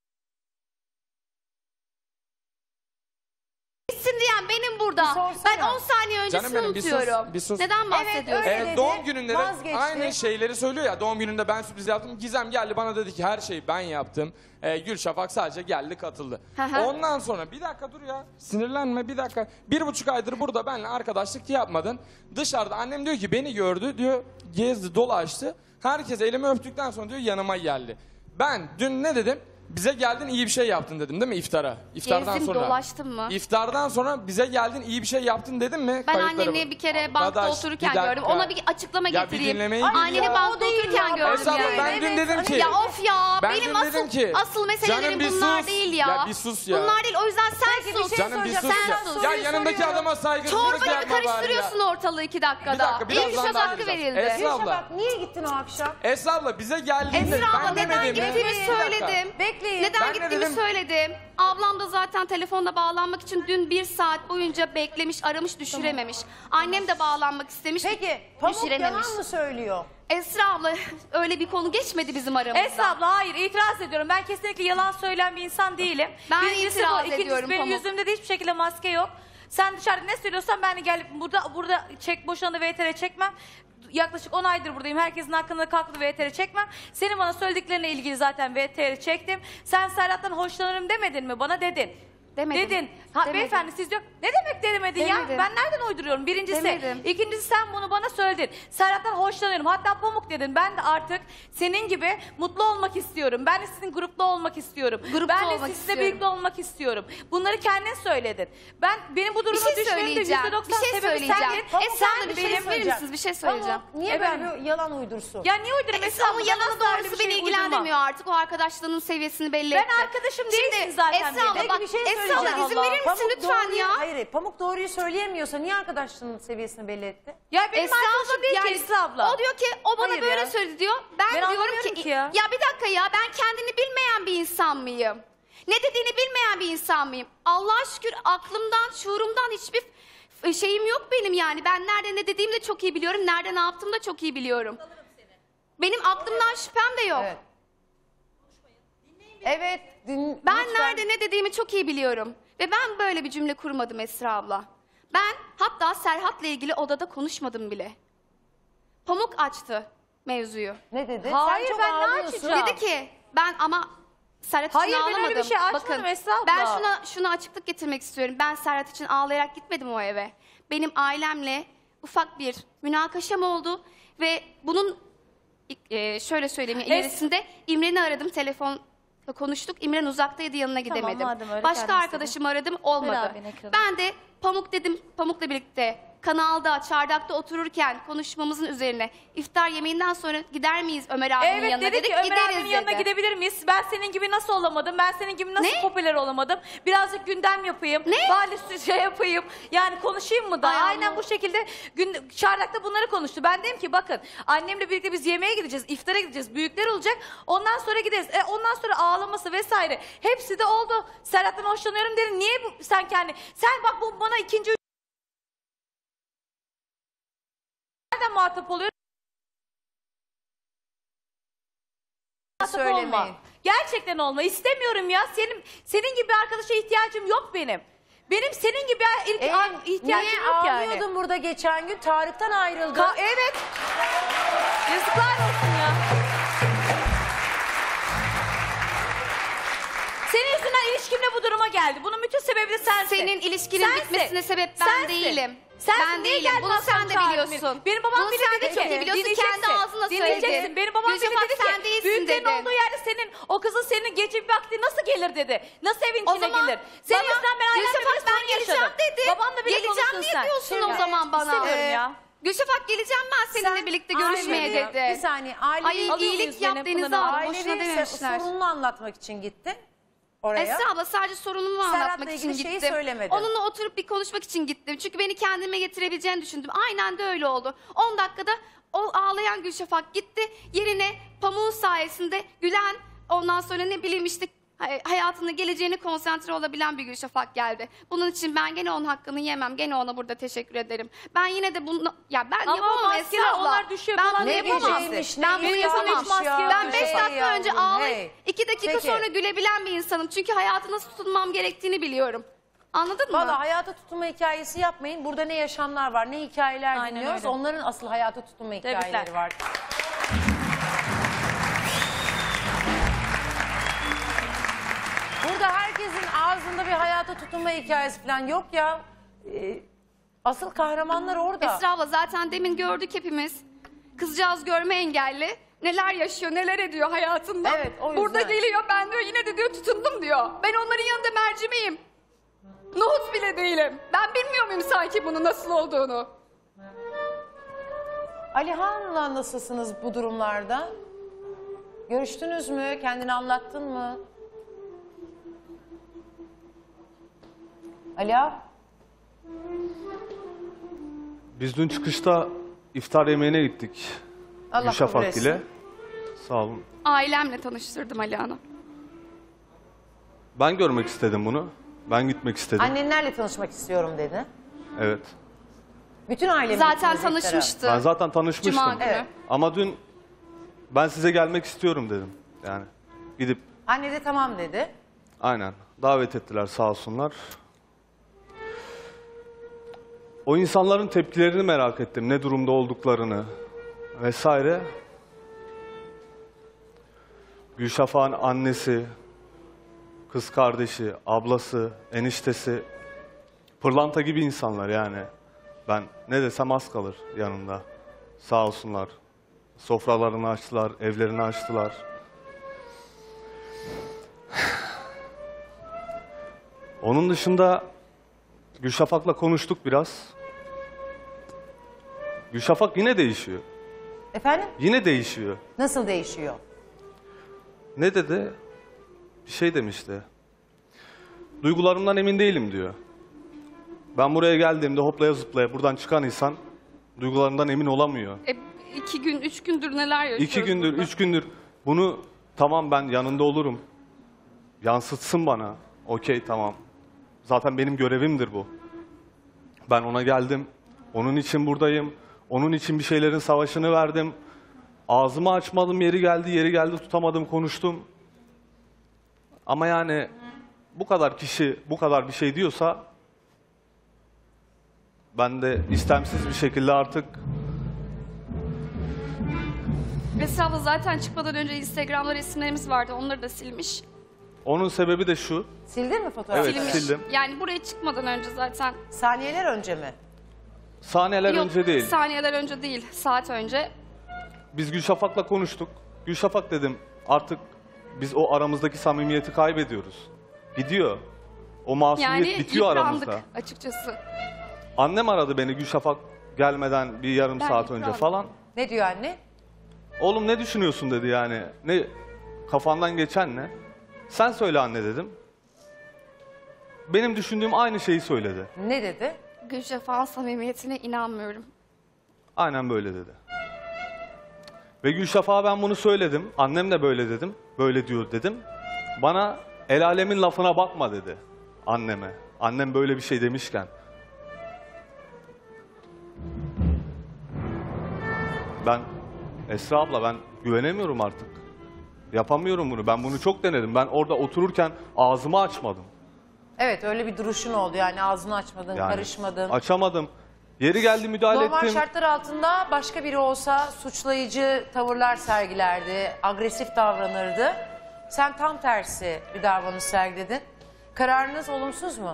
Gitsin diyen benim burada. Ben on saniye öncesini Canım benim bir sus, unutuyorum. bir sus. Neden bahsediyorsun? Ee, doğum gününde de aynı şeyleri söylüyor ya. Doğum gününde ben sürpriz yaptım. Gizem geldi bana dedi ki her şeyi ben yaptım. Ee, Gülşafak sadece geldi katıldı. Hı hı. Ondan sonra bir dakika dur ya. Sinirlenme bir dakika. Bir buçuk aydır burada benimle arkadaşlık yapmadın. Dışarıda annem diyor ki beni gördü diyor. Gezdi dolaştı. Herkes elimi öptükten sonra diyor yanıma geldi. Ben dün ne dedim? Bize geldin iyi bir şey yaptın dedim değil mi iftara? İftardan Gezdim, sonra. dolaştım mı? İftardan sonra bize geldin iyi bir şey yaptın dedim mi? Ben Kayıtları anneni var. bir kere bankta Arkadaş, otururken bir dakika. gördüm. Ona bir açıklama Ya bir getireyim. dinlemeyi Anneni ya. bankta otururken gördüm Esra abla, yani. ben dün dedim ki- Ya of ya Ben benim dün asıl dedim ki, asıl meselelerim canım bir bunlar sus. değil ya. Ya bir sus ya. Bunlar değil o yüzden sen Peki, bir sus. şey Canım bir sus Sen ya. sus. Ya yanındaki adama saygısızlık Çorba gibi yapma bari ya. karıştırıyorsun ortalığı iki dakikada. Bir dakika, birazdan İlk şok daha hakkı gireceğiz. verildi. Esra abla. Bak niye gittin o akşam? Esra abla bize geldiğinde Esra abla ben neden demedim mi? gittiğimi Bir dakika. söyledim. Bekleyin. Neden Ben ne gittiğimi dedim? söyledim. Ablam da zaten telefonda bağlanmak için dün bir saat boyunca beklemiş, aramış, düşürememiş. Annem de bağlanmak istemiş, Peki Pamuk düşürememiş. yalan mı söylüyor? Esra abla öyle bir konu geçmedi bizim aramızda. Esra abla hayır itiraz ediyorum. Ben kesinlikle yalan söyleyen bir insan değilim. Ben Birincisi itiraz bu, ikincisi ediyorum benim Pamuk. yüzümde de hiçbir şekilde maske yok. Sen dışarıda ne söylüyorsan ben de gelip burada burada çek boşanı V T R çekmem. Yaklaşık on aydır buradayım. Herkesin hakkında kalktı V T R çekmem. Senin bana söylediklerine ilgili zaten V T R çektim. Sen Serhat'tan hoşlanırım demedin mi? Bana dedin. Demedim. Dedin. Ha, Demedim. beyefendi siz diyor. Ne demek demedin ya? Demedim. Ben nereden uyduruyorum? Birincisi. Demedim. İkincisi sen bunu bana söyledin. Serhat'tan hoşlanıyorum. Hatta Pamuk dedin. Ben de artık senin gibi mutlu olmak istiyorum. Ben de sizin grupta olmak istiyorum. Grupta ben de olmak sizinle istiyorum. birlikte olmak istiyorum. Bunları kendin söyledin. Ben benim bu Bir durumu şey düşmemin de söyleyeceğim. yüzde doksan Bir şey sebebi söyleyeceğim. sendin. Esra Sen abla bir şey benim- verir misiniz? Bir şey söyleyeceğim. Pamuk niye Efendim? böyle bir yalan uydursun? Ya niye uydurayım? Esra Esra ama abla, yalan bana da öyle doğrusu bir beni şey ilgilendirmiyor uydurma. artık. O arkadaşlığının seviyesini belli Ben etti. arkadaşım Şimdi değilsin zaten Esra abla benim. bak Peki bir şey Esra söyleyeceğim. abla izin verir misin Pamuk lütfen doğruyu- ya? Hayır hayır, Pamuk doğruyu söyleyemiyorsa niye arkadaşlığının seviyesini belli etti? Ya benim Esra arkadaşım abla değil yani, ki Esra abla. O diyor ki o bana Hayır böyle ya. söyledi diyor. Ben, Ben diyorum anlamıyorum ki, ki ya. ya bir dakika ya ben kendini bilmeyen bir insan mıyım? Ne dediğini bilmeyen bir insan mıyım? Allah'a şükür aklımdan, şuurumdan hiçbir f- şeyim yok benim yani. Ben nerede ne dediğimi de çok iyi biliyorum. Nerede ne yaptığımı da çok iyi biliyorum. Benim aklımdan şüphem de yok. Evet. Evet. Din, Ben lütfen. nerede ne dediğimi çok iyi biliyorum. Ve ben böyle bir cümle kurmadım Esra abla. Ben hatta Serhat'la ilgili odada konuşmadım bile. Pamuk açtı mevzuyu. Ne dedi? Hayır, Sen çok ben ne ağlıyorsun. açacağım? Dedi ki ben ama Serhat için Hayır, ben öyle ağlamadım. bir şey açmadım Bakın, Esra abla. ben şuna, şuna açıklık getirmek istiyorum. Ben Serhat için ağlayarak gitmedim o eve. Benim ailemle ufak bir münakaşam oldu. Ve bunun e, şöyle söyleyeyim ilerisinde İmren'i aradım telefon konuştuk. İmren uzaktaydı yanına gidemedim. madem öyle Başka kendisi arkadaşımı aradım olmadı. Ver abi ekranı. Ben de Pamuk dedim Pamuk'la birlikte kanalda çardakta otururken konuşmamızın üzerine iftar yemeğinden sonra gider miyiz Ömer abinin Evet yanına dedi dedik ki Ömer gideriz abinin yanına dedi. gidebilir miyiz? Ben senin gibi nasıl olamadım? Ben senin gibi nasıl Ne? popüler olamadım? Birazcık gündem yapayım. Ne? Bari şey yapayım. Yani konuşayım mı da? Ay Aynen Allah. bu şekilde gün, çardakta bunları konuştu. Ben dedim ki bakın annemle birlikte biz yemeğe gideceğiz. İftara gideceğiz. Büyükler olacak. Ondan sonra gideriz. E, ondan sonra ağlaması vesaire. Hepsi de oldu. Serhat'tan hoşlanıyorum dedi. Niye bu, sen kendi... Sen bak bu bana ikinci... Nereden muhatap oluyor? Muhatap olma. Söylemeyin. Gerçekten olma. İstemiyorum ya. Senin senin gibi bir arkadaşa ihtiyacım yok benim. Benim senin gibi bir ilk- Ee, an- ihtiyacım niye yok yani. ağlıyordun burada geçen gün? Tarık'tan ayrıldın. Ka- evet. Yazıklar olsun ya. Senin yüzünden ilişkimle bu duruma geldi. Bunun bütün sebebi de sensin. Senin ilişkinin Sensin. bitmesine sebep ben Sensin. değilim. Sensin. Ben Niye değilim. geldin Bunu akşam sen de çağırdın biliyorsun. beni? Benim babam Bunu bile sen dedi de ki. çok iyi biliyorsun. dinleyeceksin. Kendi ağzınla Dinleyeceksin. söyledin. Benim babam bile Gülşafak dedi ki. sen değilsin Büyüklerin dedi. olduğu yerde senin o kızın senin gece bir vakti nasıl gelir dedi. Nasıl evin O içine zaman gelir. Senin bana yüzünden ben ailemle Gülşafak bir ben sorun geleceğim yaşadım. dedi. Babanla bile Geleceğim konuştun niye sen. diyorsun o Evet. zaman bana? İstemiyorum ya. Gülşafak geleceğim ben seninle Sen birlikte görüşmeye ailevi- dedi. Bir saniye. Ailevi, Ay Alıyor iyilik muyuz yap Zeynep Deniz Pınar'ı? abi ailevi boşuna dememişler. sorununu anlatmak için gittin oraya. Esra abla sadece sorunumu Serhat'la anlatmak için ilgili şeyi gittim. söylemedin. Onunla oturup bir konuşmak için gittim. Çünkü beni kendime getirebileceğini düşündüm. Aynen de öyle oldu. on dakikada O ağlayan Gülşafak gitti. Yerine Pamuk'un sayesinde gülen, ondan sonra ne bileyim işte hay- hayatının geleceğine konsantre olabilen bir Gülşafak geldi. Bunun için ben gene onun hakkını yemem. Gene ona burada teşekkür ederim. Ben yine de bunu ya ben Ama yapamam maskeler, Esra abla. onlar düşüyor Ben falan. bunu Ne yapamam. geceymiş, ne Ben bunu geceymiş yapamam. ya. Ben beş Hey dakika önce yavrum, ağlayıp hey. iki dakika Peki. sonra gülebilen bir insanım. Çünkü hayatı nasıl tutunmam gerektiğini biliyorum. Anladın mı? Valla hayata tutunma hikayesi yapmayın. Burada ne yaşamlar var, ne hikayeler Aynen dinliyoruz. öyle. Onların asıl hayata tutunma hikayeleri Tebrikler. var. Burada herkesin ağzında bir hayata tutunma hikayesi falan yok ya. Ee, asıl kahramanlar orada. Esra abla zaten demin gördük hepimiz. Kızcağız görme engelli. Neler yaşıyor, neler ediyor hayatında. Evet, o yüzden. Burada geliyor ben diyor yine de diyor tutundum diyor. Ben onların yanında mercimeğim. Nohut bile değilim. Ben bilmiyor muyum sanki bunun nasıl olduğunu? Alihan'la nasılsınız bu durumlarda? Görüştünüz mü? Kendini anlattın mı? Alihan? Biz dün çıkışta iftar yemeğine gittik. Allah kabul Gülşafak etsin. ile. Sağ olun. Ailemle tanıştırdım Alihan'ı. Ben görmek istedim bunu. Ben gitmek istedim. Annenlerle tanışmak istiyorum dedi. Evet. Bütün aile mi Zaten gittiniz iftara? tanışmıştı. Ben zaten tanışmıştım. Cuma günü. Evet. Ama dün ben size gelmek istiyorum dedim. Yani gidip Anne de tamam dedi. aynen davet ettiler sağ olsunlar. O insanların tepkilerini merak ettim. Ne durumda olduklarını vesaire. Gülşafak'ın annesi, kız kardeşi, ablası, eniştesi pırlanta gibi insanlar yani. Ben ne desem az kalır yanında. Sağ olsunlar. Sofralarını açtılar, evlerini açtılar. Onun dışında Gülşafak'la konuştuk biraz. Gülşafak yine değişiyor. Efendim? Yine değişiyor. Nasıl değişiyor? Ne dedi? Bir şey demişti. Duygularımdan emin değilim diyor. Ben buraya geldiğimde hoplaya zıplaya buradan çıkan insan duygularından emin olamıyor. E, iki gün, üç gündür neler yaşıyoruz İki gündür, burada? üç gündür bunu tamam ben yanında olurum. Yansıtsın bana. Okey tamam. Zaten benim görevimdir bu. Ben ona geldim. Onun için buradayım. Onun için bir şeylerin savaşını verdim. Ağzımı açmadım, yeri geldi, yeri geldi tutamadım, konuştum. Ama yani bu kadar kişi bu kadar bir şey diyorsa ben de istemsiz bir şekilde artık Esra abla zaten çıkmadan önce Instagram'da resimlerimiz vardı. Onları da silmiş. onun sebebi de şu. Sildin mi fotoğrafları? Evet, Silmiş. sildim. Yani buraya çıkmadan önce zaten. Saniyeler önce mi? Saniyeler Yok, önce değil. saniyeler önce değil. Saat önce. Biz Gülşafak'la konuştuk. Gülşafak dedim artık biz o aramızdaki samimiyeti kaybediyoruz. Gidiyor. O masumiyet Yani bitiyor yıprandık aramızda. açıkçası. Annem aradı beni Gülşafak gelmeden bir yarım Ben saat yıprandım. önce falan. Ne diyor anne? Oğlum ne düşünüyorsun dedi yani. Ne kafandan geçen ne? Sen söyle anne dedim. Benim düşündüğüm aynı şeyi söyledi. Ne dedi? Gülşafak'ın samimiyetine inanmıyorum. Aynen böyle dedi. Ve Gülşafak'a ben bunu söyledim. Annem de böyle dedim. Böyle diyor dedim. Bana el alemin lafına bakma dedi anneme. Annem böyle bir şey demişken. Ben Esra abla ben güvenemiyorum artık. Yapamıyorum bunu. Ben bunu çok denedim. Ben orada otururken ağzımı açmadım. Evet öyle bir duruşun oldu yani ağzını açmadın, Yani karışmadın. açamadım. Yeri geldi müdahale Normal ettim. şartlar altında başka biri olsa suçlayıcı tavırlar sergilerdi, agresif davranırdı. Sen tam tersi bir davranış sergiledin. Kararınız olumsuz mu?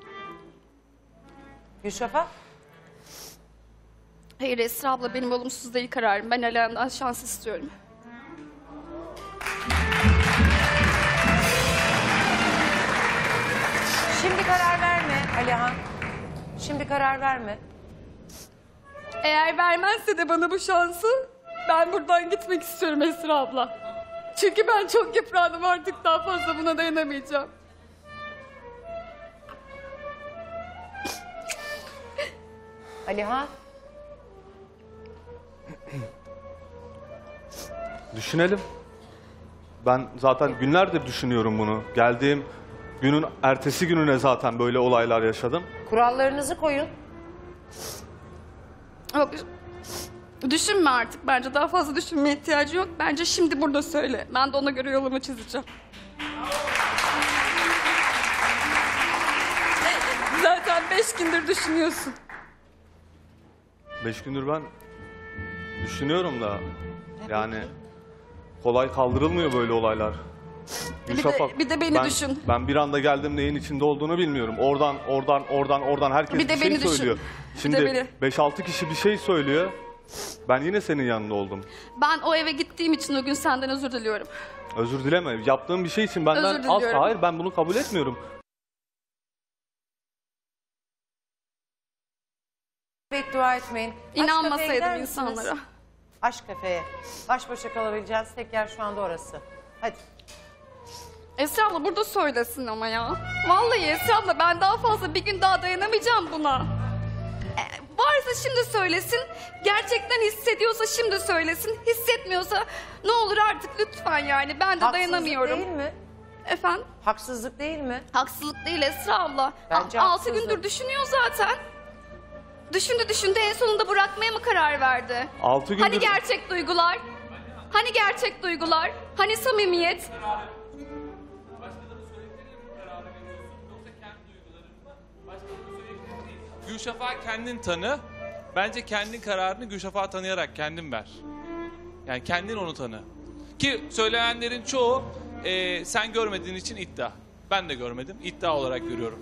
Gülşafak? Hayır Esra abla benim olumsuz değil kararım. Ben Alihan'dan şans istiyorum. Şimdi karar verme Alihan. Şimdi karar verme. Eğer vermezse de bana bu şansı ben buradan gitmek istiyorum Esra abla. Çünkü ben çok yıprandım artık daha fazla buna dayanamayacağım. Alihan. Düşünelim. Ben zaten günlerdir düşünüyorum bunu. Geldiğim günün ertesi gününe zaten böyle olaylar yaşadım. Kurallarınızı koyun. Yok, düşünme artık. Bence daha fazla düşünmeye ihtiyacı yok. Bence şimdi burada söyle. Ben de ona göre yolumu çizeceğim. Zaten beş gündür düşünüyorsun. Beş gündür ben düşünüyorum da yani kolay kaldırılmıyor böyle olaylar. Bir de- Gülşafak, bir de beni ben, düşün. Ben bir anda geldim neyin içinde olduğunu bilmiyorum. Oradan, oradan, oradan, oradan herkes Bir de bir şey beni düşün. söylüyor. Bir de Şimdi beni. beş altı kişi bir şey söylüyor. Ben yine senin yanında oldum. Ben o eve gittiğim için o gün senden özür diliyorum. Özür dileme. Yaptığım bir şey için benden Özür diliyorum. asla hayır ben bunu kabul etmiyorum. Beddua etmeyin. Aşk İnanmasaydım kafeye gider insanlara. misiniz? Aşk kafeye. Baş başa kalabileceğiniz tek yer şu anda orası. Hadi. Esra abla burada söylesin ama ya. Vallahi Esra abla ben daha fazla bir gün daha dayanamayacağım buna. E, varsa şimdi söylesin. Gerçekten hissediyorsa şimdi söylesin. Hissetmiyorsa ne olur artık lütfen yani. Ben de Haksızlık dayanamıyorum. değil mi? Efendim? Haksızlık değil mi? Haksızlık değil Esra abla. Bence A- Altı haksızlık. gündür düşünüyor zaten. Düşündü düşündü en sonunda bırakmaya mı karar verdi? Altı gündür... Hani gerçek duygular? Hani gerçek duygular? Hani samimiyet? Gülşafak'ı kendin tanı. Bence kendin kararını Gülşafak'ı tanıyarak kendin ver. Yani kendin onu tanı. Ki söylenenlerin çoğu e, sen görmediğin için iddia. Ben de görmedim. İddia olarak görüyorum.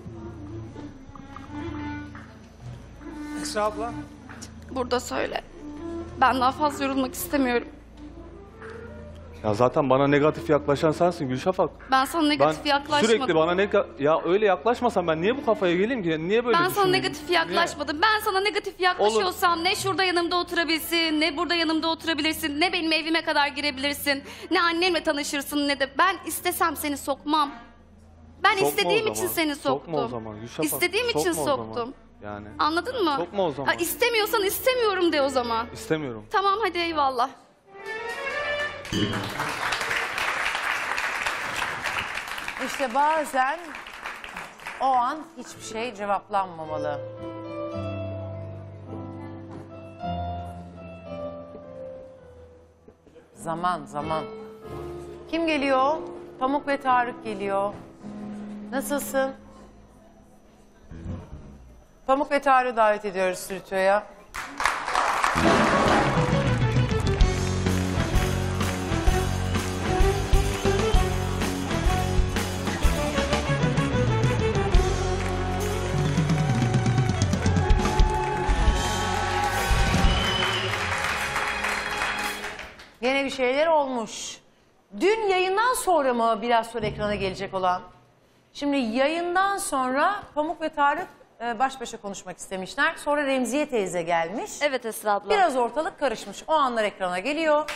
Esra abla. Burada söyle. Ben daha fazla yorulmak istemiyorum. Ya zaten bana negatif yaklaşan sensin Gülşafak. Ben sana negatif Ben yaklaşmadım. sürekli bana nega... Ya öyle yaklaşmasam ben niye bu kafaya geleyim ki? Niye böyle Ben sana düşüneyim? negatif yaklaşmadım. Ben sana negatif yaklaşıyorsam ne şurada yanımda oturabilsin, ne burada yanımda oturabilirsin, ne benim evime kadar girebilirsin, ne annemle tanışırsın, ne de ben istesem seni sokmam. Ben Sokma o istediğim için zaman. seni soktum. Sokma o zaman Gülşafak. İstediğim için Sokma o zaman. soktum. Yani. Anladın mı? Sokma o zaman. Ha, istemiyorsan istemiyorum de o zaman. İstemiyorum. Tamam hadi eyvallah. İşte bazen o an hiçbir şey cevaplanmamalı. Zaman, zaman. Kim geliyor? Pamuk ve Tarık geliyor. Nasılsın? Pamuk ve Tarık'ı davet ediyoruz stüdyoya. Yine bir şeyler olmuş. Dün yayından sonra mı biraz sonra ekrana gelecek olan? Şimdi yayından sonra Pamuk ve Tarık e, baş başa konuşmak istemişler. Sonra Remziye teyze gelmiş. Evet Esra abla. Biraz ortalık karışmış. O anlar ekrana geliyor.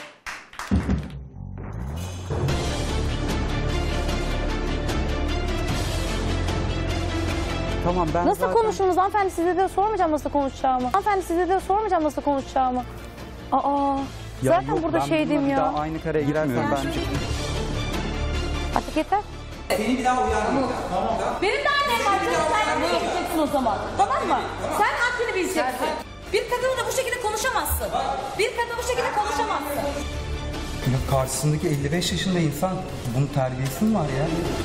Tamam ben Nasıl zaten... konuştunuz hanımefendi, size de sormayacağım nasıl konuşacağımı. Hanımefendi size de sormayacağım nasıl konuşacağımı. Aa, Ya zaten yok, burada ben şeydim bununla bir ya. daha aynı kareye girmiyorum ben. Artık yeter. Seni bir daha uyarmayacağım. Benim de annem var. Sen bunu yapacaksın o zaman. Tamam mı? Sen haddini bileceksin. Bir kadınla bu şekilde konuşamazsın. Bir kadınla bu şekilde konuşamazsın. Ya karşısındaki elli beş yaşında insan bunun terbiyesi mi var ya?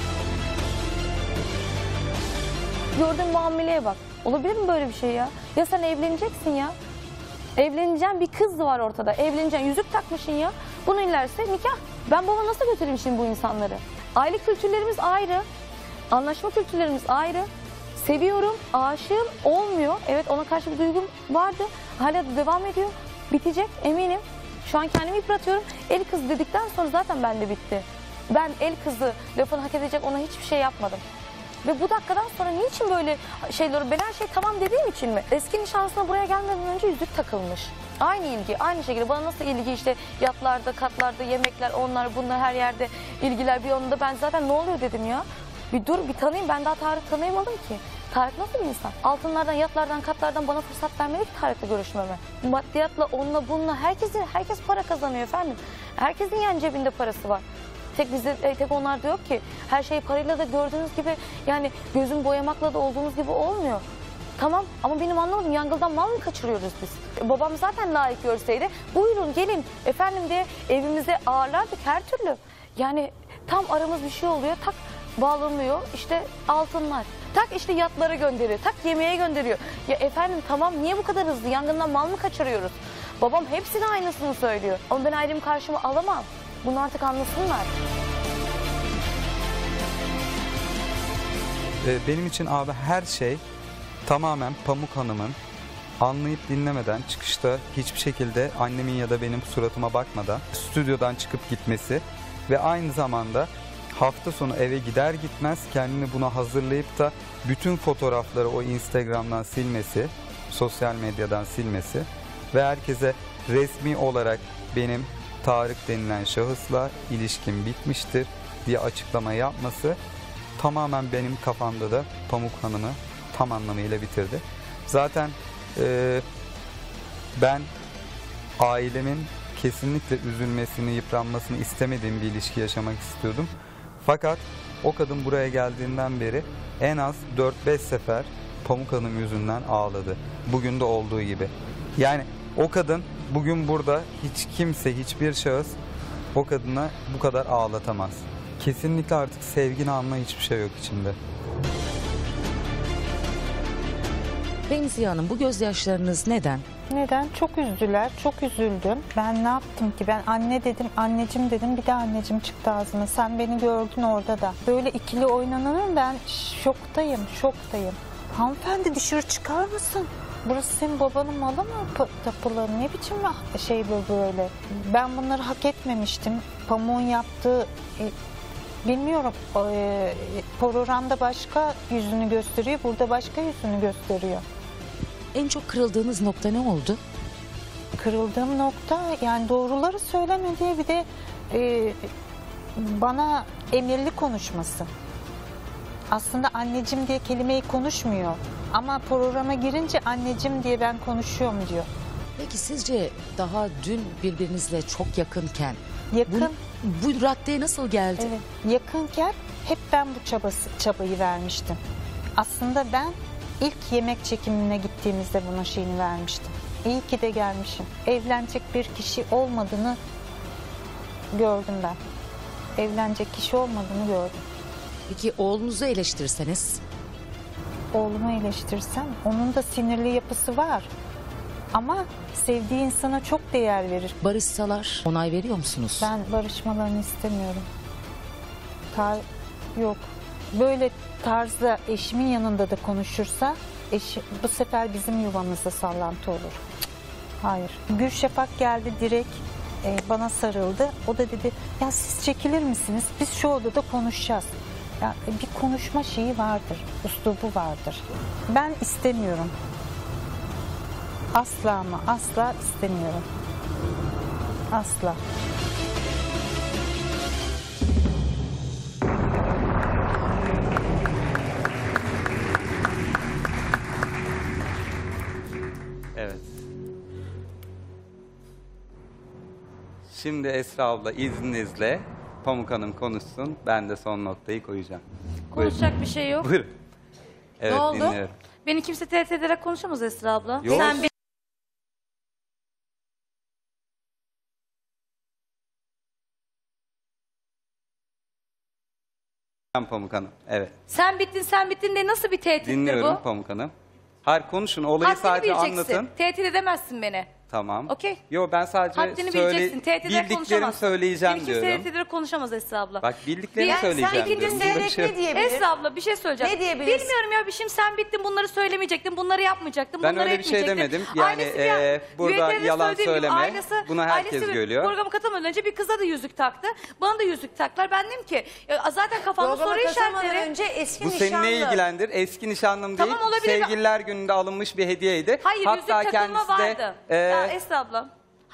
Gördüğün muameleye bak. Olabilir mi böyle bir şey ya? Ya sen evleneceksin ya. Evleneceğin bir kız var ortada. Evleneceksin, yüzük takmışsın ya. Bunun ilerisi nikah. Ben baba nasıl götüreyim şimdi bu insanları? Aile kültürlerimiz ayrı. Anlaşma kültürlerimiz ayrı. Seviyorum, aşığım, olmuyor. Evet, ona karşı bir duygum vardı. Hala da devam ediyor. Bitecek eminim. Şu an kendimi yıpratıyorum. El kızı dedikten sonra zaten bende bitti. Ben el kızı lafını hak edecek ona hiçbir şey yapmadım. Ve bu dakikadan sonra niçin böyle şeyleri, ben her şey tamam dediğim için mi? Eski nişanlısına buraya gelmeden önce yüzük takılmış. Aynı ilgi, aynı şekilde bana nasıl ilgi işte yatlarda, katlarda, yemekler, onlar bunlar her yerde ilgiler bir yanında ben zaten ne oluyor dedim ya. Bir dur bir tanıyayım, ben daha Tarık tanıyamadım ki. Tarık nasıl bir insan? Altınlardan, yatlardan, katlardan bana fırsat vermedi ki Tarık'la görüşmeme. Maddiyatla, onunla, bununla herkesin, herkes para kazanıyor efendim. Herkesin yani cebinde parası var. Tek bize, tek onlar da yok ki. Her şey parayla da gördüğünüz gibi, yani gözün boyamakla da olduğumuz gibi olmuyor. Tamam ama benim anlamadım, yangıldan mal mı kaçırıyoruz biz? Babam zaten layık görseydi, buyurun gelin efendim diye evimize ağırlardık her türlü. Yani tam aramız bir şey oluyor, tak bağlanıyor işte altınlar. Tak işte yatlara gönderiyor, tak yemeğe gönderiyor. Ya efendim tamam, niye bu kadar hızlı, yangından mal mı kaçırıyoruz? Babam hepsine aynısını söylüyor. Ama ben ailemi karşıma alamam. Bunu artık anlasınlar. Benim için abi her şey tamamen Pamuk Hanım'ın anlayıp dinlemeden çıkışta hiçbir şekilde annemin ya da benim suratıma bakmadan stüdyodan çıkıp gitmesi ve aynı zamanda hafta sonu eve gider gitmez kendini buna hazırlayıp da bütün fotoğrafları o Instagram'dan silmesi, sosyal medyadan silmesi ve herkese resmi olarak benim Tarık denilen şahısla ilişkim bitmiştir diye açıklama yapması tamamen benim kafamda da Pamuk Hanım'ı tam anlamıyla bitirdi. Zaten e, ben ailemin kesinlikle üzülmesini, yıpranmasını istemediğim bir ilişki yaşamak istiyordum. Fakat o kadın buraya geldiğinden beri en az dört beş sefer Pamuk Hanım yüzünden ağladı. Bugün de olduğu gibi. Yani o kadın bugün burada hiç kimse, hiçbir şahıs o kadına bu kadar ağlatamaz. Kesinlikle artık sevgini anla hiçbir şey yok içinde. Remziye Hanım, bu gözyaşlarınız neden? Neden? Çok üzdüler, çok üzüldüm. Ben ne yaptım ki? Ben anne dedim, anneciğim dedim, bir de anneciğim çıktı ağzıma. Sen beni gördün orada da. Böyle ikili oynananın ben şoktayım, şoktayım. Hanımefendi dışarı çıkar mısın? Burası senin babanın malı mı? Tapuları ne biçim şey böyle? Ben bunları hak etmemiştim. Pamuk'un yaptığı... E, Bilmiyorum, e, programda başka yüzünü gösteriyor, burada başka yüzünü gösteriyor. En çok kırıldığınız nokta ne oldu? Kırıldığım nokta yani doğruları söylemediği, bir de e, bana emirli konuşması. Aslında anneciğim diye kelimeyi konuşmuyor ama programa girince anneciğim diye ben konuşuyorum diyor. Peki sizce daha dün birbirinizle çok yakınken Yakın. Bu, bu raddeye nasıl geldi? Evet, yakınken hep ben bu çabası, çabayı vermiştim. Aslında ben ilk yemek çekimine gittiğimizde bunun şeyini vermiştim. İyi ki de gelmişim. Evlenecek bir kişi olmadığını gördüm ben. Evlenecek kişi olmadığını gördüm. Peki oğlunuzu eleştirseniz? Oğlumu eleştirsem, onun da sinirli yapısı var. Ama sevdiği insana çok değer verir. Barışsalar onay veriyor musunuz? Ben barışmalarını istemiyorum. Tar yok. Böyle tarzda eşimin yanında da konuşursa eşi, bu sefer bizim yuvamızda sallantı olur. Hayır. Gülşafak geldi direkt e, bana sarıldı. O da dedi ya siz çekilir misiniz? Biz şu odada konuşacağız. Ya, bir konuşma şeyi vardır. Üslubu vardır. Ben istemiyorum. Asla ama asla istemiyorum. Asla. Evet. Şimdi Esra abla izninizle Pamuk Hanım konuşsun. Ben de son noktayı koyacağım. Konuşacak bir şey yok. Buyurun. Evet, ne oldu? dinliyorum. Beni kimse tehdit ederek konuşamaz Esra abla. Yok. Sen beni... Pamuk Hanım, evet. Sen bittin, sen bittin diye nasıl bir tehdittir Dinliyorum bu? Pamuk Hanım. Hayır konuşun, olayı Haddini sadece bileceksin. anlatın. Tehdit edemezsin beni. Tamam. Okey. Yo ben sadece Haddini söyle, bileceksin. Tehdit ederek bildiklerimi konuşamazsın. söyleyeceğim Beni kimse diyorum. tehdit ederek konuşamaz Esra abla. Bak bildiklerimi Bir- söyleyeceğim sen diyorum. ikincisi Bunda bir şey yok. Esra abla bir şey söyleyeceğim. Ne diyebilirsin? Bilmiyorum ya bir şey sen bittin bunları söylemeyecektin, bunları yapmayacaktın, Ben bunları öyle bir şey etmeyecektin. demedim. Yani, Ailesi bir- e, burada veteriner yalan söylediğim gibi söyleme. ailesi- Bunu herkes ailesi görüyor. Programa katılmadan önce bir kıza da yüzük taktı. Bana da yüzük taktılar. Ben dedim ki e, zaten kafamda Programa soru katılmadan işaretleri. önce eski Bu seni ne nişanlı. ilgilendir? Eski nişanlım Tamam, değil. olabilir. Sevgililer gününde alınmış bir hediyeydi. Hayır Hatta yüzük takılma kendisi de vardı. e, Ya Esra abla.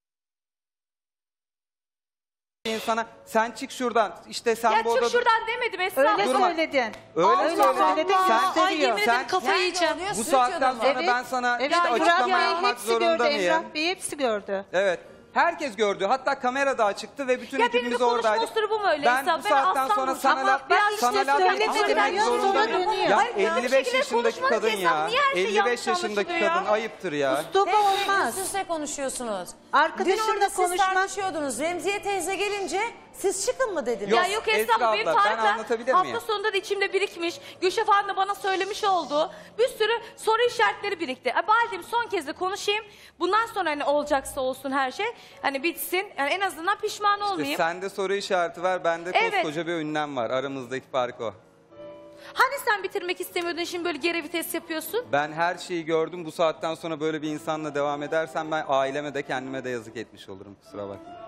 insana sen çık şuradan işte sen Ya bu çık odada... şuradan demedim Esra. Öyle Durma. söyledin. Öyle Allah söyledin. Allah. Sen, Ay, yemin ederim sen kafayı yiyeceğim. bu saatten sonra Evet. ben sana Evet, işte Emrah açıklama Bey yapmak hepsi gördü, zorunda mıyım? Emrah Bey hepsi gördü. Evet. Herkes gördü. Hatta kamera da çıktı ve bütün Ya benimle ekibimiz konuşma oradaydı. üslubum öyle Ben Esra. bu Ben saatten aslan sonra burcu. sana Ama laf, biraz sana işte laf söylemeden yetiştirmek yan sola zorundayım. dönüyor. Ya Hayır, yanlış elli beş şekilde yaşındaki konuşmanız kadın yasak. ya. Niye her şey elli beş yanlış yaşındaki anlaşılıyor kadın ya? ayıptır ya. Stop Peki, olmaz. Üst üste konuşuyorsunuz. Arkadaşınla Dün orada siz konuşmak- tartışıyordunuz. Remziye teyze gelince siz çıkın mı dediniz? Ya yok Esra abla, benim abla, ben Tarık'la anlatabilir hafta miyim? sonunda da içimde birikmiş. Gülşah Hanım da bana söylemiş olduğu bir sürü soru işaretleri birikti. Ay, bari dedim son kez de konuşayım. Bundan sonra hani olacaksa olsun her şey. Hani bitsin. Yani en azından pişman İşte olmayayım. sende soru işareti var, bende Evet. koskoca bir ünlem var. Aramızdaki fark o. Hani sen bitirmek istemiyordun, şimdi böyle geri vites yapıyorsun? Ben her şeyi gördüm. Bu saatten sonra böyle bir insanla devam edersem ben aileme de kendime de yazık etmiş olurum. Kusura bakma.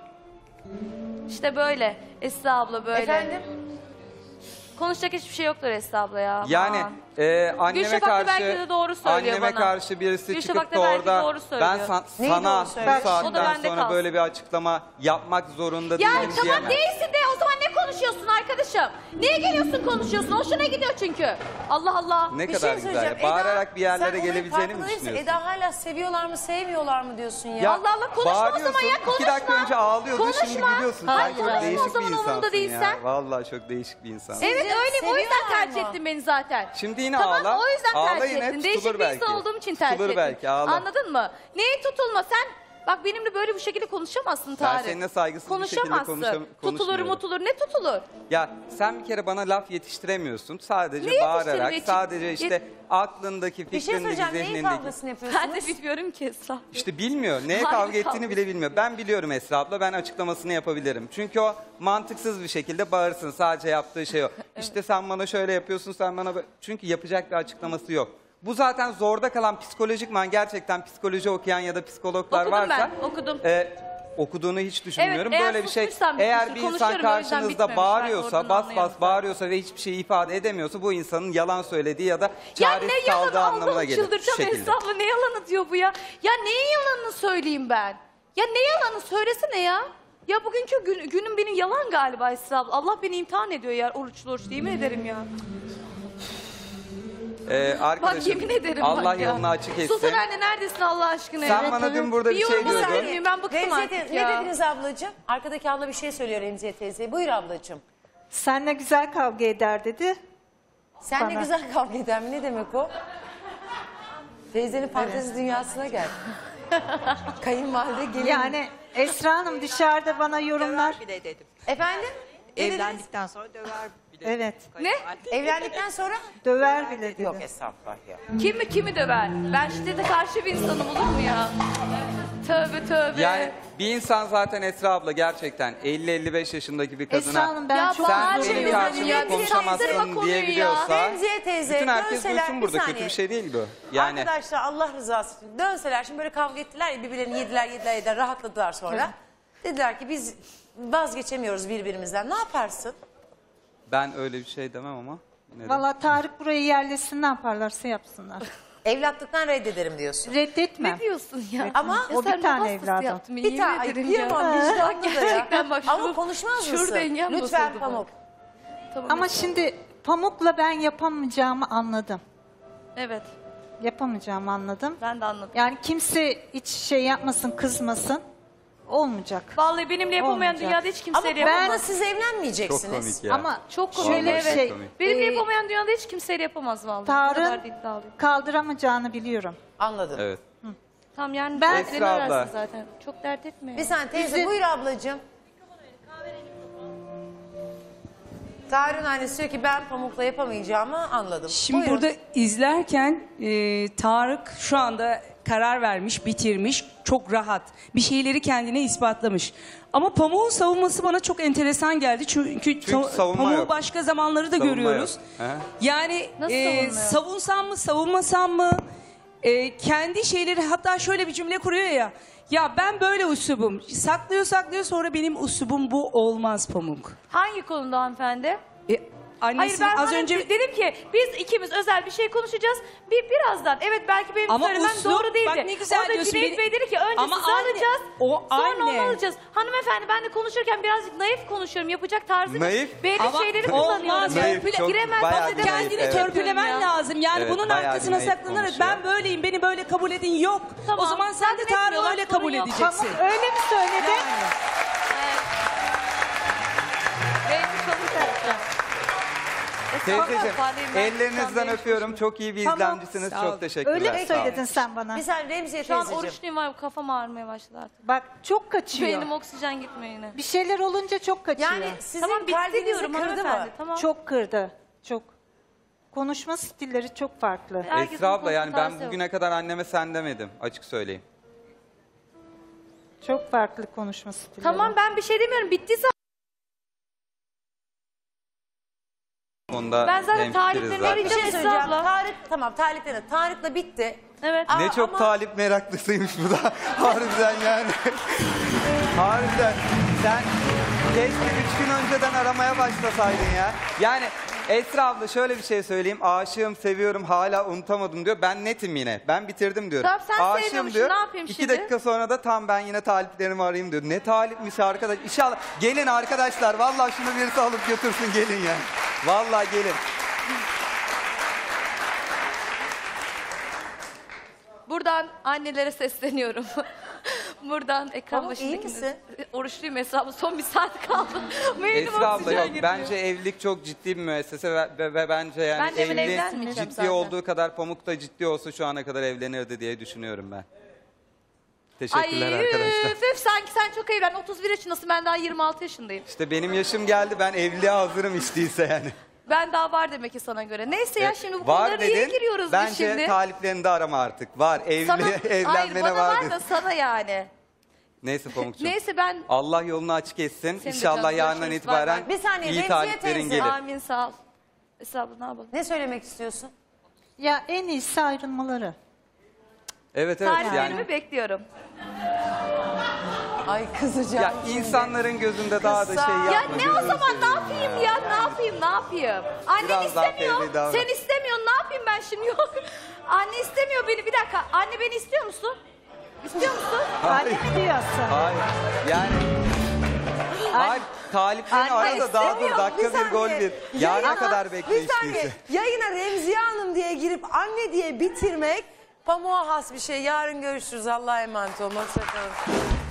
İşte böyle. Esra abla böyle. Efendim? Konuşacak hiçbir şey yoktur Esra abla ya. Yani Aman. e, anneme Gülşafak da karşı belki de doğru söylüyor anneme bana. karşı birisi Gülşafak çıkıp da da belki orada doğru söylüyor. ben san- Neyi sana doğru söylüyor? bu O da saatten bende sonra kalsın. böyle bir açıklama yapmak zorunda Ya değilim tamam diyemem. değilsin de o zaman ne konuşuyorsun arkadaşım? Niye geliyorsun konuşuyorsun? Hoşuna gidiyor çünkü. Allah Allah. Ne Bir kadar şey güzel. söyleyeceğim. Bağırarak bir yerlere sen olayın gelebileceğini mi farkında değilsin. düşünüyorsun? Eda hala seviyorlar mı sevmiyorlar mı diyorsun ya? Ya, Allah Allah konuşma o zaman bağırıyorsun, ya konuşma. İki dakika önce ağlıyordun Konuşma. şimdi gülüyorsun. Hayır, Sen çok konuşma o değişik bir zaman umurumda insansın değilsen. ya. Vallahi çok değişik bir insansın. Evet öyle o yüzden seviyorlar tercih mı? ettin beni zaten. Şimdi yine tamam, ağla. o yüzden Ağla tercih yine, ettin. tutulur Değişik bir belki. insan olduğum için tercih Tutulur ettin. belki, ağla. Anladın mı? Neyi tutulma sen? Bak benimle böyle bu şekilde konuşamazsın Ben Tarık. seninle saygısız bir şekilde Konuşamazsın. konuşam- Tutulur konuşmuyorum. mutulur ne tutulur? Ya sen bir kere bana laf yetiştiremiyorsun. Sadece Ne bağırarak, yetiştirmeyeyim? sadece işte Yet- aklındaki, Bir şey fikrindeki, söyleyeceğim. Neyin zihnindeki. kavgasını yapıyorsunuz? Ben de bilmiyorum ki Esra. İşte bilmiyor. Neye Hayır, kavga ettiğini kavga. bile bilmiyor. Ben biliyorum Esra abla. Ben açıklamasını yapabilirim. Çünkü o mantıksız bir şekilde bağırsın. Sadece yaptığı şey o. İşte sen bana şöyle yapıyorsun, sen bana böyle. Çünkü yapacak bir açıklaması yok. Bu zaten zorda kalan psikolojikman gerçekten psikoloji okuyan ya da psikologlar Okudum varsa. ben, okudum. e, okuduğunu hiç düşünmüyorum. Evet, eğer Böyle bir şey. susmuşsam Eğer bitmiştir. bir insan Konuşuyorum, o yüzden karşınızda bitmemiş. Ben bağırıyorsa, oradan bas anlıyorum bas bağırıyorsa ve hiçbir şey ifade edemiyorsa bu insanın yalan söylediği ya da Ya çaresiz ne yalanı kaldığı anlamına Allah'ım gelir. Şu çıldıracağım şekilde. Esra abla ne yalanı diyor bu ya. Ya neyin yalanını söyleyeyim ben? Ya ne yalanı söylesene ya. Ya bugünkü gün, günüm benim yalan galiba Esra abla. Allah beni imtihan ediyor ya oruçlu oruç yemin ederim ya. Ee, arkadaşım, Bak yemin ederim Allah bak ya. yolunu açık etsin. Sultan anne neredesin Allah aşkına Sen ya? bana dün burada bir şey yorum diyordun. alabilir miyim? Ben bıktım Remziye artık teyze, ya. ne dediniz ablacığım? Arkadaki abla bir şey söylüyor Remziye teyze. Buyur ablacığım. Seninle güzel kavga eder dedi. Sen ne Bana. güzel kavga eder mi? Ne demek o? Teyzenin fantezi dünyasına gel. Kayınvalide gelin. Yani Esra Hanım dışarıda bana yorumlar. bile dedim. Efendim? Ne dediniz? Evlendikten sonra döver bile. Evet. Ne? Evlendikten sonra? Döver bile dedi. Yok estağfurullah ya. Kim mi kimi döver? Ben şiddete karşı bir insanım olur mu ya? Tövbe tövbe. Yani bir insan zaten Esra abla gerçekten elli elli beş yaşındaki bir kadına Esra Hanım ben Ya çok sen bağırma benim ya, karşımda ya, konuşamazsın saptırma konuyu diyebiliyorsa ya. Remziye teyze, bütün herkes dönseler, duysun bir burada. saniye. Kötü bir şey değil bu. Yani Arkadaşlar Allah rızası için dönseler şimdi böyle kavga ettiler ya birbirlerini yediler yediler yediler rahatladılar sonra. Dediler ki biz vazgeçemiyoruz birbirimizden ne yaparsın? ben öyle bir şey demem ama. yine de. Valla Tarık buraya yerleşsin ne yaparlarsa yapsınlar. Evlatlıktan reddederim diyorsun. Reddetmem. Ne diyorsun ya? Ama O bir sen tane ruh hastası evladım. yaptın, bir yemin tane ederim ya. kıyamam vicdanlı da ya. Gerçekten bak Ama şurada- konuşmaz şurada mısın? engel Lütfen bozuldu Pamuk. Tamam, Ama Esra. şimdi Pamuk'la ben yapamayacağımı anladım. Evet Yapamayacağımı anladım. ben de anladım. Yani kimse hiç şey yapmasın, kızmasın. Olmayacak. Vallahi benimle yapamayan Olmayacak. dünyada hiç Ama kimseyle ben yapamaz. siz evlenmeyeceksiniz. Çok komik ya. Ama Çok komik şöyle bir evet. şey. komik. Benimle e, yapamayan dünyada hiç kimseyle yapamaz vallahi. O kadar Tarık'ın da iddialıyım. kaldıramayacağını biliyorum. Anladım. Evet. Tamam yani Ben- ben Esra abla. zaten. Çok dert etme. Bir saniye teyze Bizi- buyur ablacığım. Tarık'ın annesi diyor ki ben Pamuk'la yapamayacağımı anladım. Şimdi Buyurun. burada izlerken e, Tarık şu anda karar vermiş, bitirmiş, çok rahat. Bir şeyleri kendine ispatlamış. Ama Pamuk'un savunması bana çok enteresan geldi. Çünkü, Çünkü ta- savunma Pamuk'u yok. başka zamanları da Savunma görüyoruz. yok. He? Yani Nasıl e, savunma yok? savunsam mı, savunmasam mı? E, kendi şeyleri hatta şöyle bir cümle kuruyor ya. Ya ben böyle üslubum. Saklıyor saklıyor sonra benim üslubum bu olmaz Pamuk. Hangi konuda hanımefendi? E, Annesi Hayır ben az sana önce dedim ki biz ikimiz özel bir şey konuşacağız. Bir birazdan. Evet belki benim Ama söylemem uslup, doğru değildi. bak ne güzel Orada diyorsun, Cüneyt beni- Bey dedi ki önce Ama sizi anne, alacağız. o sonra anne. onu alacağız. Hanımefendi ben de konuşurken birazcık naif konuşuyorum. Yapacak tarzı Naif? belli Ama şeyleri olmaz, kullanıyorum. naif, çok- Giremez. bayağı bahsedemez. bir naif, kendini evet. törpülemen Ya. lazım. Yani Evet, bunun bayağı bir arkasına naif saklanarak konuşuyor. ben böyleyim, beni böyle kabul edin yok. Tamam, O zaman sen de Tarık'ı zannetmiyorlar, öyle sorun kabul yok. edeceksin. Tamam, öyle mi söyledi? Belki kabul edeceğim. Teyzeciğim Estağfurullah, ellerinizden benim öpüyorum. Çok iyi bir Tamam. izlemcisiniz. Sağ ol. Çok teşekkürler. Öyle mi Sağ olun. söyledin sen bana? Bir saniye Remziye Şu an teyzeciğim. oruçluyum var. Kafam ağrımaya başladı artık. Bak çok kaçıyor. Benim oksijen gitmiyor yine. Bir şeyler olunca çok kaçıyor. Yani sizin Tamam bitti kalbinizi diyorum kırdı mı? hanımefendi. Tamam. Çok kırdı. Çok. Konuşma stilleri çok farklı. Herkesin Esra abla yani konsantrası ben yok. bugüne kadar anneme sen demedim. Açık söyleyeyim. Çok farklı konuşma stilleri. Tamam ben bir şey demiyorum. Bittiyse Konuda ben zaten hemfikiriz taliplerimi zaten. Bir şey Esra söyleyeceğim. abla. Tarık, tamam taliplerine. Tarık'la bitti. Evet. Aa, Ne çok ama- talip meraklısıymış bu da. Harbiden yani. Harbiden. Sen keşke üç gün önceden aramaya başlasaydın ya. Yani Esra abla şöyle bir şey söyleyeyim. Aşığım, seviyorum, hala unutamadım diyor. Ben netim yine. Ben bitirdim diyorum. Tamam, sen Aşığım sevmiyormuşsun, diyor. ne yapayım İki şimdi? dakika sonra da tam ben yine taliplerimi arayayım diyor. Ne talipmiş arkadaş. İnşallah gelin arkadaşlar. Vallahi şunu birisi alıp götürsün gelin ya. Vallahi gelin. Buradan annelere sesleniyorum. Buradan ekran Tamam, iyi başındaki misin? oruçluyum hesabı son bir saat kaldı. Benim Esra abla oksijen yok. gitmiyor. Bence evlilik çok ciddi bir müessese ve, ve- ve bence yani Ben de hemen evlilik evlenmeyeceğim ciddi zaten. olduğu kadar Pamuk da ciddi olsa şu ana kadar evlenirdi diye düşünüyorum ben. Teşekkürler Ay arkadaşlar. üf, üf, sanki sen çok evlen. otuz bir yaşındasın ben daha yirmi altı yaşındayım. İşte benim yaşım geldi, ben evliliğe hazırım içtiyse yani. Ben daha var demek ki sana göre. Neyse ya Evet, şimdi bu var konulara niye dedin, giriyoruz biz bence şimdi? taliplerini de arama artık. Var, evli, Sana, hayır evlenmene bana var var dedin. da sana yani. Neyse Pamukcuğum. Neyse ben... Allah yolunu açık etsin. Senin de İnşallah canım, yarından görüşürüz. itibaren Bay bay. Bir saniye, iyi Remziye taliplerin teyze. gelir. Amin sağ ol. Esra abla ne yapalım? Ne söylemek istiyorsun? Ya en iyisi ayrılmaları. Evet evet Tarihlerimi yani. bekliyorum. Ay kızacağım. Ya insanların gözünde daha da şey yapma. Ya ne o gözünü zaman ne seveyim yapayım ya ne yapayım ne yapayım? Annen Biraz daha istemiyor. fevri davran. Sen istemiyorsun ne yapayım ben şimdi yok. Anne istemiyor beni bir dakika. Anne beni istiyor musun? İstiyor musun? Anne mi diyorsun? Hayır. Yani Hayır, taliplerini Anne ara da daha dur. istemiyor. Dakika bir, saniye. gol bir. Yarına Yayına- kadar bekle Bir saniye. işteyse. Yayına Remziye Hanım diye girip anne diye bitirmek pamuğa has bir şey. Yarın görüşürüz. Allah'a emanet olun. Hoşçakalın.